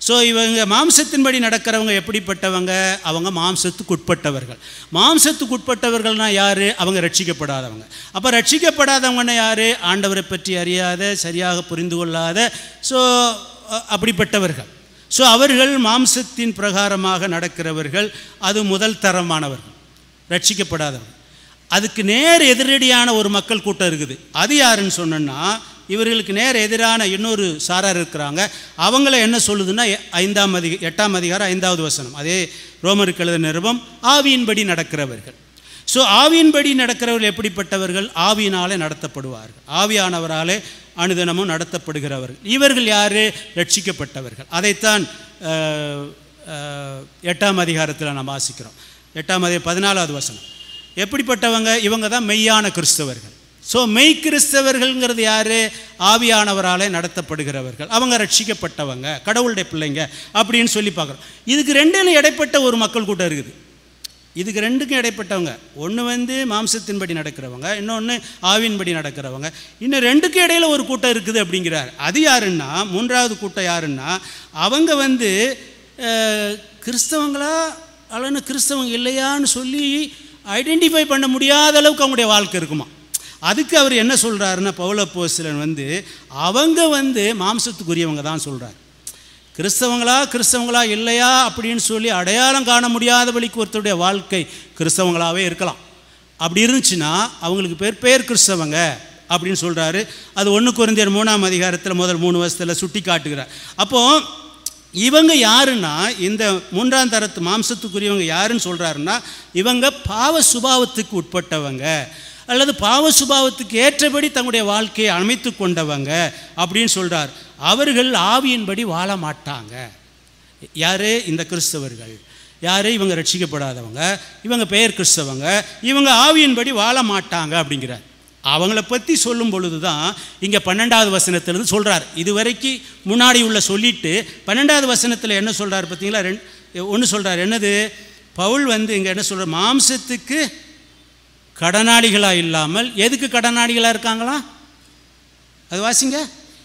Speaker 1: ஸோ இவங்க மாம்சத்தின்படி நடக்கிறவங்க எப்படிப்பட்டவங்க? அவங்க மாம்சத்துக்கு உட்பட்டவர்கள். மாம்சத்துக்கு உட்பட்டவர்கள்னால் யார்? அவங்க ரட்சிக்கப்படாதவங்க. அப்போ ரட்சிக்கப்படாதவங்கன்னா யார்? ஆண்டவரை பற்றி அறியாத, சரியாக புரிந்து கொள்ளாத, ஸோ அப்படிப்பட்டவர்கள். ஸோ அவர்கள் மாம்சத்தின் பிரகாரமாக நடக்கிறவர்கள். அது முதல் தரமானவர்கள், ரட்சிக்கப்படாதவர்கள். அதுக்கு நேர் எதிரடியான ஒரு மக்கள் கூட்டம் இருக்குது. அது யாருன்னு சொன்னோன்னா, இவர்களுக்கு நேர் எதிரான இன்னொரு சாரார் இருக்கிறாங்க. அவங்கள என்ன சொல்லுதுன்னா, ஐந்தாம் அதிக எட்டாம் அதிகாரம் ஐந்தாவது வசனம், அதே ரோமருக்கு எழுதின நிருபம், ஆவியின்படி நடக்கிறவர்கள். ஸோ ஆவியின்படி நடக்கிறவர்கள் எப்படிப்பட்டவர்கள்? ஆவியினாலே நடத்தப்படுவார்கள், ஆவியானவராலே அனுதினமும் நடத்தப்படுகிறவர்கள். இவர்கள் யார்? ரட்சிக்கப்பட்டவர்கள். அதைத்தான் எட்டாம் அதிகாரத்தில் நாம் வாசிக்கிறோம். எட்டாம் அதிகாரம் பதினாலாவது வசனம். எப்படிப்பட்டவங்க? இவங்க தான் மெய்யான கிறிஸ்தவர்கள். ஸோ மெய் கிறிஸ்தவர்கள்ங்கிறது யார்? ஆவியானவராலே நடத்தப்படுகிறவர்கள். அவங்க ரட்சிக்கப்பட்டவங்க, கடவுளுடைய பிள்ளைங்க அப்படின்னு சொல்லி பார்க்குறோம். இதுக்கு ரெண்டிலும் இடைப்பட்ட ஒரு மக்கள் கூட்டம் இருக்குது. இதுக்கு ரெண்டுக்கும் இடைப்பட்டவங்க, ஒன்று வந்து மாம்சத்தின்படி நடக்கிறவங்க, இன்னொன்று ஆவியின்படி நடக்கிறவங்க. இன்னும் ரெண்டுக்கும் இடையில் ஒரு கூட்டம் இருக்குது அப்படிங்கிறார். அது யாருன்னா, மூன்றாவது கூட்டம் யாருன்னா, அவங்க வந்து கிறிஸ்தவங்களா அல்லது கிறிஸ்தவங்க இல்லையான்னு சொல்லி ஐடென்டிஃபை பண்ண முடியாத அளவுக்கு அவங்களுடைய வாழ்க்கை இருக்குமா. அதுக்கு அவர் என்ன சொல்கிறாருன்னா, பவுல் அப்போஸ்தலன் வந்து அவங்க வந்து மாம்சத்துக்குரியவங்க தான் சொல்கிறார். கிறிஸ்தவங்களா கிறிஸ்தவங்களா இல்லையா அப்படின்னு சொல்லி அடையாளம் காண முடியாதபடிக்கு ஒருத்தருடைய வாழ்க்கை கிறிஸ்தவங்களாகவே இருக்கலாம். அப்படி இருந்துச்சுன்னா அவங்களுக்கு பேர் பேர் கிறிஸ்தவங்க அப்படின்னு சொல்கிறாரு. அது ஒன்று கொரிந்தியர் மூணாம் அதிகாரத்தில் முதல் மூணு வருஷத்தில் சுட்டி காட்டுகிறார். அப்போது இவங்க யாருன்னா, இந்த மூன்றாம் தரத்து மாம்சத்துக்குரியவங்க யாருன்னு சொல்கிறாருன்னா, இவங்க பாவ சுபாவத்துக்கு உட்பட்டவங்க அல்லது பாவ சுபாவத்துக்கு ஏற்றபடி தங்களுடைய வாழ்க்கையை அமைத்து கொண்டவங்க அப்படின்னு சொல்கிறார். அவர்கள் ஆவியின்படி வாழ மாட்டாங்க. யார்? இந்த கிறிஸ்தவர்கள். யார்? இவங்க ரட்சிக்கப்படாதவங்க, இவங்க பெயர் கிறிஸ்தவங்க, இவங்க ஆவியின்படி வாழ மாட்டாங்க அப்படிங்கிறார். அவங்கள பற்றி சொல்லும் பொழுது தான் இங்கே பன்னெண்டாவது வசனத்திலிருந்து சொல்கிறார். இதுவரைக்கும் முன்னாடி உள்ள சொல்லிட்டு பன்னெண்டாவது வசனத்தில் என்ன சொல்கிறார் பார்த்தீங்களா? ரெண்டு ஒன்று சொல்கிறார். என்னது? பவுல் வந்து இங்கே என்ன சொல்கிறார்? மாம்சத்துக்கு கடனாளிகளாக இல்லாமல் எதுக்கு கடனாளிகளாக இருக்காங்களா? அது வாசிங்க.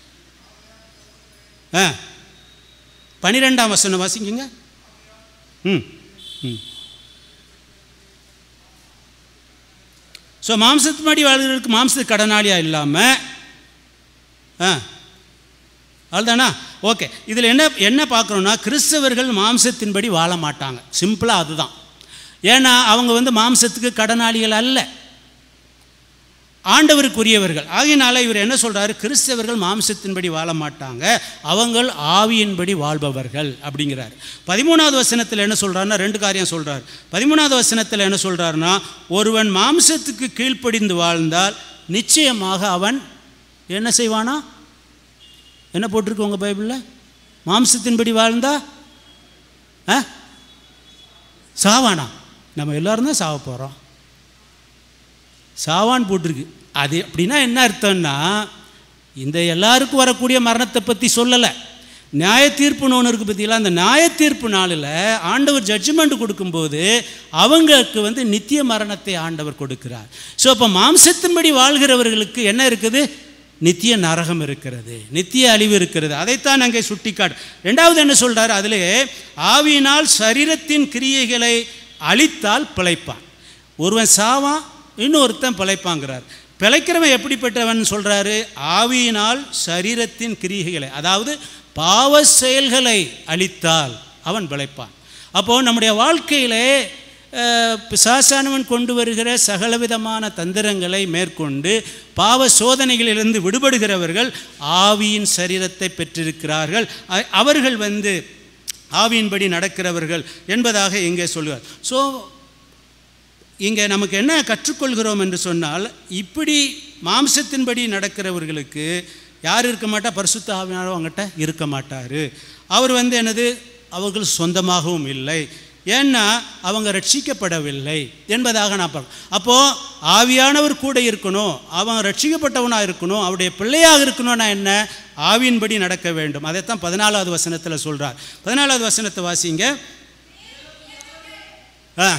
Speaker 1: ஆ பன்னிரெண்டாம் வசனம் வாசிங்க. ம் ம் ஸோ மாம்சத்தின்படி வாழ்கிறதுக்கு மாம்சத்துக்கு கடனாளியாக இல்லாமல், ஆ அதுதானா? ஓகே. இதில் என்ன என்ன பார்க்குறோன்னா, கிறிஸ்தவர்கள் மாம்சத்தின்படி வாழ மாட்டாங்க. சிம்பிளாக அதுதான். ஏன்னா அவங்க வந்து மாம்சத்துக்கு கடனாளிகள் அல்ல, ஆண்டவருக்குரியவர்கள். ஆகையினால இவர் என்ன சொல்கிறாரு? கிறிஸ்தவர்கள் மாம்சத்தின்படி வாழ மாட்டாங்க, அவங்கள் ஆவியின்படி வாழ்பவர்கள் அப்படிங்கிறார். பதிமூணாவது வசனத்தில் என்ன சொல்கிறாருன்னா, ரெண்டு காரியம் சொல்கிறார். பதிமூணாவது வசனத்தில் என்ன சொல்கிறாருன்னா, ஒருவன் மாம்சத்துக்கு கீழ்ப்படிந்து வாழ்ந்தால் நிச்சயமாக அவன் என்ன செய்வானா? என்ன போட்டிருக்கு உங்கள் பைபிளில்? மாம்சத்தின்படி வாழ்ந்தா ஆ சாவானா? நம்ம எல்லோரும் தான் சாவ போகிறோம். சாவான்னு போட்டிருக்கு. அது அப்படின்னா என்ன அர்த்தம்னா, இந்த எல்லாருக்கும் வரக்கூடிய மரணத்தை பற்றி சொல்லலை. நியாய தீர்ப்புன்னு ஒன்று இருக்குது பார்த்தீங்களா? அந்த நியாய தீர்ப்பு நாளில் ஆண்டவர் ஜட்ஜ்மெண்ட் கொடுக்கும்போது அவங்களுக்கு வந்து நித்திய மரணத்தை ஆண்டவர் கொடுக்கிறார். ஸோ அப்போ மாம்சத்தின்படி வாழ்கிறவர்களுக்கு என்ன இருக்குது? நித்திய நரகம் இருக்கிறது, நித்திய அழிவு இருக்கிறது. அதைத்தான் அங்கே சுட்டிக்காட்டு. ரெண்டாவது என்ன சொல்கிறார்? அதிலே ஆவியினால் சரீரத்தின் கிரியைகளை அழித்தால் பிழைப்பான். ஒருவன் சாவான், இன்னொருத்தன் பிழைப்பாங்கிறார். பிழைக்கிறவன் எப்படிப்பட்டவன் சொல்கிறாரு? ஆவியினால் சரீரத்தின் கிரியைகளை, அதாவது பாவ செயல்களை அழித்தால் அவன் பிழைப்பான். அப்போது நம்முடைய வாழ்க்கையிலே பிசாசானவன் கொண்டு வருகிற சகலவிதமான தந்திரங்களை மேற்கொண்டு பாவ சோதனைகளிலிருந்து விடுபடுகிறவர்கள் ஆவியின் சரீரத்தை பெற்றிருக்கிறார்கள். அவர்கள் வந்து ஆவியின்படி நடக்கிறவர்கள் என்பதாக இங்கே சொல்லுவார். ஸோ இங்கே நமக்கு என்ன கற்றுக்கொள்கிறோம் என்று சொன்னால், இப்படி மாம்சத்தின்படி நடக்கிறவர்களுக்கு யார் இருக்க மாட்டா? பரிசுத்த ஆவியானவர் அவங்ககிட்ட இருக்க மாட்டார். அவர் வந்து என்னது? அவர்கள் சொந்தமாகவும் இல்லை, ஏன்னா அவங்க ரட்சிக்கப்படவில்லை என்பதாக நான் பார்க்கணும். அப்போது ஆவியானவர் கூட இருக்கணும், அவன் ரட்சிக்கப்பட்டவனாக இருக்கணும், அவருடைய பிள்ளையாக இருக்கணும்னா என்ன? ஆவியின்படி நடக்க வேண்டும். அதைத்தான் பதினாலாவது வசனத்தில் சொல்கிறார். பதினாலாவது வசனத்தை வாசிங்க. ஆ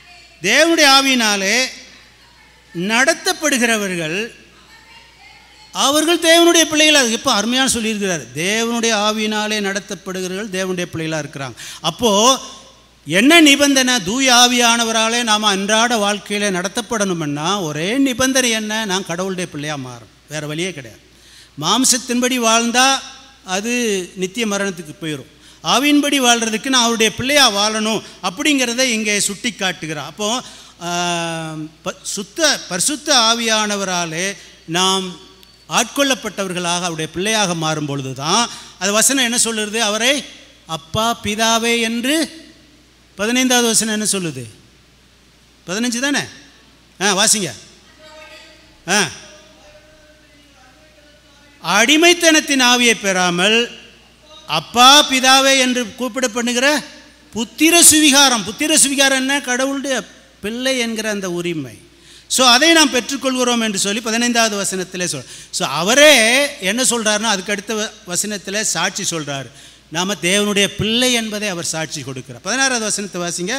Speaker 1: தேவனுடைய ஆவியினாலே நடத்தப்படுகிறவர்கள் அவர்கள் தேவனுடைய பிள்ளைகளாக. இப்போ அருமையான சொல்லியிருக்கிறார், தேவனுடைய ஆவியினாலே நடத்தப்படுகிறவர்கள் தேவனுடைய பிள்ளைகளாக இருக்கிறாங்க. அப்போது என்ன நிபந்தனை? தூய ஆவியானவராலே நாம் அன்றாட வாழ்க்கையில் நடத்தப்படணும்னா ஒரே நிபந்தனை என்ன? நான் கடவுளுடைய பிள்ளையாக மாறும், வேறு வழியே கிடையாது. மாம்சத்தின்படி வாழ்ந்தால் அது நித்திய மரணத்துக்கு போயிடும். ஆவியின்படி வாழ்கிறதுக்கு நான் அவருடைய பிள்ளையாக வாழணும் அப்படிங்கிறத இங்கே சுட்டி காட்டுகிறார். அப்போது சுத்த பரிசுத்த ஆவியானவராலே நாம் ஆட்கொள்ளப்பட்டவர்களாக அவருடைய பிள்ளையாக மாறும் பொழுது தான் அது வசனம் என்ன சொல்லுறது? அவரை அப்பா பிதாவே என்று. பதினைந்தாவது வசனம் என்ன சொல்லுது? பதினஞ்சு தானே? ஆ வாசிங்க. ஆ அடிமைத்தனத்தின் ஆவியை பெறாமல் அப்பா பிதாவே என்று கூப்பிடப்படுகிற புத்திர சுவிகாரம். புத்திர சுவிகாரம் என்ன? கடவுளுடைய பிள்ளை என்கிற அந்த உரிமை. ஸோ அதை நாம் பெற்றுக்கொள்கிறோம் என்று சொல்லி பதினைந்தாவது வசனத்திலே சொல். ஸோ அவரே என்ன சொல்கிறாருன்னா அதுக்கு அடுத்த வசனத்தில் சாட்சி சொல்கிறார், நாம் தேவனுடைய பிள்ளை என்பதை அவர் சாட்சி கொடுக்கிறார். பதினாறாவது வசனத்தை வாசிங்க.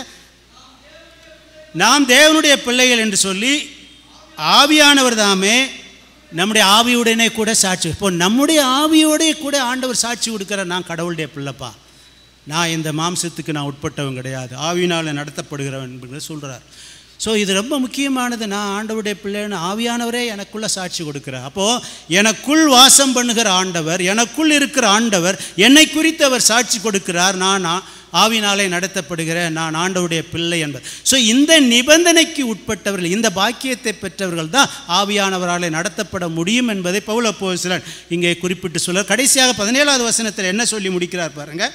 Speaker 1: நாம் தேவனுடைய பிள்ளைகள் என்று சொல்லி ஆவியானவர் தாமே நம்முடைய ஆவியுடனே கூட சாட்சி. இப்போ நம்முடைய ஆவியோடே கூட ஆண்டவர் சாட்சி கொடுக்கிறார், நான் கடவுளுடைய பிள்ளைப்பா, நான் இந்த மாம்சத்துக்கு நான் உட்பட்டவன் கிடையாது, ஆவியினால் நடத்தப்படுகிறவன் என்று சொல்கிறார். ஸோ இது ரொம்ப முக்கியமானது. நான் ஆண்டவருடைய பிள்ளைன்னு ஆவியானவரே எனக்குள்ளே சாட்சி கொடுக்கிறார். அப்போது எனக்குள் வாசம் பண்ணுகிற ஆண்டவர், எனக்குள் இருக்கிற ஆண்டவர் என்னை குறித்து அவர் சாட்சி கொடுக்கிறார், நான் ஆவினாலே நடத்தப்படுகிறேன், நான் ஆண்டவருடைய பிள்ளை என்பது. ஸோ இந்த நிபந்தனைக்கு உட்பட்டவர்கள், இந்த பாக்கியத்தை பெற்றவர்கள் தான் ஆவியானவராலே நடத்தப்பட முடியும் என்பதை பவுல் அப்போஸ்தலன் இங்கே குறிப்பிட்டு சொல்ல. கடைசியாக பதினேழாவது வசனத்தில் என்ன சொல்லி முடிக்கிறார் பாருங்க.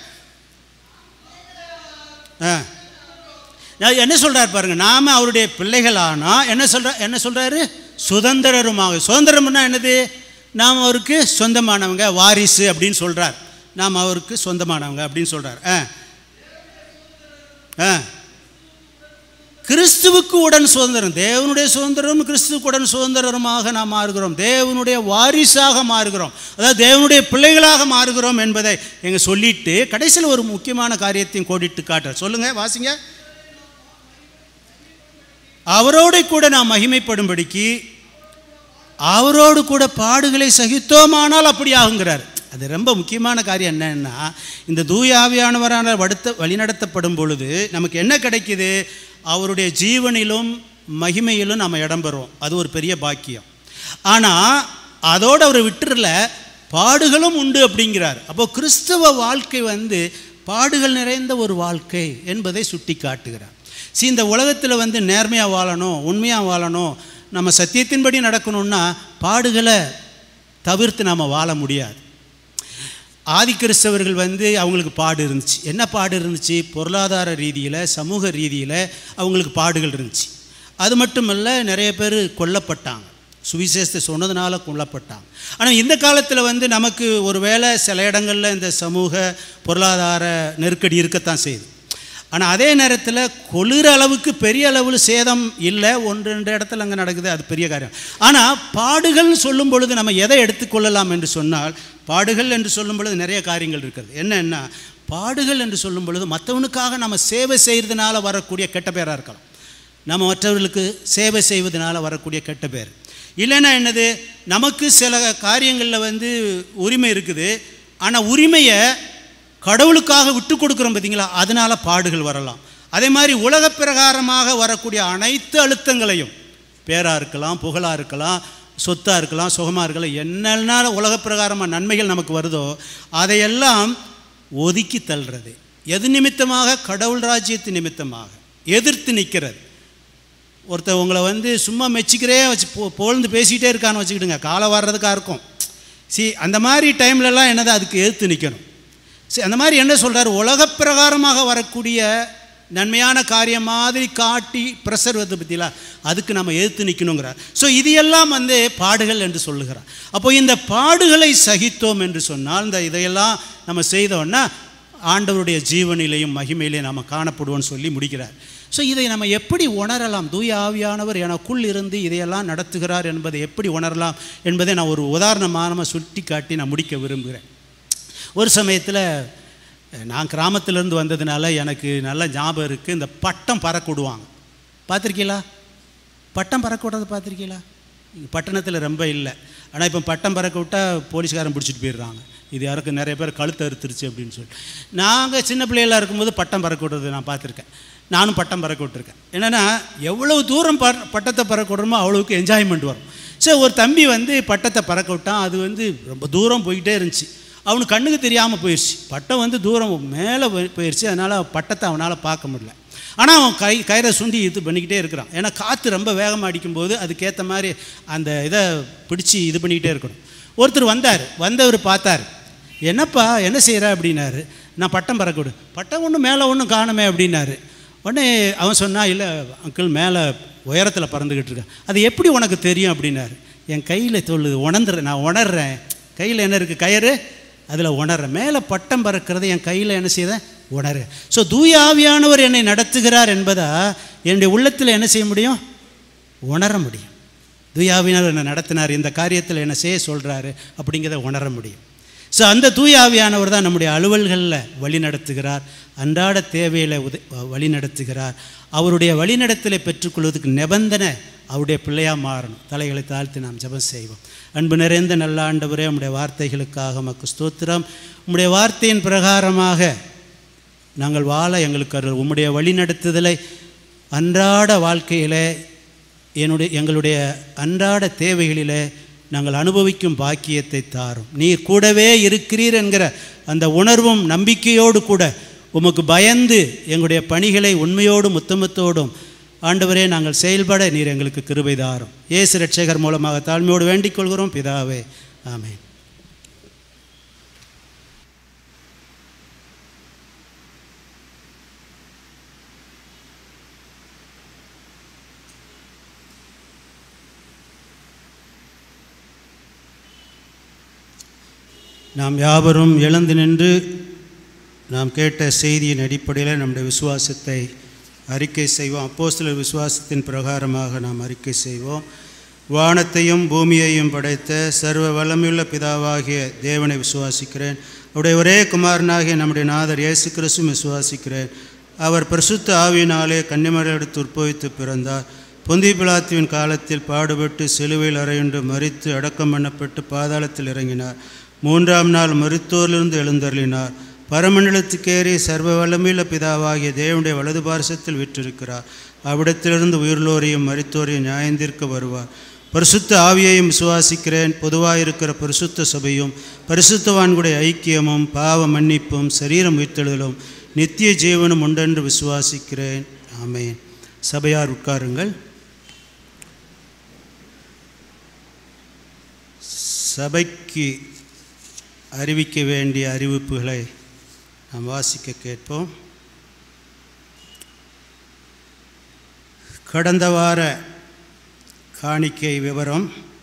Speaker 1: ஆ என்ன சொல்கிறார் பாருங்கள், நாம் அவருடைய பிள்ளைகளானால் என்ன சொல்கிற என்ன சொல்கிறாரு? சுதந்திரருமாக. சுதந்திரம்னா என்னது? நாம் அவருக்கு சொந்தமானவங்க, வாரிசு அப்படின்னு சொல்கிறார். நாம் அவருக்கு சொந்தமானவங்க அப்படின்னு சொல்கிறார். ஆ ஆ கிறிஸ்துவுக்கு உடன் சுதந்திரம். தேவனுடைய சுதந்திரம் கிறிஸ்துவுக்கு உடன் சுதந்திரமாக நாம் மாறுகிறோம், தேவனுடைய வாரிசாக மாறுகிறோம், அதாவது தேவனுடைய பிள்ளைகளாக மாறுகிறோம் என்பதை எங்கள் சொல்லிட்டு கடைசியில் ஒரு முக்கியமான காரியத்தையும் கோடிட்டு காட்டுறார். சொல்லுங்கள், வாசிங்க. அவரோடு கூட நாம் மகிமைப்படும்படிக்கு அவரோடு கூட பாடுகளை சகித்தோமானால் அப்படி ஆகுங்கிறார். அது ரொம்ப முக்கியமான காரியம். என்னன்னா, இந்த தூய ஆவியானவரான வடுத்த வழிநடத்தப்படும் பொழுது நமக்கு என்ன கிடைக்குது? அவருடைய ஜீவனிலும் மகிமையிலும் நம்ம இடம் பெறுவோம். அது ஒரு பெரிய பாக்கியம். ஆனால் அதோடு அவர் விட்டுறல, பாடுகளும் உண்டு அப்படிங்கிறார். அப்போது கிறிஸ்தவ வாழ்க்கை வந்து பாடுகள் நிறைந்த ஒரு வாழ்க்கை என்பதை சுட்டி காட்டுகிறார். சி இந்த உலகத்தில் வந்து நேர்மையாக வாழணும், உண்மையாக வாழணும், நம்ம சத்தியத்தின்படி நடக்கணும்னா பாடுகளை தவிர்த்து நம்ம வாழ முடியாது. ஆதி கிறிஸ்தவர்கள் வந்து அவங்களுக்கு பாடு இருந்துச்சு. என்ன பாடு இருந்துச்சு? பொருளாதார ரீதியில், சமூக ரீதியில் அவங்களுக்கு பாடுகள் இருந்துச்சு. அது மட்டுமல்ல, நிறைய பேர் கொல்லப்பட்டாங்க, சுவிசேஷத்தை சொன்னதுனால கொல்லப்பட்டாங்க. ஆனால் இந்த காலத்தில் வந்து நமக்கு ஒரு வேளை சில இடங்களில் இந்த சமூக பொருளாதார நெருக்கடி இருக்கத்தான் செய்யுது. ஆனால் அதே நேரத்தில் கொளுற அளவுக்கு பெரிய அளவில் சேதம் இல்லை, ஒன்று ரெண்டு இடத்துல அங்கே நடக்குது, அது பெரிய காரியம். ஆனால் பாடுகள்னு சொல்லும் பொழுது நம்ம எதை எடுத்துக்கொள்ளலாம் என்று சொன்னால், பாடுகள் என்று சொல்லும் பொழுது நிறைய காரியங்கள் இருக்கிறது. என்னென்னா, பாடுகள் என்று சொல்லும் பொழுது மற்றவனுக்காக நம்ம சேவை செய்கிறதுனால வரக்கூடிய கெட்ட பேராக இருக்கலாம், நம்ம மற்றவர்களுக்கு சேவை செய்வதனால வரக்கூடிய கெட்ட பேர். இல்லைன்னா என்னது, நமக்கு சில காரியங்களில் வந்து உரிமை இருக்குது, ஆனால் உரிமையை கடவுளுக்காக விட்டு கொடுக்குறோம் பார்த்தீங்களா, அதனால் பாடுகள் வரலாம். அதே மாதிரி உலக பிரகாரமாக வரக்கூடிய அனைத்து அழுத்தங்களையும், பேராக இருக்கலாம், புகழாக இருக்கலாம், சொத்தாக இருக்கலாம், சுகமாக இருக்கலாம், என்னென்ன உலக பிரகாரமாக நன்மைகள் நமக்கு வருதோ அதையெல்லாம் ஒதுக்கி தள்ளுறது. எது நிமித்தமாக? கடவுள் ராஜ்யத்து நிமித்தமாக எதிர்த்து நிற்கிறது. ஒருத்தர் உங்களை வந்து சும்மா மெச்சிக்கிறே வச்சு போ புகழ்ந்து பேசிக்கிட்டே இருக்கான்னு வச்சுக்கிடுங்க, காலை வர்றதுக்காக இருக்கும். சி அந்த மாதிரி டைம்லலாம் என்னது, அதுக்கு எதிர்த்து நிற்கணும். சரி, அந்த மாதிரி என்ன சொல்கிறார்? உலக பிரகாரமாக வரக்கூடிய நன்மையான காரியம் மாதிரி காட்டி ப்ரெஷர் வந்து பற்றிலாம், அதுக்கு நம்ம எதிர்த்து நிற்கணுங்கிறார். ஸோ இது எல்லாம் வந்து பாடுகள் என்று சொல்லுகிறார். அப்போ இந்த பாடுகளை சகித்தோம் என்று சொன்னால், இந்த இதையெல்லாம் நம்ம செய்தோன்னா ஆண்டவருடைய ஜீவனிலையும் மகிமையிலையும் நம்ம காணப்படுவோம்னு சொல்லி முடிக்கிறார். ஸோ இதை நம்ம எப்படி உணரலாம்? தூய ஆவியானவர் எனக்குள் இருந்து இதையெல்லாம் நடத்துகிறார் என்பதை எப்படி உணரலாம் என்பதை நான் ஒரு உதாரணமாக சுட்டி காட்டி நான் முடிக்க விரும்புகிறேன். ஒரு சமயத்தில் நான் கிராமத்திலேருந்து வந்ததுனால எனக்கு நல்ல ஞாபகம் இருக்குது, இந்த பட்டம் பறக்க விடுவாங்க. பார்த்துருக்கீங்களா? பட்டம் பறக்க விடுறது பார்த்துருக்கீங்களா? பட்டணத்தில் ரொம்ப இல்லை. ஆனால் இப்போ பட்டம் பறக்க விட்டால் போலீஸ்காரன் பிடிச்சிட்டு போயிடுறாங்க. இது யாருக்கும் நிறைய பேர் கழுத்து அறுத்துருச்சு அப்படின்னு சொல்லி. நாங்கள் சின்ன பிள்ளைகளாக இருக்கும்போது பட்டம் பறக்க விடுறது நான் பார்த்துருக்கேன். நானும் பட்டம் பறக்க விட்டுருக்கேன். என்னென்னா எவ்வளோ தூரம் ப பட்டத்தை பறக்க விடுறோமோ அவ்வளோவுக்கு என்ஜாய்மெண்ட் வரும். ஸோ ஒரு தம்பி வந்து பட்டத்தை பறக்க விட்டான். அது வந்து ரொம்ப தூரம் போய்கிட்டே இருந்துச்சு. அவனுக்கு கண்ணுக்கு தெரியாமல் போயிடுச்சு. பட்டம் வந்து தூரம் மேலே போயிடுச்சு. அதனால் பட்டத்தை அவனால் பார்க்க முடியல. ஆனால் அவன் கை கயிறை சுண்டி இது பண்ணிக்கிட்டே இருக்கிறான். ஏன்னா காற்று ரொம்ப வேகமாக அடிக்கும்போது அதுக்கேற்ற மாதிரி அந்த இதை பிடிச்சி இது பண்ணிக்கிட்டே இருக்கணும். ஒருத்தர் வந்தார். வந்தவர் பார்த்தார். என்னப்பா என்ன செய்கிற அப்படின்னாரு. நான் பட்டம் பறக்க விடு. பட்டம் ஒன்றும் மேலே ஒன்றும் காணுமே அப்படின்னாரு. உடனே அவன் சொன்னான், இல்லை அங்கிள் மேலே உயரத்தில் பறந்துக்கிட்டு இருக்கேன். அது எப்படி உனக்கு தெரியும் அப்படின்னாரு. என் கையில் சொல்லுது, உணர்ந்துறேன், நான் உணர்றேன். கையில் என்ன இருக்குது, கயிறு, அதில் உணர்றேன். மேலே பட்டம் பறக்கிறது என் கையில் என்ன செய்தேன், உணரு. ஸோ தூய ஆவியானவர் என்னை நடத்துகிறார் என்பதா என்னுடைய உள்ளத்தில் என்ன செய்ய முடியும், உணர முடியும். தூய ஆவியானவர் என்னை நடத்தினார், இந்த காரியத்தில் என்ன செய்ய சொல்கிறாரு அப்படிங்கிறத உணர முடியும். ஸோ அந்த தூய ஆவியானவர் தான் நம்முடைய அலுவல்களில் வழி நடத்துகிறார், அன்றாட தேவையில் உத வழி நடத்துகிறார். அவருடைய வழிநடத்தலை பெற்றுக்கொள்வதற்கு நிபந்தனை அவருடைய பிள்ளையாக மாறணும். தலைகளை தாழ்த்தி நாம் ஜெபம் செய்வோம். அன்பு நிறைந்த நல்ல ஆண்டவரே, உம்முடைய வார்த்தைகளுக்காக உமக்கு ஸ்தோத்திரம். உம்முடைய வார்த்தையின் பிரகாரமாக நாங்கள் வாழ எங்களுக்கு அருள். உம்முடைய வழிநடத்துதலை அன்றாட வாழ்க்கையில் என்னுடைய எங்களுடைய அன்றாட தேவைகளில் நாங்கள் அனுபவிக்கும் பாக்கியத்தை தாரும். நீர் கூடவே இருக்கிறீர் என்கிற அந்த உணர்வும் நம்பிக்கையோடு கூட உமக்கு பயந்து எங்களுடைய பணிகளை உண்மையோடும் உத்தமத்தோடும் ஆண்டவரே நாங்கள் செயல்பட நீர் எங்களுக்கு கிருபை தாரும். இயேசு இரட்சகர் மூலமாக தாழ்மையோடு வேண்டிக் கொள்கிறோம் பிதாவே, ஆமென். நாம் யாவரும் எழுந்து நின்று நாம் கேட்ட செய்தியின் அடிப்படையில் நம்முடைய விசுவாசத்தை அறிக்கை செய்வோம். அப்போஸ்தலர் விசுவாசத்தின் பிரகாரமாக நாம் அறிக்கை செய்வோம். வானத்தையும் பூமியையும் படைத்த சர்வ வல்லமையுள்ள பிதாவாகிய தேவனை விசுவாசிக்கிறேன். அவருடைய ஒரே குமாரனாகிய நம்முடைய நாதர் இயேசு கிறிஸ்துவும் விசுவாசிக்கிறேன். அவர் பரிசுத்த ஆவியினாலே கன்னிமரியாளிடத்து உற்பவித்து பிறந்தார். பொந்திய பிலாத்துவின் காலத்தில் பாடுபட்டு சிலுவையில் அறையுண்டு மரித்து அடக்கம் பண்ணப்பட்டு பாதாளத்தில் இறங்கினார். மூன்றாம் நாள் மரித்தோரிலிருந்து எழுந்தருளினார். பரமண்டலத்துக்கேறி சர்வ வல்லமையுள்ள பிதாவாகிய தேவனுடைய வலது பார்சத்தில் விற்றிருக்கிறார். அவ்விடத்திலிருந்து உயிர்லோரையும் மரித்தோரையும் நியாயந்தீர்க்க வருவார். பரிசுத்த ஆவியையும் விசுவாசிக்கிறேன். பொதுவாயிருக்கிற பரிசுத்த சபையும் பரிசுத்தவான்களுடைய ஐக்கியமும் பாவ மன்னிப்பும் சரீரம் உயிர்த்தெழுதலும் நித்திய ஜீவனும் உண்டென்று விசுவாசிக்கிறேன். ஆமென். சபையார் உட்காருங்கள். சபைக்கு அறிவிக்க வேண்டிய அறிவிப்புகளை நாம் வாசிக்க கேட்போம். கடந்த வார காணிக்கை விவரம்.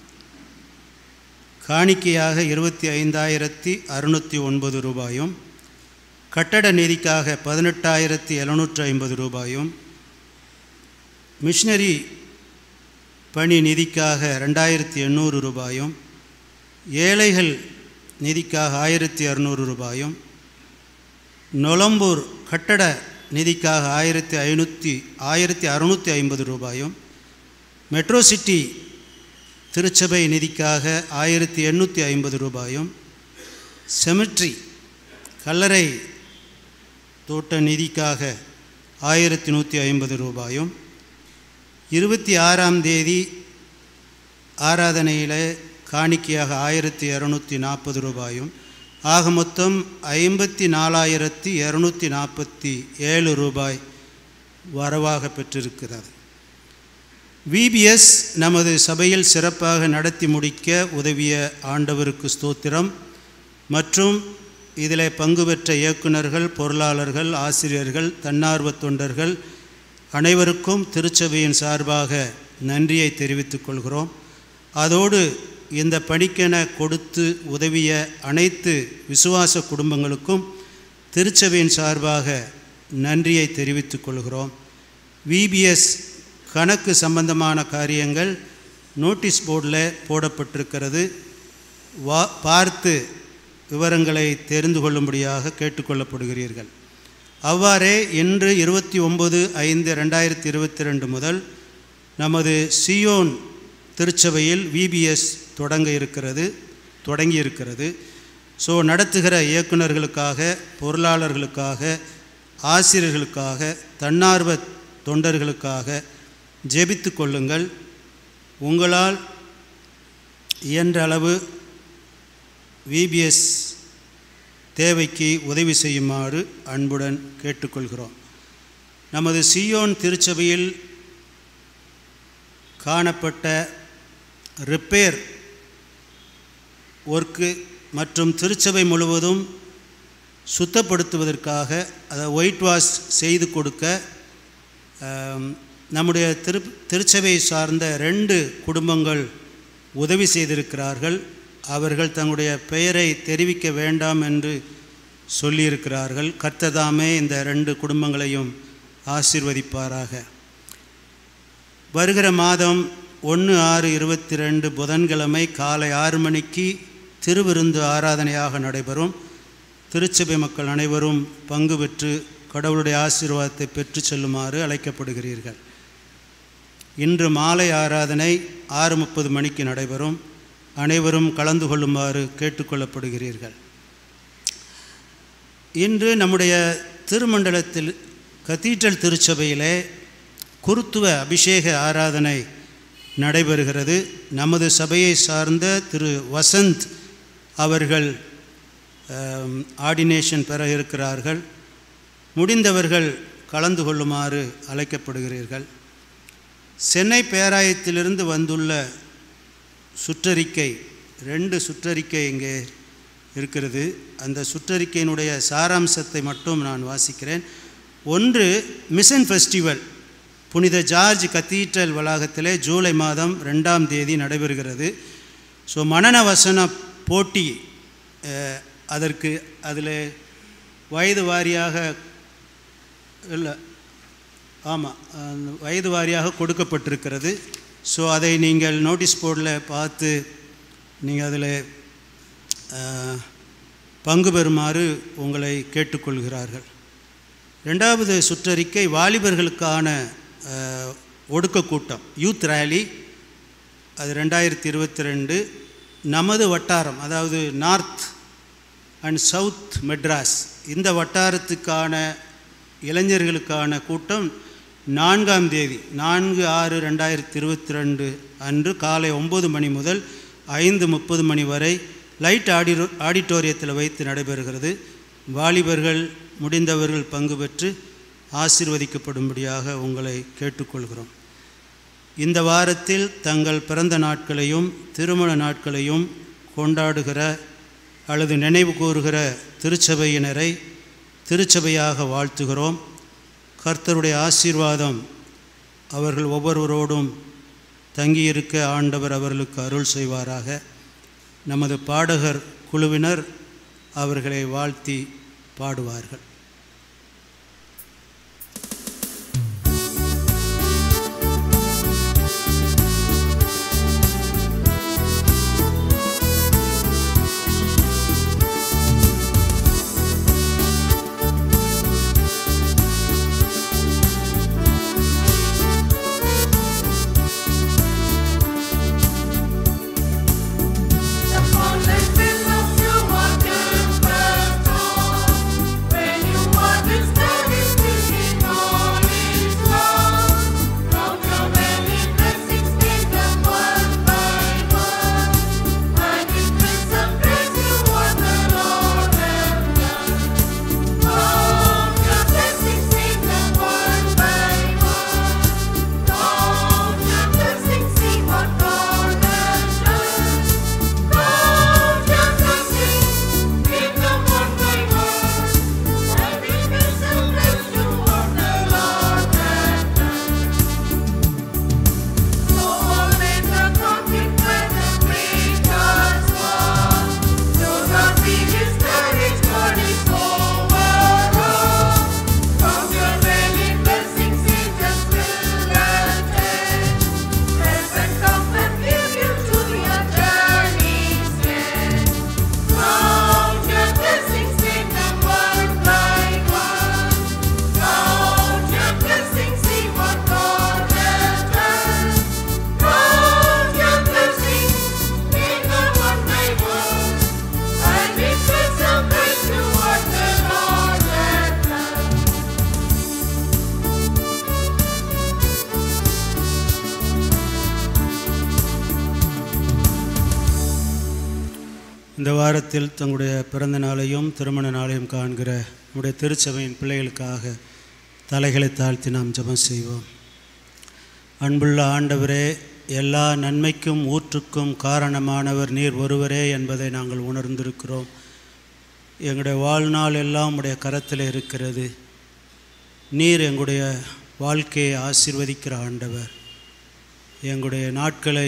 Speaker 1: காணிக்கையாக இருபத்தி ஐந்தாயிரத்தி அறுநூற்றி ஒன்பது ரூபாயும், கட்டட நிதிக்காக பதினெட்டாயிரத்தி எழுநூற்றி ஐம்பது ரூபாயும், மிஷினரி பணி நிதிக்காக ரெண்டாயிரத்தி எண்ணூறு ரூபாயும், ஏழைகள் நிதிக்காக ஆயிரத்தி அறுநூறு ரூபாயும், நொலம்பூர் கட்டட நிதிக்காக ஆயிரத்தி ஐநூற்றி ஆயிரத்தி அறுநூற்றி ஐம்பது ரூபாயும், மெட்ரோ சிட்டி திருச்சபை நிதிக்காக ஆயிரத்தி எண்ணூற்றி ஐம்பது ரூபாயும், செமிட்ரி கல்லறை தோட்ட நிதிக்காக ஆயிரத்தி நூற்றி ஐம்பது ரூபாயும், இருபத்தி ஆறாம் தேதி ஆராதனையில் காணிக்கையாக ஆயிரத்தி இரநூத்தி நாற்பது ரூபாயும், ஆக மொத்தம் ஐம்பத்தி நாலாயிரத்தி இரநூத்தி நாற்பத்தி ஏழு ரூபாய் வரவாக பெற்றிருக்கிறது. விபிஎஸ் நமது சபையில் சிறப்பாக நடத்தி முடிக்க உதவிய ஆண்டவருக்கு ஸ்தோத்திரம். மற்றும் இதில் பங்கு பெற்ற இயக்குநர்கள், பொருளாளர்கள், ஆசிரியர்கள், தன்னார்வ தொண்டர்கள் அனைவருக்கும் திருச்சபையின் சார்பாக நன்றியை தெரிவித்துக் கொள்கிறோம். அதோடு இந்த பணிக்கென கொடுத்து உதவிய அனைத்து விசுவாச குடும்பங்களுக்கும் திருச்சபையின் சார்பாக நன்றியை தெரிவித்துக் கொள்கிறோம். விபிஎஸ் கணக்கு சம்பந்தமான காரியங்கள் நோட்டீஸ் போர்டில் போடப்பட்டிருக்கிறது. வா பார்த்து விவரங்களை தெரிந்து கொள்ளும்படியாக கேட்டுக்கொள்ளப்படுகிறீர்கள். அவ்வாறே இன்று இருபத்தி ஒம்பது ஐந்து ரெண்டாயிரத்தி இருபத்தி ரெண்டு முதல் நமது சியோன் திருச்சபையில் விபிஎஸ் தொடங்க இருக்கிறது தொடங்கி இருக்கிறது. ஸோ நடத்துகிற இயக்குநர்களுக்காக, பொருளாளர்களுக்காக, ஆசிரியர்களுக்காக, தன்னார்வ தொண்டர்களுக்காக ஜெபித்து கொள்ளுங்கள். உங்களால் இயன்ற அளவு விபிஎஸ் தேவைக்கு உதவி செய்யுமாறு அன்புடன் கேட்டுக்கொள்கிறோம். நமது சியோன் திருச்சபையில் காணப்பட்ட ரிப்பேர் ஒர்க்கு மற்றும் திருச்சபை முழுவதும் சுத்தப்படுத்துவதற்காக அதை ஒயிட் வாஷ் செய்து கொடுக்க நம்முடைய திரு திருச்சபையை சார்ந்த ரெண்டு குடும்பங்கள் உதவி செய்திருக்கிறார்கள். அவர்கள் தங்களுடைய பெயரை தெரிவிக்க வேண்டாம் என்று சொல்லியிருக்கிறார்கள். கர்த்ததாமே இந்த ரெண்டு குடும்பங்களையும் ஆசீர்வதிப்பாராக. வருகிற மாதம் ஒன்று ஆறு இருபத்தி ரெண்டு புதன்கிழமை காலை ஆறு மணிக்கு திருவிருந்து ஆராதனையாக நடைபெறும். திருச்சபை மக்கள் அனைவரும் பங்கு பெற்று கடவுளுடைய ஆசீர்வாதத்தை பெற்று செல்லுமாறு அழைக்கப்படுகிறீர்கள். இன்று மாலை ஆராதனை ஆறு முப்பது மணிக்கு நடைபெறும். அனைவரும் கலந்து கொள்ளுமாறு கேட்டுக்கொள்ளப்படுகிறீர்கள். இன்று நம்முடைய திருமண்டலத்தில் கத்தீட்ரல் திருச்சபையிலே குருத்துவ அபிஷேக ஆராதனை நடைபெறுகிறது. நமது சபையை சார்ந்த திரு வசந்த் அவர்கள் ஆர்டினேஷன் பெற இருக்கிறார்கள். முடிந்தவர்கள் கலந்து கொள்ளுமாறு அழைக்கப்படுகிறீர்கள். சென்னை பேராயத்திலிருந்து வந்துள்ள சுற்றறிக்கை, ரெண்டு சுற்றறிக்கை இங்கே இருக்கிறது. அந்த சுற்றறிக்கையினுடைய சாராம்சத்தை மட்டும் நான் வாசிக்கிறேன். ஒன்று, மிஷன் ஃபெஸ்டிவல் புனித ஜார்ஜ் கத்தீட்ரல் வளாகத்திலே ஜூலை மாதம் ரெண்டாம் தேதி நடைபெறுகிறது. ஸோ மனன வசன போட்டி, அதற்கு அதில் வயது வாரியாக இல்லை ஆமாம் வயது வாரியாக கொடுக்கப்பட்டிருக்கிறது. ஸோ அதை நீங்கள் நோட்டீஸ் போர்டில் பார்த்து நீங்கள் அதில் பங்கு பெறுமாறு உங்களை கேட்டுக்கொள்கிறார்கள். ரெண்டாவது சுற்றறிக்கை வாலிபர்களுக்கான ஒடுக்க கூட்டம், யூத் ரேலி. அது ரெண்டாயிரத்தி இருபத்தி ரெண்டு நமது வட்டாரம், அதாவது நார்த் அண்ட் சவுத் மெட்ராஸ், இந்த வட்டாரத்துக்கான இளைஞர்களுக்கான கூட்டம் நான்காம் தேதி நான்கு ஆறு ரெண்டாயிரத்தி இருபத்தி ரெண்டு அன்று காலை ஒம்பது மணி முதல் ஐந்து முப்பது மணி வரை லைட் ஆடி ஆடிட்டோரியத்தில் வைத்து நடைபெறுகிறது. வாலிபர்கள் முடிந்தவர்கள் பங்கு பெற்று ஆசீர்வதிக்கப்படும்படியாக உங்களை கேட்டுக்கொள்கிறோம். இந்த வாரத்தில் தங்கள் பிறந்த நாட்களையும் திருமண நாட்களையும் கொண்டாடுகிற அல்லது நினைவு கூறுகிற திருச்சபையினரை திருச்சபையாக வாழ்த்துகிறோம். கர்த்தருடைய ஆசீர்வாதம் அவர்கள் ஒவ்வொருவரோடும் தங்கியிருக்க ஆண்டவர் அவர்களுக்கு அருள் செய்வாராக. நமது பாடகர் குழுவினர் அவர்களை வாழ்த்தி பாடுவார்கள்.
Speaker 6: When you
Speaker 1: இந்த வாரத்தில் தங்களுடைய பிறந்த நாளையும் திருமண நாளையும் காண்கிற நம்முடைய திருச்சபையின் பிள்ளைகளுக்காக தலைகளை தாழ்த்தி நாம் ஜெபம் செய்வோம். அன்புள்ள ஆண்டவரே, எல்லா நன்மைக்கும் ஊற்றுக்கும் காரணமானவர் நீர் ஒருவரே என்பதை நாங்கள் உணர்ந்திருக்கிறோம். எங்களுடைய வாழ்நாள் எல்லாம் உடைய கரத்தில் இருக்கிறது. நீர் எங்களுடைய வாழ்க்கையை ஆசீர்வதிக்கிற ஆண்டவர். எங்களுடைய நாட்களை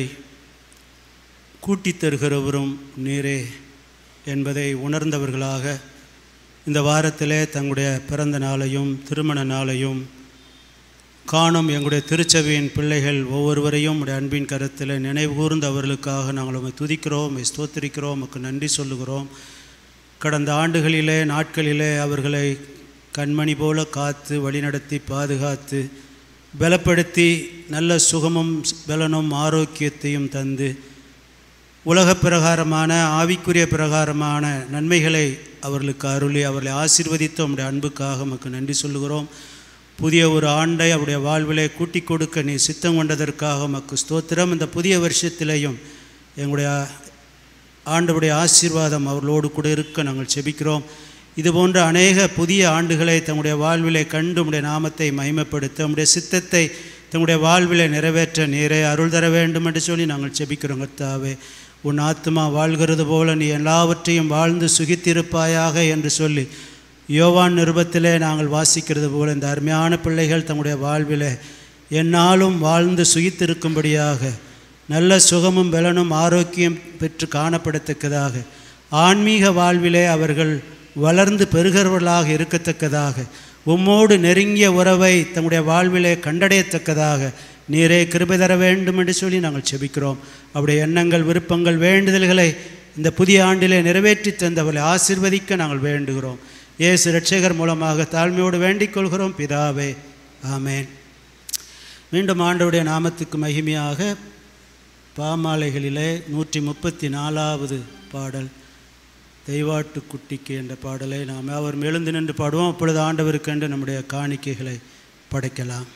Speaker 1: கூட்டி தருகிறவரும் நீரே என்பதை உணர்ந்தவர்களாக இந்த வாரத்திலே தங்களுடைய பிறந்த நாளையும் திருமண நாளையும் காணும் எங்களுடைய திருச்சபையின் பிள்ளைகள் ஒவ்வொருவரையும் உடைய அன்பின் கருத்தில் நினைவு கூர்ந்து அவர்களுக்காக நாங்கள் உம்மை துதிக்கிறோம், உம்மை ஸ்தோத்திரிக்கிறோம், உமக்கு நன்றி சொல்லுகிறோம். கடந்த ஆண்டுகளிலே நாட்களிலே அவர்களை கண்மணி போல காத்து வழிநடத்தி பாதுகாத்து பலப்படுத்தி நல்ல சுகமும் பலனும் ஆரோக்கியத்தையும் தந்து உலக பிரகாரமான ஆவிக்குரிய பிரகாரமான நன்மைகளை அவர்களுக்கு அருளி அவர்களை ஆசீர்வதித்து நம்முடைய அன்புக்காக நமக்கு நன்றி சொல்லுகிறோம். புதிய ஒரு ஆண்டை அவருடைய வாழ்விலை கூட்டி கொடுக்க நீ சித்தம் கொண்டதற்காக நமக்கு ஸ்தோத்திரம். இந்த புதிய வருஷத்திலேயும் எங்களுடைய ஆண்டவருடைய ஆசீர்வாதம் அவர்களோடு கூட இருக்க நாங்கள் செபிக்கிறோம். இதுபோன்ற அநேக புதிய ஆண்டுகளை தங்களுடைய வாழ்விலை கண்டு உம்முடைய நாமத்தை மகிமைப்படுத்த உம்முடைய சித்தத்தை தங்களுடைய வாழ்விலை நிறைவேற்ற நீரே அருள் தர வேண்டும் என்று சொல்லி நாங்கள் செபிக்கிறோம். கர்த்தாவே, உன் ஆத்மா வாழ்கிறது போல நீ எல்லாவற்றையும் வாழ்ந்து சுகித்திருப்பாயாக என்று சொல்லி யோவான் நிருபத்திலே நாங்கள் வாசிக்கிறது போல இந்த அருமையான பிள்ளைகள் தங்களுடைய வாழ்விலே எந்நாளும் வாழ்ந்து சுகித்திருக்கும்படியாக நல்ல சுகமும் பலனும் ஆரோக்கியம் பெற்று காணப்படத்தக்கதாக ஆன்மீக வாழ்விலே அவர்கள் வளர்ந்து பெறுகிறவர்களாக இருக்கத்தக்கதாக உம்மோடு நெருங்கிய உறவை தங்களுடைய வாழ்விலே கண்டடையத்தக்கதாக நீரே கிருபை தர வேண்டும் என்று சொல்லி நாங்கள் செபிக்கிறோம். அவருடைய எண்ணங்கள், விருப்பங்கள், வேண்டுதல்களை இந்த புதிய ஆண்டிலே நிறைவேற்றி தந்தவர்களை ஆசீர்வதிக்க நாங்கள் வேண்டுகிறோம். இயேசு இரட்சகர் மூலமாக தாழ்மையோடு வேண்டிக் கொள்கிறோம் பிதாவே, ஆமேன். மீண்டும் ஆண்டவருடைய நாமத்துக்கு மகிமையாக பாமாலைகளிலே நூற்றி முப்பத்தி நாலாவது பாடல் தெய்வாட்டு குட்டிக்கு என்ற பாடலை நாம் அவர் எழுந்து நின்று பாடுவோம். அப்பொழுது ஆண்டவருக்கென்று நம்முடைய காணிக்கைகளை படைக்கலாம்.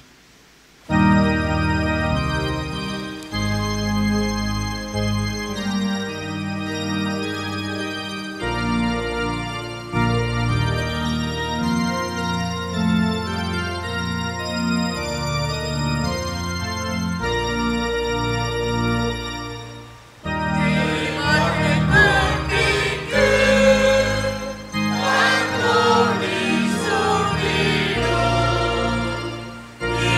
Speaker 6: Yeah.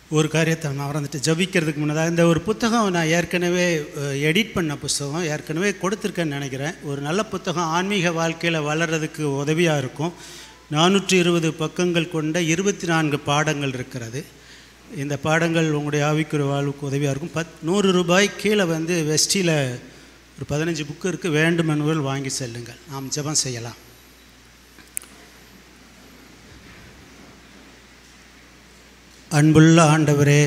Speaker 1: ஒரு காரியத்தை நான் மறந்துட்டு ஜபிக்கிறதுக்கு முன்னதாக, இந்த ஒரு புத்தகம் நான் ஏற்கனவே எடிட் பண்ண புத்தகம் ஏற்கனவே கொடுத்துருக்கேன்னு நினைக்கிறேன். ஒரு நல்ல புத்தகம், ஆன்மீக வாழ்க்கையில் வளர்கிறதுக்கு உதவியாக இருக்கும். நானூற்றி இருபது பக்கங்கள் கொண்ட இருபத்தி நான்கு பாடங்கள் இருக்கிறது. இந்த பாடங்கள் உங்களுடைய ஆவிக்குரிய வாழ்வுக்கு உதவியாக இருக்கும். பத் நூறு ரூபாய் கீழே வந்து வெஸ்டியில் ஒரு பதினஞ்சு புக்கு இருக்குது. வேண்டுமென்பவர்கள் வாங்கி செல்லுங்கள். நாம் ஜெபம் செய்யலாம். அன்புள்ள ஆண்டவரே,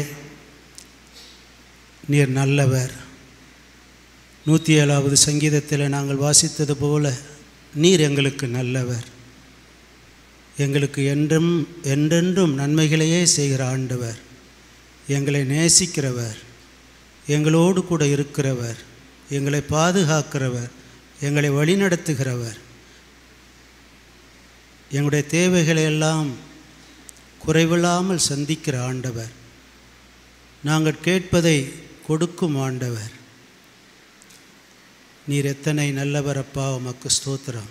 Speaker 1: நீர் நல்லவர். நூற்றி ஏழாவது சங்கீதத்தில் நாங்கள் வாசித்தது போல நீர் எங்களுக்கு நல்லவர். எங்களுக்கு என்றும் என்றென்றும் நன்மைகளையே செய்கிற ஆண்டவர், எங்களை நேசிக்கிறவர், எங்களோடு கூட இருக்கிறவர், எங்களை பாதுகாக்கிறவர், எங்களை வழிநடத்துகிறவர், எங்களுடைய தேவைகளை எல்லாம் குறைவில்லாமல் சந்திக்கிற ஆண்டவர், நாங்கள் கேட்பதை கொடுக்கும் ஆண்டவர். நீர் எத்தனை நல்லவர் அப்பா, உமக்கு ஸ்தோத்திரம்.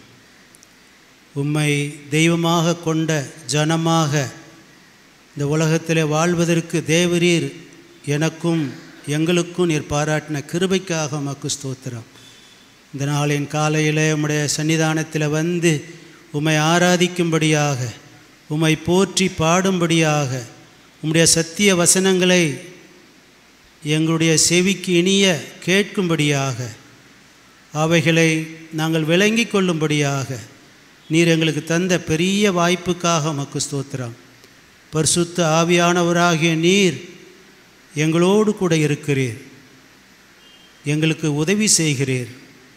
Speaker 1: உம்மை தெய்வமாக கொண்ட ஜனமாக இந்த உலகத்தில் வாழ்வதற்கு தேவரீர் எனக்கும் எங்களுக்கும் நீர் பாராட்டின கிருபைக்காக உமக்கு ஸ்தோத்திரம். இந்த நாளின் காலையில் உம்முடைய சன்னிதானத்தில் வந்து உம்மை ஆராதிக்கும்படியாக, உம்மை போற்றி பாடும்படியாக, உம்முடைய சத்திய வசனங்களை எங்களுடைய செவிக்கு இனிய கேட்கும்படியாக, அவைகளை நாங்கள் விளங்கி கொள்ளும்படியாக நீர் எங்களுக்கு தந்த பெரிய வாய்ப்புக்காக உமக்கு ஸ்தோத்திரம். பரிசுத்த ஆவியானவராகிய நீர் எங்களோடு கூட இருக்கிறீர், எங்களுக்கு உதவி செய்கிறீர்,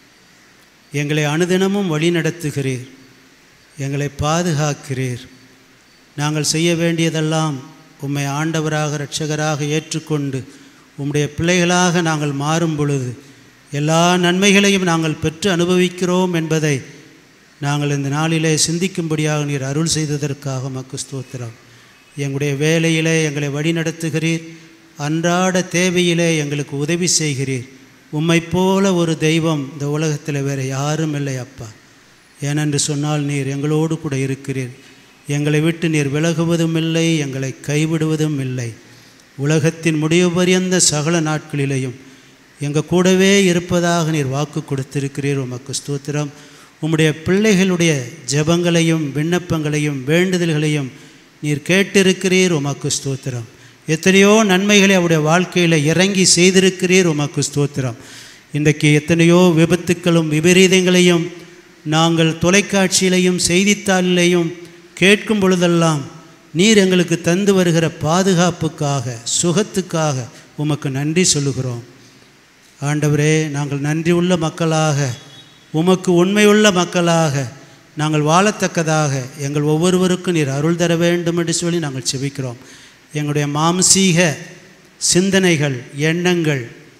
Speaker 1: எங்களை அனுதினமும் வழி நடத்துகிறீர், எங்களை பாதுகாக்கிறீர். நாங்கள் செய்ய வேண்டியதெல்லாம் உம்மை ஆண்டவராக இரட்சகராக ஏற்றுக்கொண்டு உம்முடைய பிள்ளைகளாக நாங்கள் மாறும் பொழுது எல்லா நன்மைகளையும் நாங்கள் பெற்று அனுபவிக்கிறோம் என்பதை நாங்கள் இந்த நாளிலே சிந்திக்கும்படியாக நீர் அருள் செய்ததற்காக உமக்கு ஸ்தோத்திரம். எங்களுடைய வேலையிலே எங்களை வழிநடத்துகிறீர், அன்றாட தேவையிலே எங்களுக்கு உதவி செய்கிறீர். உம்மை போல ஒரு தெய்வம் இந்த உலகத்தில் வேறு யாரும் இல்லை அப்பா. ஏனென்று சொன்னால் நீர் எங்களோடு கூட இருக்கிறீர். எங்களை விட்டு நீர் விலகுவதும் இல்லை, எங்களை கைவிடுவதும் இல்லை. உலகத்தின் முடிவு பரியந்த சகல நாட்களிலேயும் எங்கள் கூடவே இருப்பதாக நீர் வாக்கு கொடுத்திருக்கிறீர். உமக்கு ஸ்தோத்திரம். உம்முடைய பிள்ளைகளுடைய ஜெபங்களையும் விண்ணப்பங்களையும் வேண்டுதல்களையும் நீர் கேட்டிருக்கிறீர். உமக்கு ஸ்தோத்திரம். எத்தனையோ நன்மைகளை அவருடைய வாழ்க்கையில் இறங்கி செய்திருக்கிறீர். உமக்கு ஸ்தோத்திரம். இன்றைக்கு எத்தனையோ விபத்துக்களும் விபரீதங்களையும் நாங்கள் தொலைக்காட்சியிலையும் செய்தித்தாளிலையும் கேட்கும் பொழுதெல்லாம் நீர் எங்களுக்கு தந்து வருகிற பாதுகாப்புக்காக, சுகத்துக்காக உமக்கு நன்றி சொல்லுகிறோம். ஆண்டவரே, நாங்கள் நன்றி உள்ள மக்களாக, உமக்கு உண்மையுள்ள மக்களாக நாங்கள் வாழத்தக்கதாக எங்கள் ஒவ்வொருவருக்கும் நீர் அருள் தர வேண்டும் என்று சொல்லி நாங்கள் செபிக்கிறோம். எங்களுடைய மாம்சீக சிந்தனைகள், எண்ணங்கள்,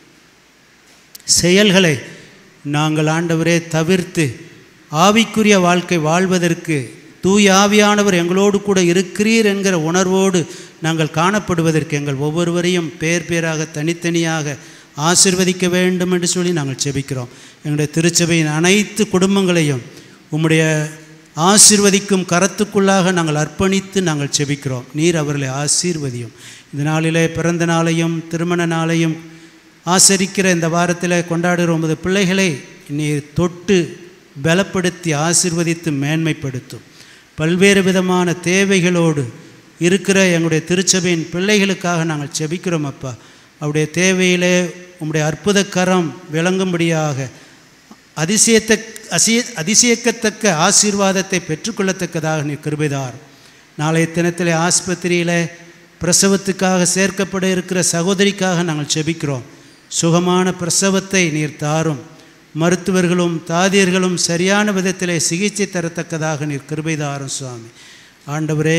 Speaker 1: செயல்களை நாங்கள் ஆண்டவரே தவிர்த்து ஆவிக்குரிய வாழ்க்கை வாழ்வதற்கு தூய ஆவியானவர் எங்களோடு கூட இருக்கிறீர் என்கிற உணர்வோடு நாங்கள் காணப்படுவதற்கு எங்கள் ஒவ்வொருவரையும் பேர் பேராக தனித்தனியாக ஆசீர்வதிக்க வேண்டும் என்று சொல்லி நாங்கள் செபிக்கிறோம். எங்களுடைய திருச்சபையின் அனைத்து குடும்பங்களையும் உம்முடைய ஆசீர்வதிக்கும் கரத்துக்குள்ளாக நாங்கள் அர்ப்பணித்து நாங்கள் செபிக்கிறோம். நீர் அவர்களை ஆசீர்வதியும். இந்த நாளிலே பிறந்த நாளையும் திருமண நாளையும் ஆசரிக்கிற இந்த வாரத்தில் கொண்டாடுகிற உமது பிள்ளைகளை நீர் தொட்டு பலப்படுத்தி ஆசீர்வதித்து மேன்மைப்படுத்தும். பல்வேறு விதமான தேவைகளோடு இருக்கிற எங்களுடைய திருச்சபையின் பிள்ளைகளுக்காக நாங்கள் செபிக்கிறோம் அப்பா. அவருடைய தேவையிலே உம்முடைய அற்புத கரம் விளங்கும்படியாக அதிசயத்த அசிய அதிசயிக்கத்தக்க ஆசீர்வாதத்தை பெற்றுக்கொள்ளத்தக்கதாக நீர் கிருபைதார். நாளைய தினத்தில் ஆஸ்பத்திரியில் பிரசவத்துக்காக சேர்க்கப்பட இருக்கிற சகோதரிக்காக நாங்கள் செபிக்கிறோம். சுகமான பிரசவத்தை நீர் தாரும். மருத்துவர்களும் தாதியர்களும் சரியான விதத்தில் சிகிச்சை தரத்தக்கதாக நீர் கிருபைதாரும் சுவாமி. ஆண்டவரே,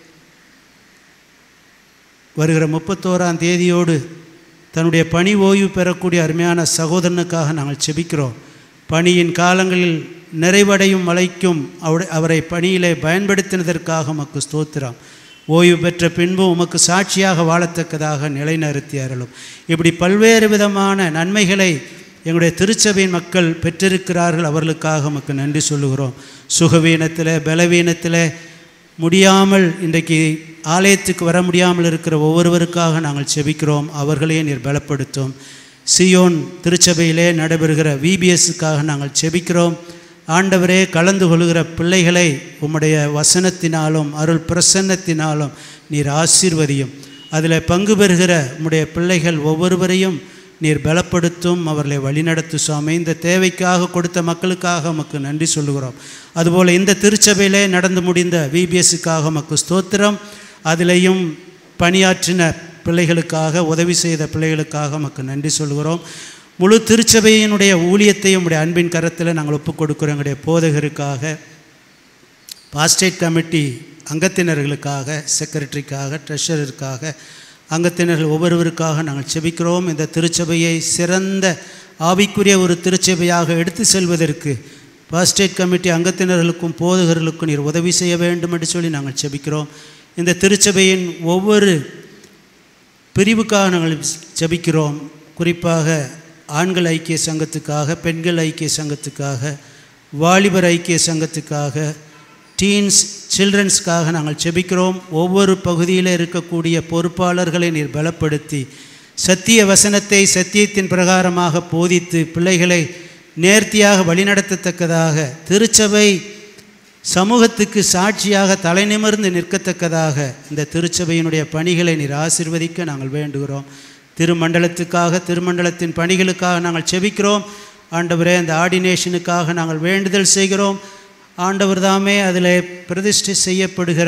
Speaker 1: வருகிற முப்பத்தோராம் தேதியோடு தன்னுடைய பணி ஓய்வு பெறக்கூடிய அருமையான சகோதரனுக்காக நாங்கள் செபிக்கிறோம். பணியின் காலங்களில் நிறைவடையும் வரைக்கும் அவரை பணியிலே பயன்படுத்தினதற்காக உமக்கு ஸ்தோத்திரம். ஓய்வு பெற்ற பின்பும் உமக்கு சாட்சியாக வாழத்தக்கதாக நிலைநிறுத்தி அருளும். இப்படி பல்வேறு விதமான நன்மைகளை எங்களுடைய திருச்சபையின் மக்கள் பெற்றிருக்கிறார்கள். அவர்களுக்காக உமக்கு நன்றி சொல்லுகிறோம். சுகவீனத்தில், பலவீனத்தில், முடியாமல் இன்றைக்கு ஆலயத்துக்கு வர முடியாமல் இருக்கிற ஒவ்வொருவருக்காக நாங்கள் செபிக்கிறோம். அவர்களே நீர் பலப்படுத்தும். சியோன் திருச்சபையிலே நடைபெறுகிற விபிஎஸ்ஸுக்காக நாங்கள் செபிக்கிறோம். ஆண்டவரே, கலந்து கொள்கிற பிள்ளைகளை உம்முடைய வசனத்தினாலும் அருள் பிரசன்னத்தினாலும் நீர் ஆசீர்வதியும். அதில் பங்கு பெறுகிற உம்முடைய பிள்ளைகள் ஒவ்வொருவரையும் நீர் பலப்படுத்தும், அவர்களை வழிநடத்து சுவாமி. இந்த தேவைக்காக கொடுத்த மக்களுக்காக உமக்கு நன்றி சொல்லுகிறோம். அதுபோல் இந்த திருச்சபையிலே நடந்து முடிந்த விபிஎஸ்ஸுக்காக உமக்கு ஸ்தோத்திரம். அதிலையும் பணியாற்றின பிள்ளைகளுக்காக, உதவி செய்த பிள்ளைகளுக்காக உமக்கு நன்றி சொல்கிறோம். முழு திருச்சபையினுடைய ஊழியத்தையும் உடைய அன்பின் கரத்தில் நாங்கள் ஒப்புக் கொடுக்கிறோம். எங்களுடைய போதகருக்காக, பாஸ்டேட் கமிட்டி அங்கத்தினர்களுக்காக, செக்ரட்டரிக்காக, ட்ரெஷரருக்காக, அங்கத்தினர்கள் ஒவ்வொருவருக்காக நாங்கள் செபிக்கிறோம். இந்த திருச்சபையை சிறந்த ஆவிக்குரிய ஒரு திருச்சபையாக எடுத்து செல்வதற்கு பாஸ்டேட் கமிட்டி அங்கத்தினர்களுக்கும் போதகர்களுக்கும் நீர் உதவி செய்ய வேண்டும் என்று சொல்லி நாங்கள் செபிக்கிறோம். இந்த திருச்சபையின் ஒவ்வொரு பிரிவுக்காக நாங்கள் செபிக்கிறோம். குறிப்பாக ஆண்கள் ஐக்கிய சங்கத்துக்காக, பெண்கள் ஐக்கிய சங்கத்துக்காக, வாலிபர் ஐக்கிய சங்கத்துக்காக, டீன்ஸ் சில்ட்ரன்ஸ்க்காக நாங்கள் செபிக்கிறோம். ஒவ்வொரு பகுதியில் இருக்கக்கூடிய பொறுப்பாளர்களை நீர் பலப்படுத்தி சத்திய வசனத்தை சத்தியத்தின் பிரகாரமாக போதித்து பிள்ளைகளை நேர்த்தியாக வழிநடத்தத்தக்கதாக, திருச்சபை சமூகத்துக்கு சாட்சியாக தலை நிமிர்ந்து நிற்கத்தக்கதாக இந்த திருச்சபையினுடைய பணிகளை நீர் ஆசீர்வதிக்க நாங்கள் வேண்டுகிறோம். திருமண்டலத்துக்காக, திருமண்டலத்தின் பணிகளுக்காக நாங்கள் செபிக்கிறோம். ஆண்டவரே, அந்த ஆர்டினேஷனுக்காக நாங்கள் வேண்டுதல் செய்கிறோம். ஆண்டவர் தாமே அதில் பிரதிஷ்டை செய்யப்படுகிற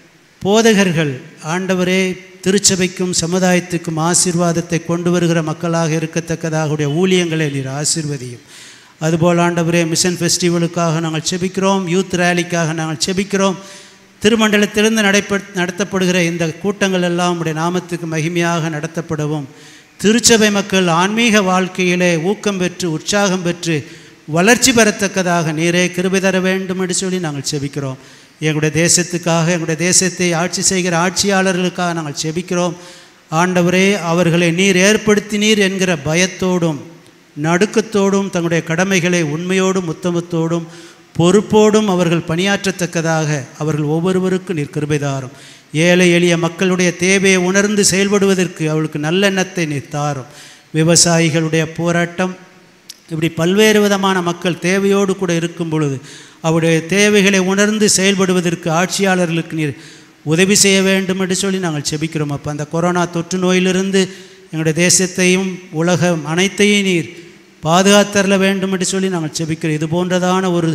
Speaker 1: போதகர்கள் ஆண்டவரே திருச்சபைக்கும் சமுதாயத்துக்கும் ஆசீர்வாதத்தை கொண்டு வருகிற மக்களாக இருக்கத்தக்கதாக உடைய ஊழியங்களை நீர் ஆசீர்வதியும். அதுபோல் ஆண்டவரே, மிஷன் ஃபெஸ்டிவலுக்காக நாங்கள் செபிக்கிறோம். யூத் ரேலிக்காக நாங்கள் செபிக்கிறோம். திருமண்டலத்திலிருந்து நடைபெ நடத்தப்படுகிற இந்த கூட்டங்கள் எல்லாம் உடைய நாமத்துக்கு மகிமையாக நடத்தப்படவும், திருச்சபை மக்கள் ஆன்மீக வாழ்க்கையிலே ஊக்கம் பெற்று உற்சாகம் பெற்று வளர்ச்சி பெறத்தக்கதாக நீரே கிருபை தர வேண்டும் என்று சொல்லி நாங்கள் செபிக்கிறோம். எங்களுடைய தேசத்துக்காக, எங்களுடைய தேசத்தை ஆட்சி செய்கிற ஆட்சியாளர்களுக்காக நாங்கள் செபிக்கிறோம். ஆண்டவரே, அவர்களை நீர் ஏற்படுத்தினீர் என்கிற பயத்தோடும் நடுக்கத்தோடும் தங்களுடைய கடமைகளை உண்மையோடும் உத்தமத்தோடும் பொறுப்போடும் அவர்கள் பணியாற்றத்தக்கதாக அவர்கள் ஒவ்வொருவருக்கும் நீர் கிருபை தாரும். ஏழை எளிய மக்களுடைய தேவையை உணர்ந்து செயல்படுவதற்கு அவளுக்கு நல்லெண்ணத்தை நீர் தாரும். விவசாயிகளுடைய போராட்டம், இப்படி பல்வேறு விதமான மக்கள் தேவையோடு கூட இருக்கும் பொழுது அவருடைய தேவைகளை உணர்ந்து செயல்படுவதற்கு ஆட்சியாளர்களுக்கு நீர் உதவி செய்ய வேண்டும் என்று சொல்லி நாங்கள் செபிக்கிறோம். அப்போ அந்த கொரோனா தொற்று நோயிலிருந்து எங்களுடைய தேசத்தையும் உலகம் அனைத்தையும் நீர் பாதுகாத்தரல வேண்டும் என்று சொல்லி நாங்கள் செபிக்கிறோம். இது போன்றதான ஒரு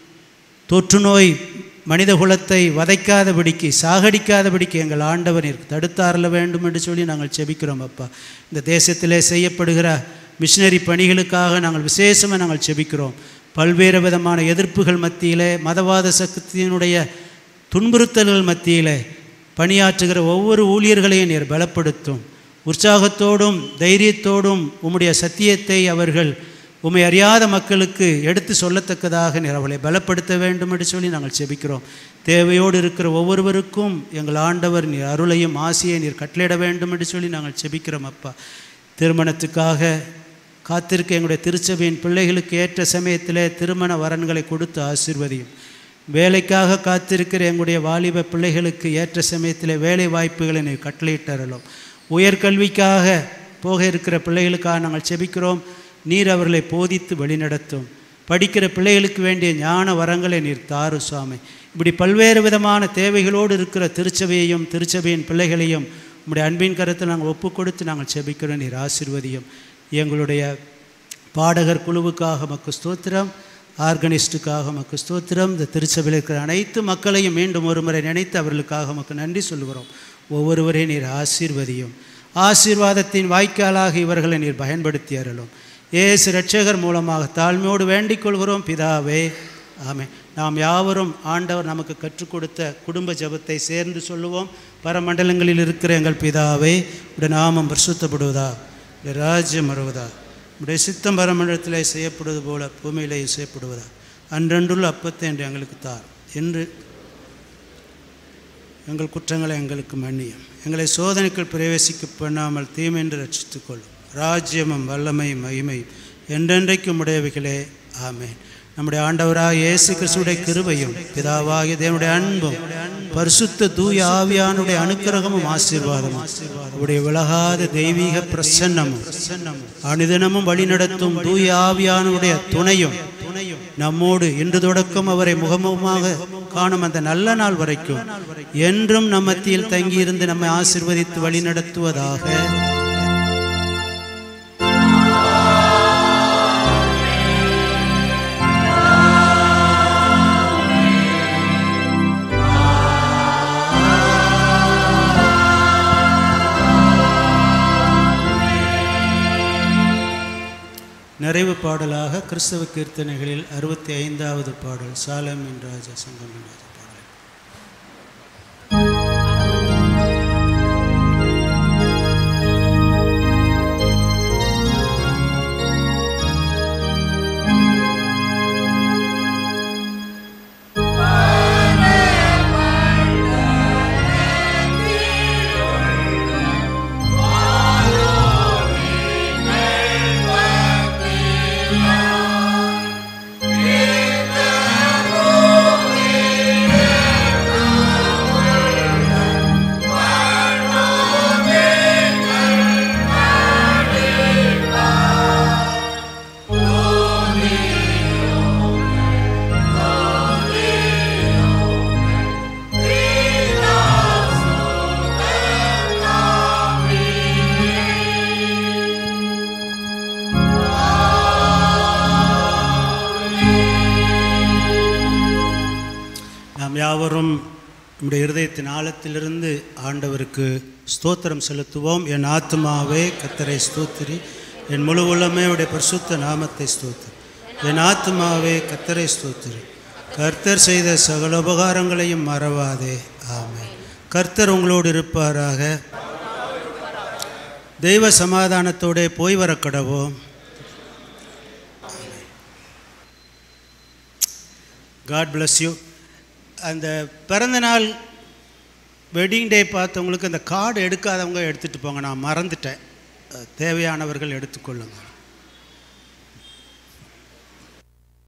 Speaker 1: தொற்று நோய் மனித குலத்தை வதைக்காதபடிக்கு, சாகடிக்காதபடிக்கு எங்கள் ஆண்டவர் நீர் தடுத்தாரல வேண்டும் என்று சொல்லி நாங்கள் செபிக்கிறோம். அப்பா, இந்த தேசத்திலே செய்யப்படுகிற மிஷினரி பணிகளுக்காக நாங்கள் விசேஷமாக நாங்கள் செபிக்கிறோம். பல்வேறு விதமான எதிர்ப்புகள் மத்தியிலே, மதவாத சக்தியினுடைய துன்புறுத்தல்கள் மத்தியிலே பணியாற்றுகிற ஒவ்வொரு ஊழியர்களையும் நீர் பலப்படுத்தும். உற்சாகத்தோடும் தைரியத்தோடும் உம்முடைய சத்தியத்தை அவர்கள் உம்மை அறியாத மக்களுக்கு எடுத்து சொல்லத்தக்கதாக நீர் அவளை பலப்படுத்த வேண்டும் என்று சொல்லி நாங்கள் செபிக்கிறோம். தேவையோடு இருக்கிற ஒவ்வொருவருக்கும் எங்கள் ஆண்டவர் நீர் அருளையும் ஆசியை நீர் கட்டளையிட வேண்டும் என்று சொல்லி நாங்கள் செபிக்கிறோம். அப்பா, திருமணத்துக்காக காத்திருக்க எங்களுடைய திருச்சபையின் பிள்ளைகளுக்கு ஏற்ற சமயத்தில் திருமண வரன்களை கொடுத்து ஆசீர்வதியும். வேலைக்காக காத்திருக்கிற எங்களுடைய வாலிப பிள்ளைகளுக்கு ஏற்ற சமயத்தில் வேலை வாய்ப்புகளை நீர் கட்டளையிட்டறலும். உயர்கல்விக்காக போக இருக்கிற பிள்ளைகளுக்காக நாங்கள் செபிக்கிறோம். நீர் அவர்களை போதித்து வழிநடத்தும். படிக்கிற பிள்ளைகளுக்கு வேண்டிய ஞான வரங்களை நீர் தாரு சுவாமி. இப்படி பல்வேறு விதமான தேவைகளோடு இருக்கிற திருச்சபையையும் திருச்சபையின் பிள்ளைகளையும் உம்முடைய அன்பின் கருத்தை நாங்கள் ஒப்பு கொடுத்து நாங்கள் செபிக்கிறோம். நீர் ஆசீர்வதியும். எங்களுடைய பாடகர் குழுவுக்காக மக்கு ஸ்தோத்திரம், ஆர்கனிஸ்டுக்காக மக்கு ஸ்தோத்திரம். இந்த திருச்சபையில் இருக்கிற அனைத்து மக்களையும் மீண்டும் ஒரு முறை நினைத்து அவர்களுக்காக மக்கு நன்றி சொல்லுகிறோம். ஒவ்வொருவரையும் நீர் ஆசீர்வதியும். ஆசீர்வாதத்தின் வாய்க்காலாக இவர்களை நீர் பயன்படுத்தி அருளும். இயேசு இரட்சகர் மூலமாக தாழ்மையோடு வேண்டிக் கொள்கிறோம் பிதாவே, ஆமென். நாம் யாவரும் ஆண்டவர் நமக்கு கற்றுக் கொடுத்த குடும்ப ஜெபத்தை சேர்ந்து சொல்லுவோம். பரமண்டலங்களில் இருக்கிற எங்கள் பிதாவே, உடைய நாமம் பரிசுத்தப்படுவதா, உடைய ராஜ்யம் வருவதா, உடைய சித்தம் பரமண்டலத்திலே செய்யப்படுவது போல பூமியிலேயே செய்யப்படுவதா. அன்றன்றுள்ள அப்பத்தை என்று எங்களுக்கு தார் என்று எங்கள் குற்றங்களை எங்களுக்கு மன்னியும். எங்களை சோதனைக்குள் பிரவேசிக்க பண்ணாமல் தீமைன்று ரட்சித்துக்கொள்ளும். ராஜ்யமும் வல்லமையும் மகிமையும் என்றென்றைக்கும் உடையவைகளே, ஆமேன். நம்முடைய ஆண்டவராக இயேசு கிறிஸ்துடைய கிருபையும் பிதாவாகிய தேவனுடைய அன்பும் பரிசுத்த தூய ஆவியானுடைய அனுக்கிரகமும் ஆசீர்வாதமும் அவருடைய விலகாத தெய்வீக பிரசன்னமும் அனுதினமும் வழிநடத்தும் தூய ஆவியானுடைய துணையும் நம்மோடு இன்று தொடக்கம் அவரை முகமுகமாக காணும் அந்த நல்ல நாள் வரைக்கும் என்றும் நம் மத்தியில் தங்கியிருந்து நம்மை ஆசீர்வதித்து வழிநடத்துவதாக. நிறைவு பாடலாக கிறிஸ்தவ கீர்த்தனைகளில் அறுபத்தி ஐந்தாவது பாடல் சாலமின் ராஜா சங்கமின் ராஜா பாடல். யாவரும் நம்முடைய இருதயத்தின் ஆழத்திலிருந்து ஆண்டவருக்கு ஸ்தோத்திரம் செலுத்துவோம். என் ஆத்துமாவே கர்த்தரை ஸ்தோத்திரி, என் முழு உள்ளமே உடைய பரிசுத்த நாமத்தை ஸ்தோத்திரி. என் ஆத்துமாவே கர்த்தரை ஸ்தோத்திரி, கர்த்தர் செய்த சகல உபகாரங்களையும் மறவாதே. ஆமென். கர்த்தர் உங்களோடு இருப்பாராக. தெய்வ சமாதானத்தோടെ போய் வர கடவோம். God bless you. அந்த பிறந்தநாள் வெட்டிங் டே பார்த்தவங்களுக்கு அந்த கார்டு எடுக்காதவங்க எடுத்துகிட்டு போங்க. நான் மறந்துட்டேன். தேவையானவர்கள் எடுத்துக்கொள்ளுங்க.